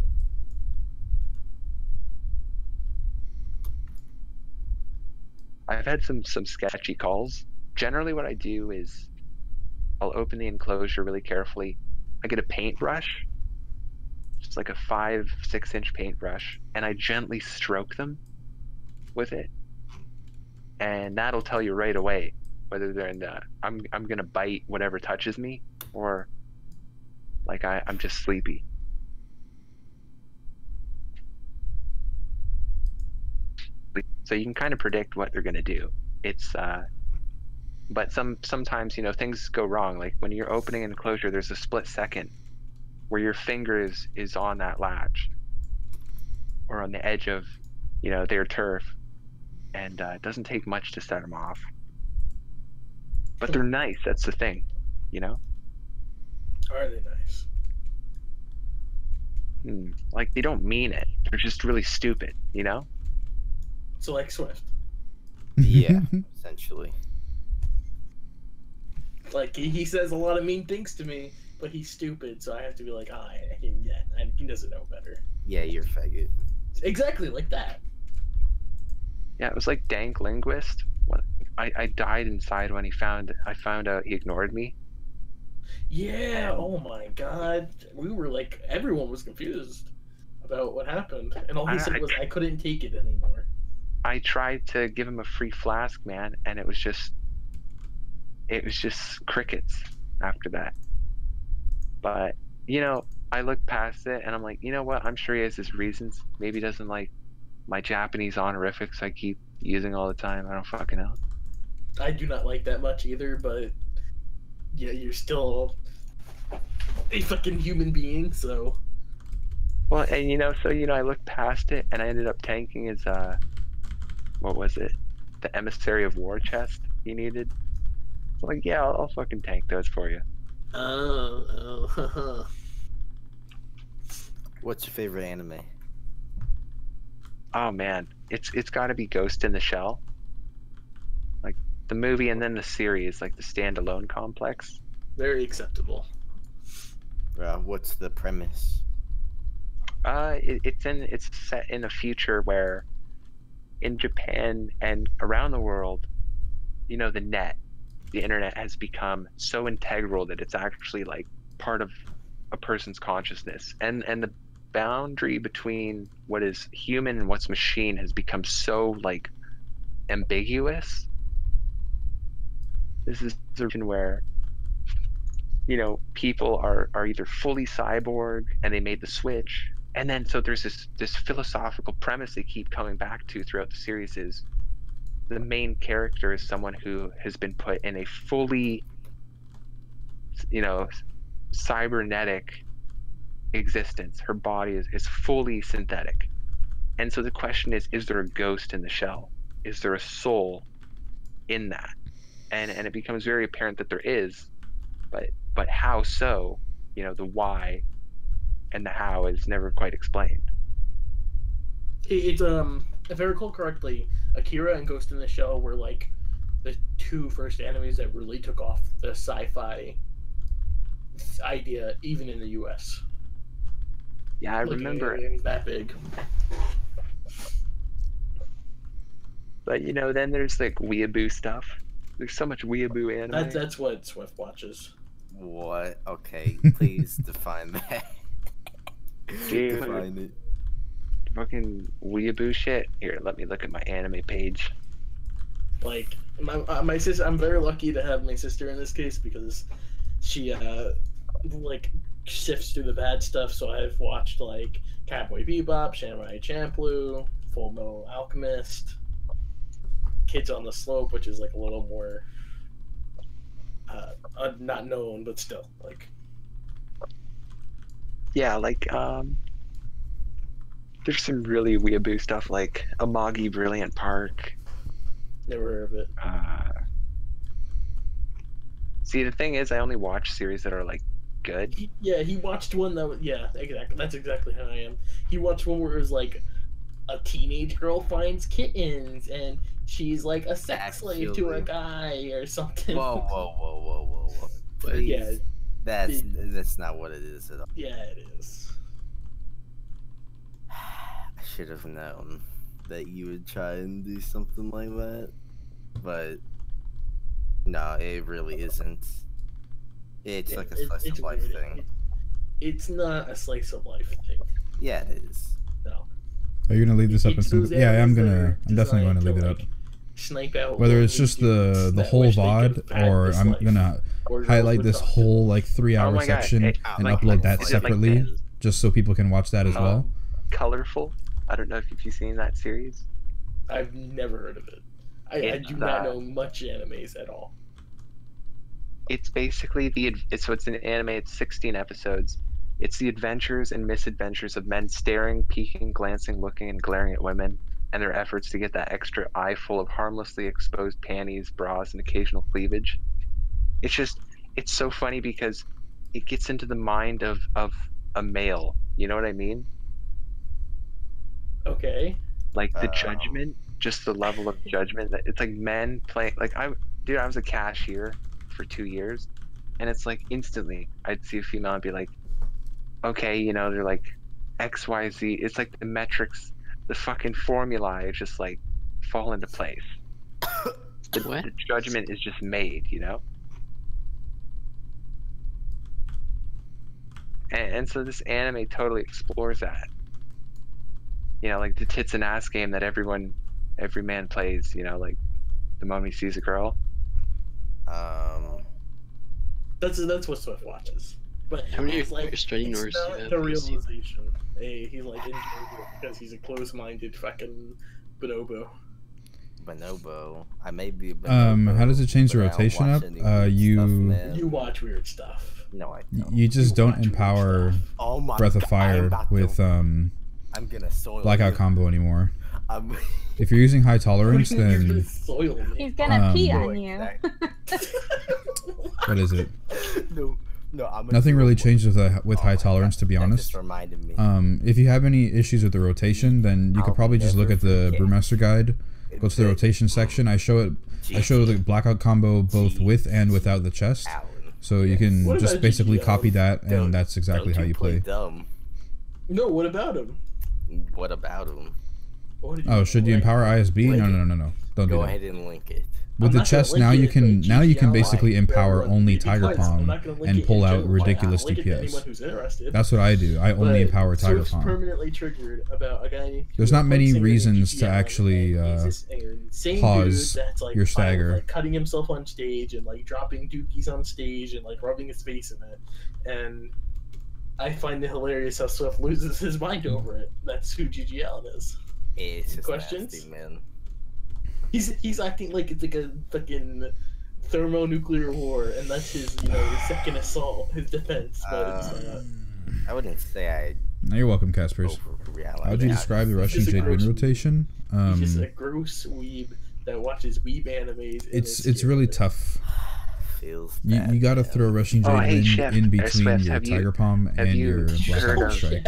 I've had some sketchy calls. Generally what I do is I'll open the enclosure really carefully. I get a paintbrush, just like a 5-6 inch paintbrush, and I gently stroke them with it. And that'll tell you right away whether they're in the I'm gonna bite whatever touches me, or like I'm just sleepy. So you can kind of predict what they're gonna do. It's but sometimes, you know, things go wrong. Like when you're opening an enclosure, there's a split second where your finger is on that latch or on the edge of, you know, their turf, and it doesn't take much to set them off. But they're nice. That's the thing, you know. Are they nice? Like they don't mean it. They're just really stupid, you know. So like Swift. Yeah, essentially. Like he says a lot of mean things to me, but he's stupid, so I have to be like, he doesn't know better. Yeah, you're a faggot. Exactly like that. Yeah, it was like Dank Linguist. When I died inside when I found out he ignored me. Yeah, oh my god. We were like, everyone was confused about what happened. And all he said was, I couldn't take it anymore. I tried to give him a free flask, man, and it was just crickets after that. But, you know, I looked past it and I'm like, you know what? I'm sure he has his reasons. Maybe he doesn't like my Japanese honorifics I keep using all the time. I don't fucking know. I do not like that much either, but yeah, you're still a fucking human being, so. Well, and you know, I looked past it and I ended up tanking his, what was it? The Emissary of War chest he needed. So like, yeah, I'll fucking tank those for you. Oh. What's your favorite anime? Oh man, it's got to be Ghost in the Shell. Like the movie and then the series, like the standalone complex. Very acceptable. What's the premise? It's set in a future where in Japan and around the world, you know, the internet has become so integral that it's actually like part of a person's consciousness, and the boundary between what is human and what's machine has become so like ambiguous. This is a region where, you know, people are either fully cyborg and they made the switch, and then so there's this philosophical premise they keep coming back to throughout the series is the main character is someone who has been put in a fully, you know, cybernetic existence. Her body is fully synthetic. And so the question is there a ghost in the shell? Is there a soul in that? And it becomes very apparent that there is, but how so? You know, the why and the how is never quite explained. It's if I recall correctly, Akira and Ghost in the Shell were like the two first animes that really took off the sci-fi idea, even in the US. Yeah, I remember it was that big. But you know, then there's like weeaboo stuff. There's so much weeaboo anime. That's what Swift watches. What? Okay, please define that. Dude, define it. Fucking weeaboo shit. Here, let me look at my anime page. Like my sister, I'm very lucky to have my sister in this case because she like sifts through the bad stuff. So I've watched like Cowboy Bebop, Samurai Champloo, Full Metal Alchemist, Kids on the Slope, which is like a little more not known, but still like. Yeah, like there's some really weeaboo stuff like Amagi Brilliant Park. Never heard of it. See, the thing is, I only watch series that are like good. He watched one that was, exactly. That's exactly how I am. He watched one where it was like a teenage girl finds kittens and she's like a sex slave to a guy or something. Whoa. But yeah, that's not what it is at all. Yeah, it is. I should have known that you would try and do something like that, but no, it really isn't. It's like a slice of life thing. It's not a slice of life thing. Yeah, it is. No. Are you gonna leave this up in single? Yeah, I'm definitely going to leave it up. Snipe out. Whether it's just the whole VOD or I'm gonna highlight this whole like 3-hour section and upload that separately, just so people can watch that as well. Colorful. I don't know if you've seen that series. I've never heard of it. I do not know much animes at all. It's basically it's an anime. It's 16 episodes. It's the adventures and misadventures of men staring, peeking, glancing, looking, and glaring at women, and their efforts to get that extra eye full of harmlessly exposed panties, bras, and occasional cleavage. It's so funny because it gets into the mind of a male. You know what I mean? Okay. Like the judgment, just the level of judgment that it's like men playing. Like I was a cashier for 2 years, and it's like instantly I'd see a female and be like, okay, you know, they're like XYZ. It's like the metrics, the fucking formulae just like fall into place. The judgment is just made, you know? And so this anime totally explores that. You know, like the tits and ass game that every man plays, you know, like the moment he sees a girl. That's what Swift watches. But how many it's like, studying it's not the realization. He's like enjoying it because he's a closed-minded fucking bonobo. Bonobo. I may be a bonobo. How does it change the rotation up? You watch weird stuff. No, I don't. You just don't empower Breath of Fire with I'm gonna soil blackout combo anymore. If you're using high tolerance, then he's gonna pee on you. What is it? No, nothing really changes with high tolerance, to be honest. Just reminded me. If you have any issues with the rotation, then you could probably just look at the Brewmaster guide go to the rotation section. I show it. I show the blackout combo both with and without the chest. So you can just basically copy that, and that's exactly how you play. Dumb. No, what about him? What about him? Oh, should you empower ISB? No. Don't do that. Go ahead and link it. With the chest now you can basically empower only Tiger Palm and pull out ridiculous DPS. That's what I do. I only empower Tiger Palm. Permanently triggered about a guy. There's not many reasons to actually pause your stagger. Like cutting himself on stage and like dropping dookies on stage and like rubbing his face in it, and I find it hilarious how Swift loses his mind over it. That's who GG Allen is. It's just questions, nasty, man. He's acting like it's like a fucking thermonuclear war, and that's his his second assault, his defense. But I wouldn't say I. No, you're welcome, Caspers. How would you describe the Russian Jade Wind rotation? He's just a gross weeb that watches weeb animes. It's really tough. You gotta throw Rushing Jade Wind in between your Tiger Palm and your Blackout Strike.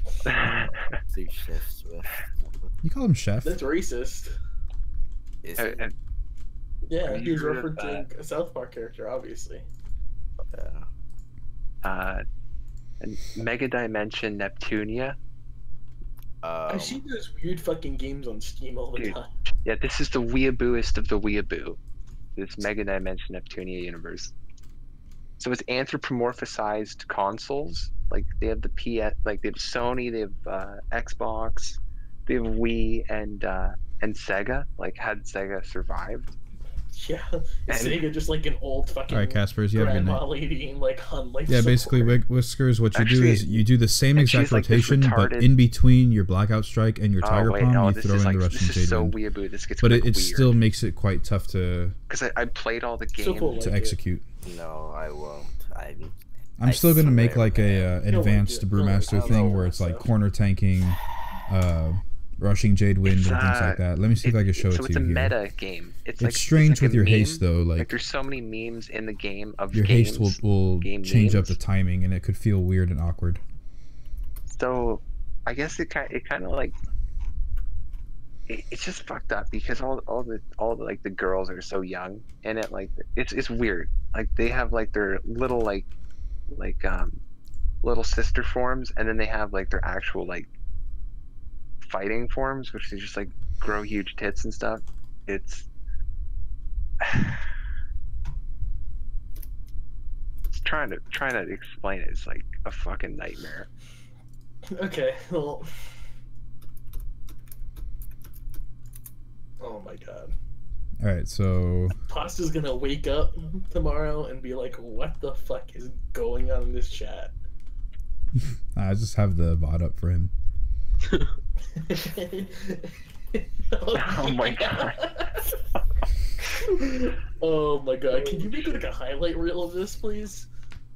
You call him Chef? That's racist. Yeah, Have he was you heard of, referencing a South Park character, obviously. Mega Dimension Neptunia. I see those weird fucking games on Steam all the time. Yeah, this is the weeabooest of the weeaboo. This Mega Dimension Neptunia universe. So it's anthropomorphized consoles. Like they have the PS, like they have Sony, they have Xbox, they have Wii, and Sega. Like, had Sega survived? Yeah, Sega just like an old fucking Alright, Caspers, you have a good night. lady like on life Yeah, basically, Whiskers, what you do is you do the same exact rotation, but in between your Blackout Strike and your Tiger Palm, you throw in the Russian Jade Wind. Weeaboo. This gets but like it still makes it quite tough to... Because I played all the games. To execute. No, I won't. I'm still gonna make like a advanced Brewmaster thing where it's like corner tanking, rushing Jade Wind and things like that. Let me see if I can show it to you. So it's a meta game. It's like, strange with your meme. haste though. Like there's so many memes in the game of your games, haste will change up the timing, and it could feel weird and awkward. So I guess it kind of like it's just fucked up because all the like the girls are so young, and it like it's weird. Like they have like their little like little sister forms, and then they have like their actual like fighting forms, which they just like grow huge tits and stuff. It's trying to explain it. It's like a fucking nightmare. Okay, well, oh my god. All right, so Pasta's gonna wake up tomorrow and be like, "What the fuck is going on in this chat?" I just have the VOD up for him. Oh my god. Oh my god. Can you make like a highlight reel of this, please?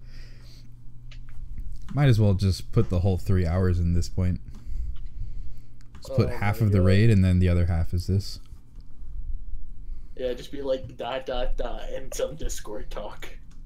Might as well just put the whole 3 hours in this point. Just put half of the raid and then the other half is this. Yeah, just be like ... and some Discord talk.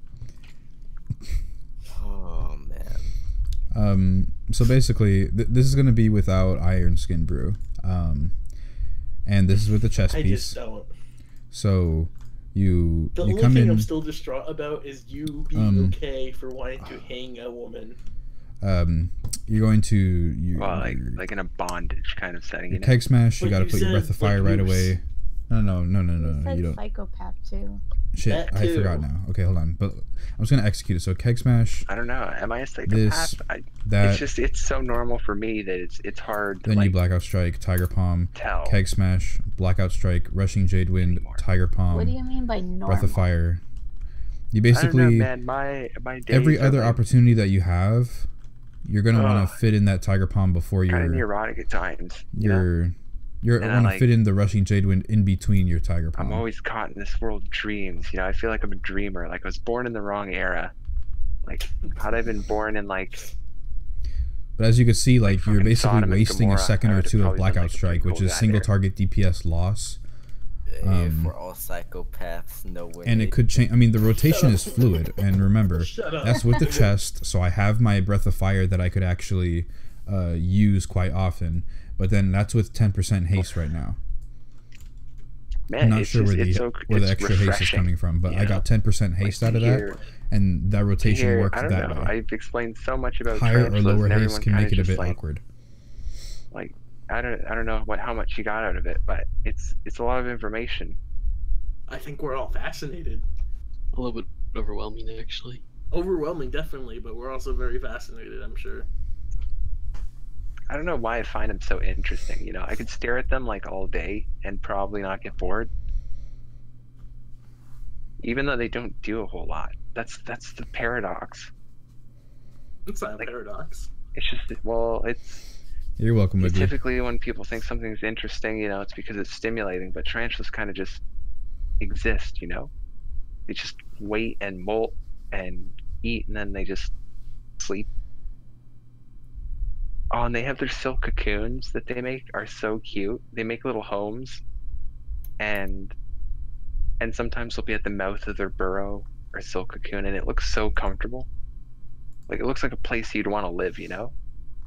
Oh man. So basically, this is gonna be without Iron Skin Brew, and this is with the chest piece. I just don't. So you the you only come thing in. I'm still distraught about is you being okay for wanting to hang a woman. You're going to like in a bondage kind of setting. Your keg smash. You But gotta you put your said, breath of fire right away. No. Said You don't. psychopath too. Shit, I forgot now. Okay, hold on. But I'm just gonna execute it. So keg smash. I don't know. Am I a psychopath? It's so normal for me that it's hard to Then like you Blackout Strike, Tiger Palm, tell. Keg Smash, Blackout Strike, Rushing Jade Wind, Tiger Palm. What do you mean by normal? Breath of Fire. You I basically don't know, man. My every days are other like opportunity that you have, you're gonna want to fit in that Tiger Palm before kind of you're neurotic at times. you're And want to fit in the Rushing Jade Wind in between your Tiger Palm. I'm always caught in this world of dreams. I feel like I'm a dreamer. Like I was born in the wrong era. Like had I been born in like. But as you can see, like you're basically Sodom and wasting a Gomorrah, second I or would've two of probably been, Blackout like, a Strike, pretty which cool is guy single there. target DPS loss. If we're all psychopaths, no way. And it could change. I mean, the rotation is fluid, and remember, Shut up. that's with the chest. So I have my Breath of Fire that I could actually use quite often. But then that's with 10% haste right now. Man, I'm not it's sure just, where the extra haste is coming from, but I got 10% haste out of that, and that rotation works I don't that know. way. I've explained so much about Higher or tarantulas, lower and haste everyone can kind make of it a just bit awkward. like I don't know how much you got out of it, but it's a lot of information. I think we're all fascinated. A little bit overwhelming, actually. Overwhelming, definitely, but we're also very fascinated, I'm sure. I don't know why I find them so interesting. You know, I could stare at them like all day and probably not get bored, even though they don't do a whole lot. That's the paradox. It's not a paradox. It's just, well, it's. You're welcome, Wiggly. Typically, when people think something's interesting, you know, it's because it's stimulating. But tarantulas kind of just exist, you know. They just wait and molt and eat, and then they just sleep. Oh, and they have their silk cocoons that they make are so cute. They make little homes, and sometimes they'll be at the mouth of their burrow or silk cocoon, and it looks so comfortable. Like it looks like a place you'd want to live, you know?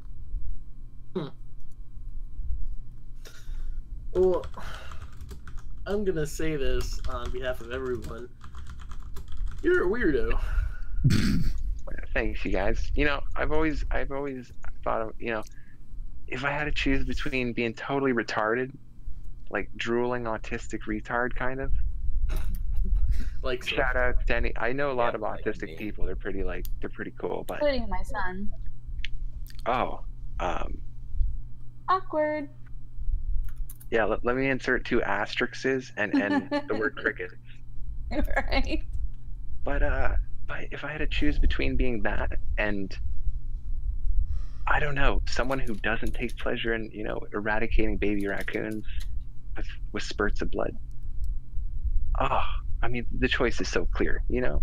Well, I'm gonna say this on behalf of everyone. You're a weirdo. Thanks, you guys. You know, I've always thought of, you know, if I had to choose between being totally retarded, like drooling autistic retard kind of. Like shout out to any. I know a lot of autistic people. They're pretty cool, but Including my son. oh, Awkward. yeah. Let me insert 2 asterisks and the word cricket. Right. But if I had to choose between being that and, I don't know, someone who doesn't take pleasure in, you know, eradicating baby raccoons with spurts of blood. Oh, I mean, the choice is so clear, you know?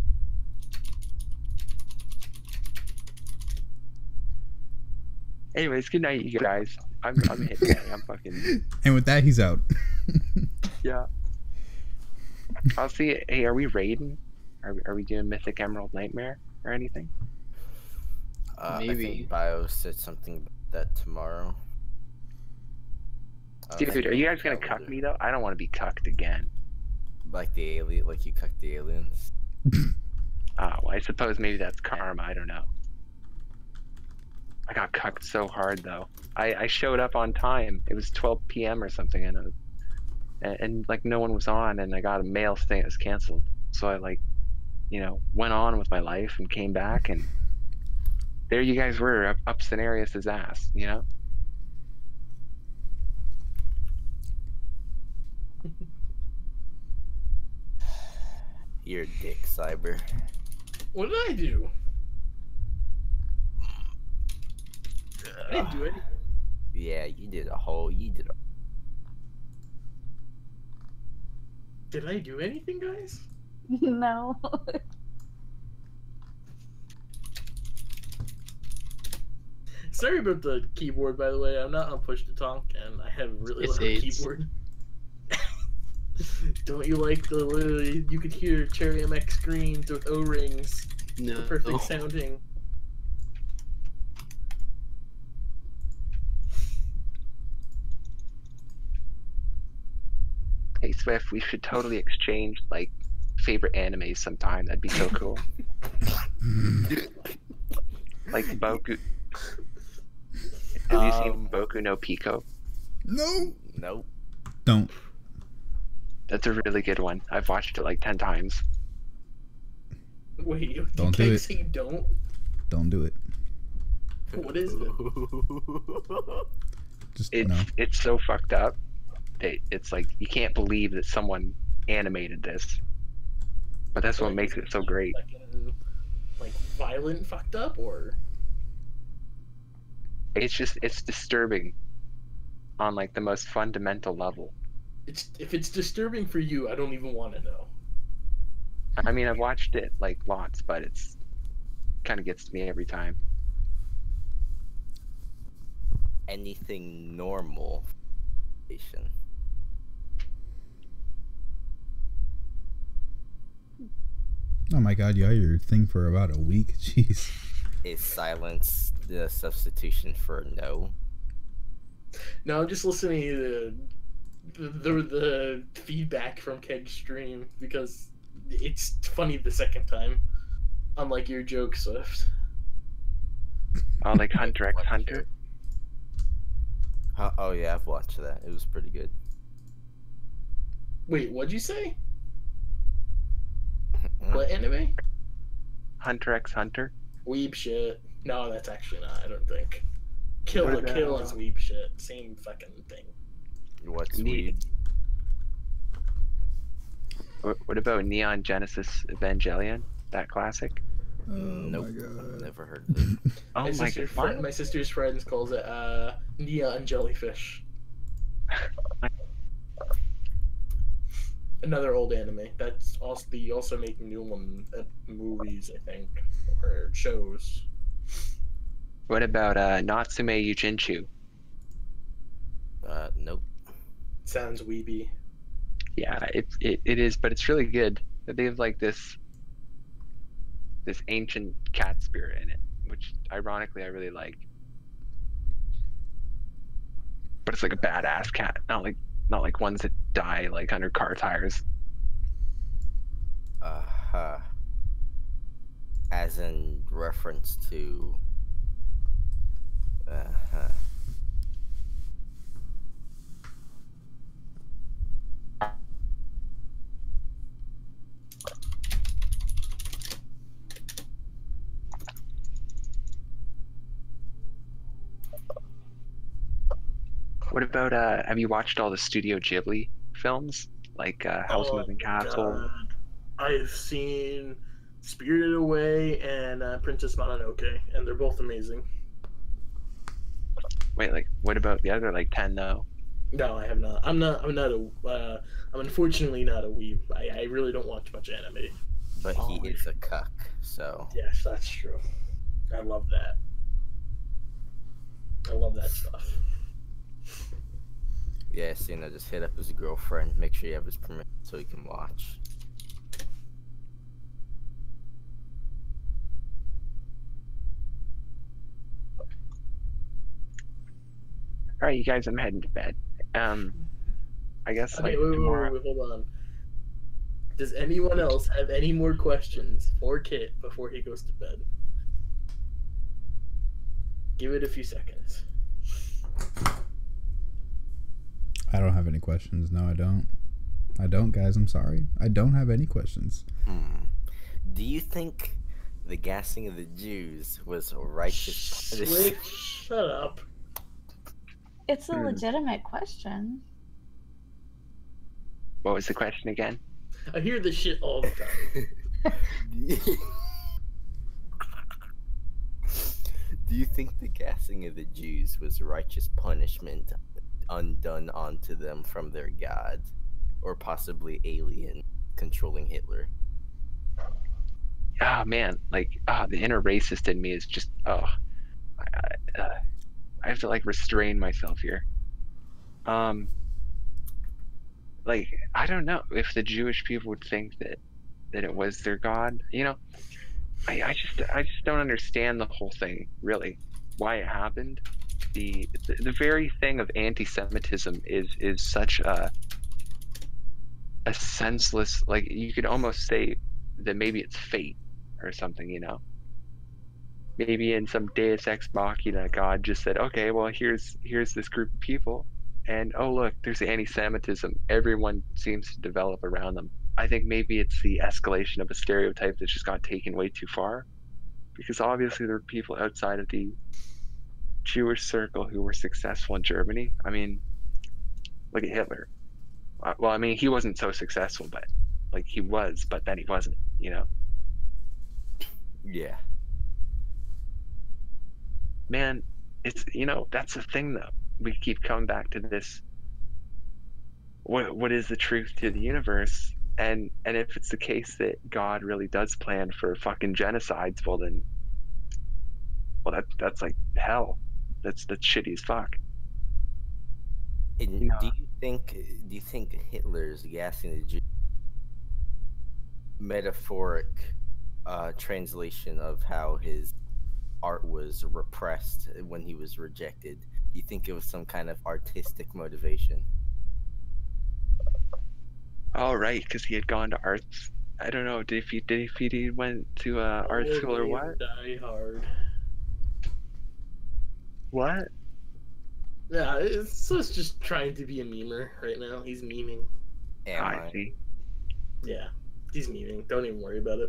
Anyways, good night, you guys. I'm hitting. I'm fucking. And with that, he's out. Yeah. I'll see. Hey, are we raiding? Are we doing Mythic Emerald Nightmare or anything? Maybe. I think Bio said something about that tomorrow. Dude, are you guys gonna cuck me though? I don't want to be cucked again. Like the alien, like you cucked the aliens. Oh, well, I suppose maybe that's karma. I don't know. I got cucked so hard though. I showed up on time. It was 12 p.m. or something, and like no one was on, and I got a mail saying it was canceled. So I like, you know, went on with my life and came back, and there you guys were up Cenarius's ass, you know. You're a dick, Cyber. What did I do? I didn't do anything. Yeah, you did Did I do anything, guys? No. Sorry about the keyboard, by the way. I'm not on push to talk, and I have a really loud keyboard. Don't you like the literally? You could hear Cherry MX screams with O-rings. No. The perfect sounding. Hey Swift, we should totally exchange like favorite animes sometime. That'd be so cool. Like Boku. Have you seen Boku no Pico? No. Nope. Don't. That's a really good one. I've watched it like 10 times. Wait, don't you do it. Say don't? Don't do it. What is it? Just it's so fucked up. It's like you can't believe that someone animated this. But that's what makes it so great. Like violent fucked up, or? It's disturbing on like the most fundamental level. If it's disturbing for you, I don't even want to know. I mean, I've watched it like lots, but it's kind of gets to me every time. Anything normal. Oh my god, you had your thing for about a week. Jeez. Is silence the substitution for no? No, I'm just listening to the feedback from Keg's stream because it's funny the second time, unlike your joke, Swift. Oh, like Hunter x Hunter. Oh yeah, I've watched that. It was pretty good. Wait, what'd you say? What anime? Hunter x Hunter. Weeb shit. No, that's actually not. I don't think. Kill the Kill is weeb shit. Same fucking thing. What's weeb? What about Neon Genesis Evangelion? That classic? Nope. I've never heard of it. Oh my god. My sister's friends calls it Neon Jellyfish. Another old anime. That's also they also make new one movies, I think, or shows. What about Natsume Yujinchu? Nope. Sounds weeby. Yeah, it is, but it's really good. They have like this ancient cat spirit in it, which ironically I really like. But it's like a badass cat, not like ones that die like under car tires. As in reference to. What about have you watched all the Studio Ghibli films like House Moving Castle? God. I've seen Spirited Away and Princess Mononoke, and they're both amazing. Wait, like what about the other like 10 though? No, I have not. I'm unfortunately not a weeb. I really don't watch much anime. But he is a cuck, so. Yes, that's true. I love that. I love that stuff. Yeah, so just hit up his girlfriend, make sure you have his permission so he can watch. All right, you guys, I'm heading to bed. I guess Okay, like tomorrow. wait, hold on. Does anyone else have any more questions for Kit before he goes to bed? Give it a few seconds. I don't have any questions. No, I don't. I don't, guys. I'm sorry. I don't have any questions. Do you think the gassing of the Jews was a righteous punishment? Shut up. It's a legitimate question. What was the question again? I hear this shit all the time. Do you think the gassing of the Jews was righteous punishment undone onto them from their god, or possibly alien controlling Hitler? Oh man, like the inner racist in me is just I have to like restrain myself here. Like I don't know if the Jewish people would think that it was their god. You know, I just don't understand the whole thing really, why it happened. The very thing of anti-Semitism is such a senseless, like you could almost say that maybe it's fate or something, you know. Maybe in some Deus Ex Machina, God just said, okay, well here's this group of people, and oh look, there's anti-Semitism. Everyone seems to develop around them. I think maybe it's the escalation of a stereotype that's just got taken way too far, because obviously there are people outside of the Jewish circle who were successful in Germany. I mean, look at Hitler. Well, I mean, he wasn't so successful, but like he was, but then he wasn't, you know. Yeah. Man, it's, you know, that's the thing though. We keep coming back to this. What is the truth to the universe? And if it's the case that God really does plan for fucking genocides, well then, that's like hell. That's shitty as fuck. And You know? do you think Hitler's gassing the Jews metaphoric translation of how his art was repressed when he was rejected? Do you think it was some kind of artistic motivation? Oh, right, because he had gone to arts. I don't know if he went to art school or what. Die hard. What? Yeah, it's just trying to be a memer right now. He's memeing. I see. Yeah, he's memeing. Don't even worry about it.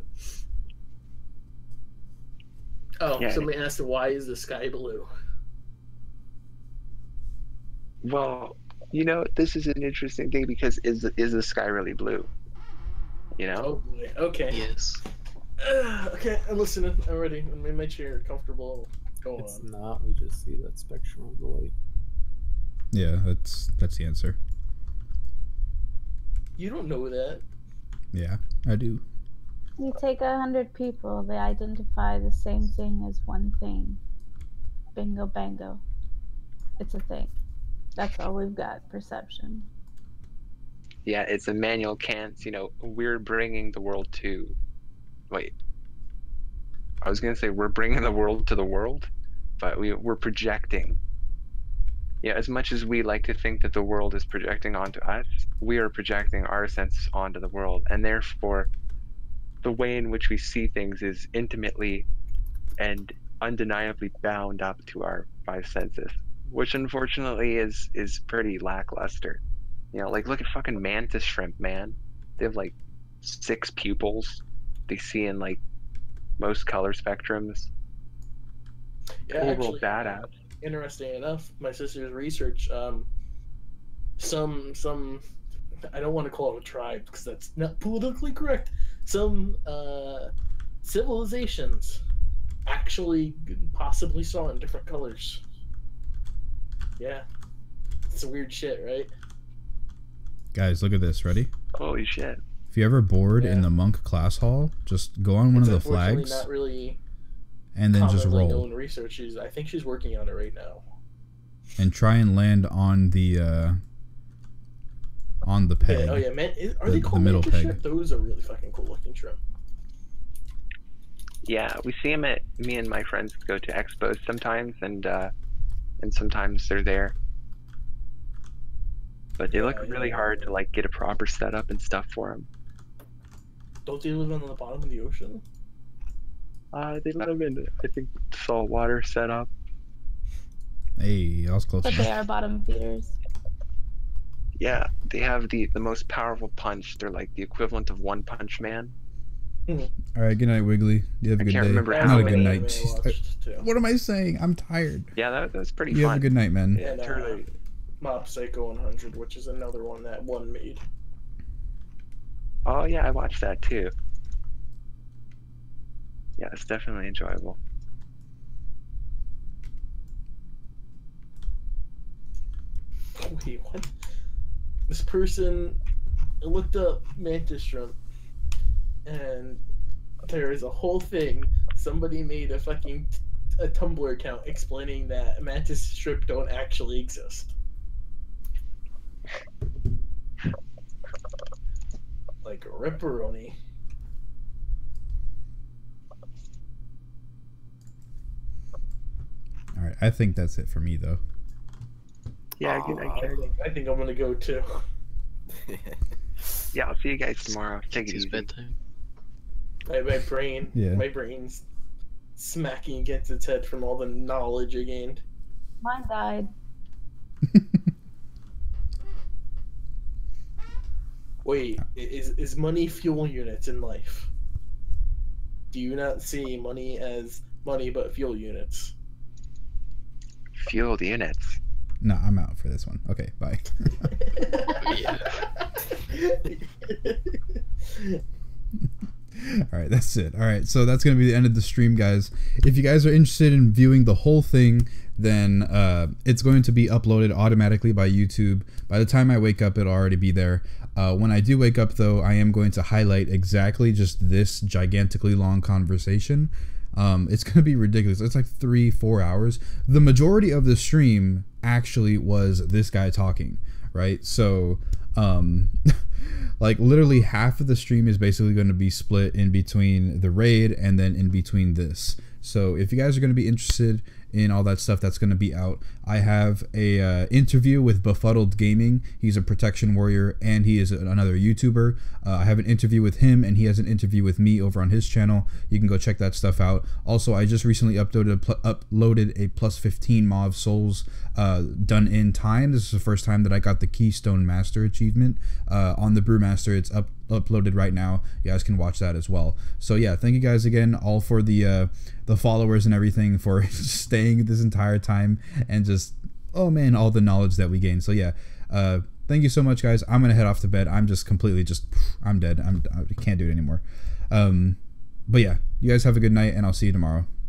Oh, yeah. Somebody asked, why is the sky blue? Well, you know, this is an interesting thing because is the sky really blue? You know? Oh boy. Okay. Yes. Okay, I'm listening. I'm ready. I'm in my chair, comfortable. Go it's on. not. We just see that spectrum of the light. Yeah, that's the answer. You don't know that. Yeah, I do. You take 100 people, they identify the same thing as one thing. Bingo bango. It's a thing. That's all we've got, perception. Yeah, it's Immanuel Kant's, you know, we're bringing the world to... Wait. I was going to say we're bringing the world to the world, but we're projecting. Yeah, as much as we like to think that the world is projecting onto us, we are projecting our senses onto the world, and therefore the way in which we see things is intimately and undeniably bound up to our five senses, which unfortunately is pretty lackluster. You know, like look at fucking mantis shrimp, man. They have like 6 pupils. They see in like most color spectrums. Yeah, actually, badass. Interesting enough, my sister's research, some I don't want to call it a tribe because that's not politically correct. Some civilizations actually possibly saw in different colors. Yeah, it's a weird shit, right? Guys, look at this. Ready? Holy shit! If you're ever bored in the monk class hall, just go on one of the flags. Not really. And then just roll. Known research. I think she's working on it right now. And try and land on the peg. Yeah, oh yeah, man. Are they called mantis shrimp? Those are really fucking cool looking shrimp. Yeah, we see them at me and my friends go to expos sometimes, and sometimes they're there. But they look really hard to like get a proper setup and stuff for them. Don't they live on the bottom of the ocean? They live in, I think, saltwater setup. Hey, I was close. But they are bottom feeders. Yeah, they have the most powerful punch. They're like the equivalent of One Punch Man. All right, good night, Wiggly. You have a good day. Not a good night. What am I saying? I'm tired. Yeah, that was pretty fun. You have a good night, man. And Mob Psycho 100, which is another one that one made. Oh yeah, I watched that too. Yeah, it's definitely enjoyable. Wait, what? This person looked up mantis shrimp, and there is a whole thing. Somebody made a Tumblr account explaining that mantis shrimp don't actually exist. Like a ripperoni. All right, I think that's it for me, though. Yeah, I think I'm gonna go too. Yeah, I'll see you guys tomorrow. Take it easy. Bedtime. My brain's smacking against its head from all the knowledge I gained. Mine died. Wait, is money fuel units in life? Do you not see money as money but fuel units? Fueled units? No, I'm out for this one. Okay, bye. All right, that's it. All right, so that's going to be the end of the stream, guys. If you guys are interested in viewing the whole thing, then it's going to be uploaded automatically by YouTube. By the time I wake up, it'll already be there. When I do wake up, though, I am going to highlight exactly just this gigantically long conversation. It's going to be ridiculous. It's like 3-4 hours. The majority of the stream actually was this guy talking, right? So, like literally half of the stream is basically going to be split in between the raid and then in between this. So if you guys are going to be interested in all that stuff that's going to be out. I have a interview with Befuddled Gaming. He's a protection warrior and he is another YouTuber. I have an interview with him and he has an interview with me over on his channel. You can go check that stuff out. Also, I just recently uploaded a plus 15 Maw of Souls done in time. This is the first time that I got the Keystone Master achievement on the Brewmaster. It's uploaded right now. You guys can watch that as well. So yeah, thank you guys again all for the followers and everything for staying this entire time and just, oh man, all the knowledge that we gained. So yeah, thank you so much, guys. I'm gonna head off to bed. I'm just completely I'm dead. I can't do it anymore. But yeah, you guys have a good night and I'll see you tomorrow.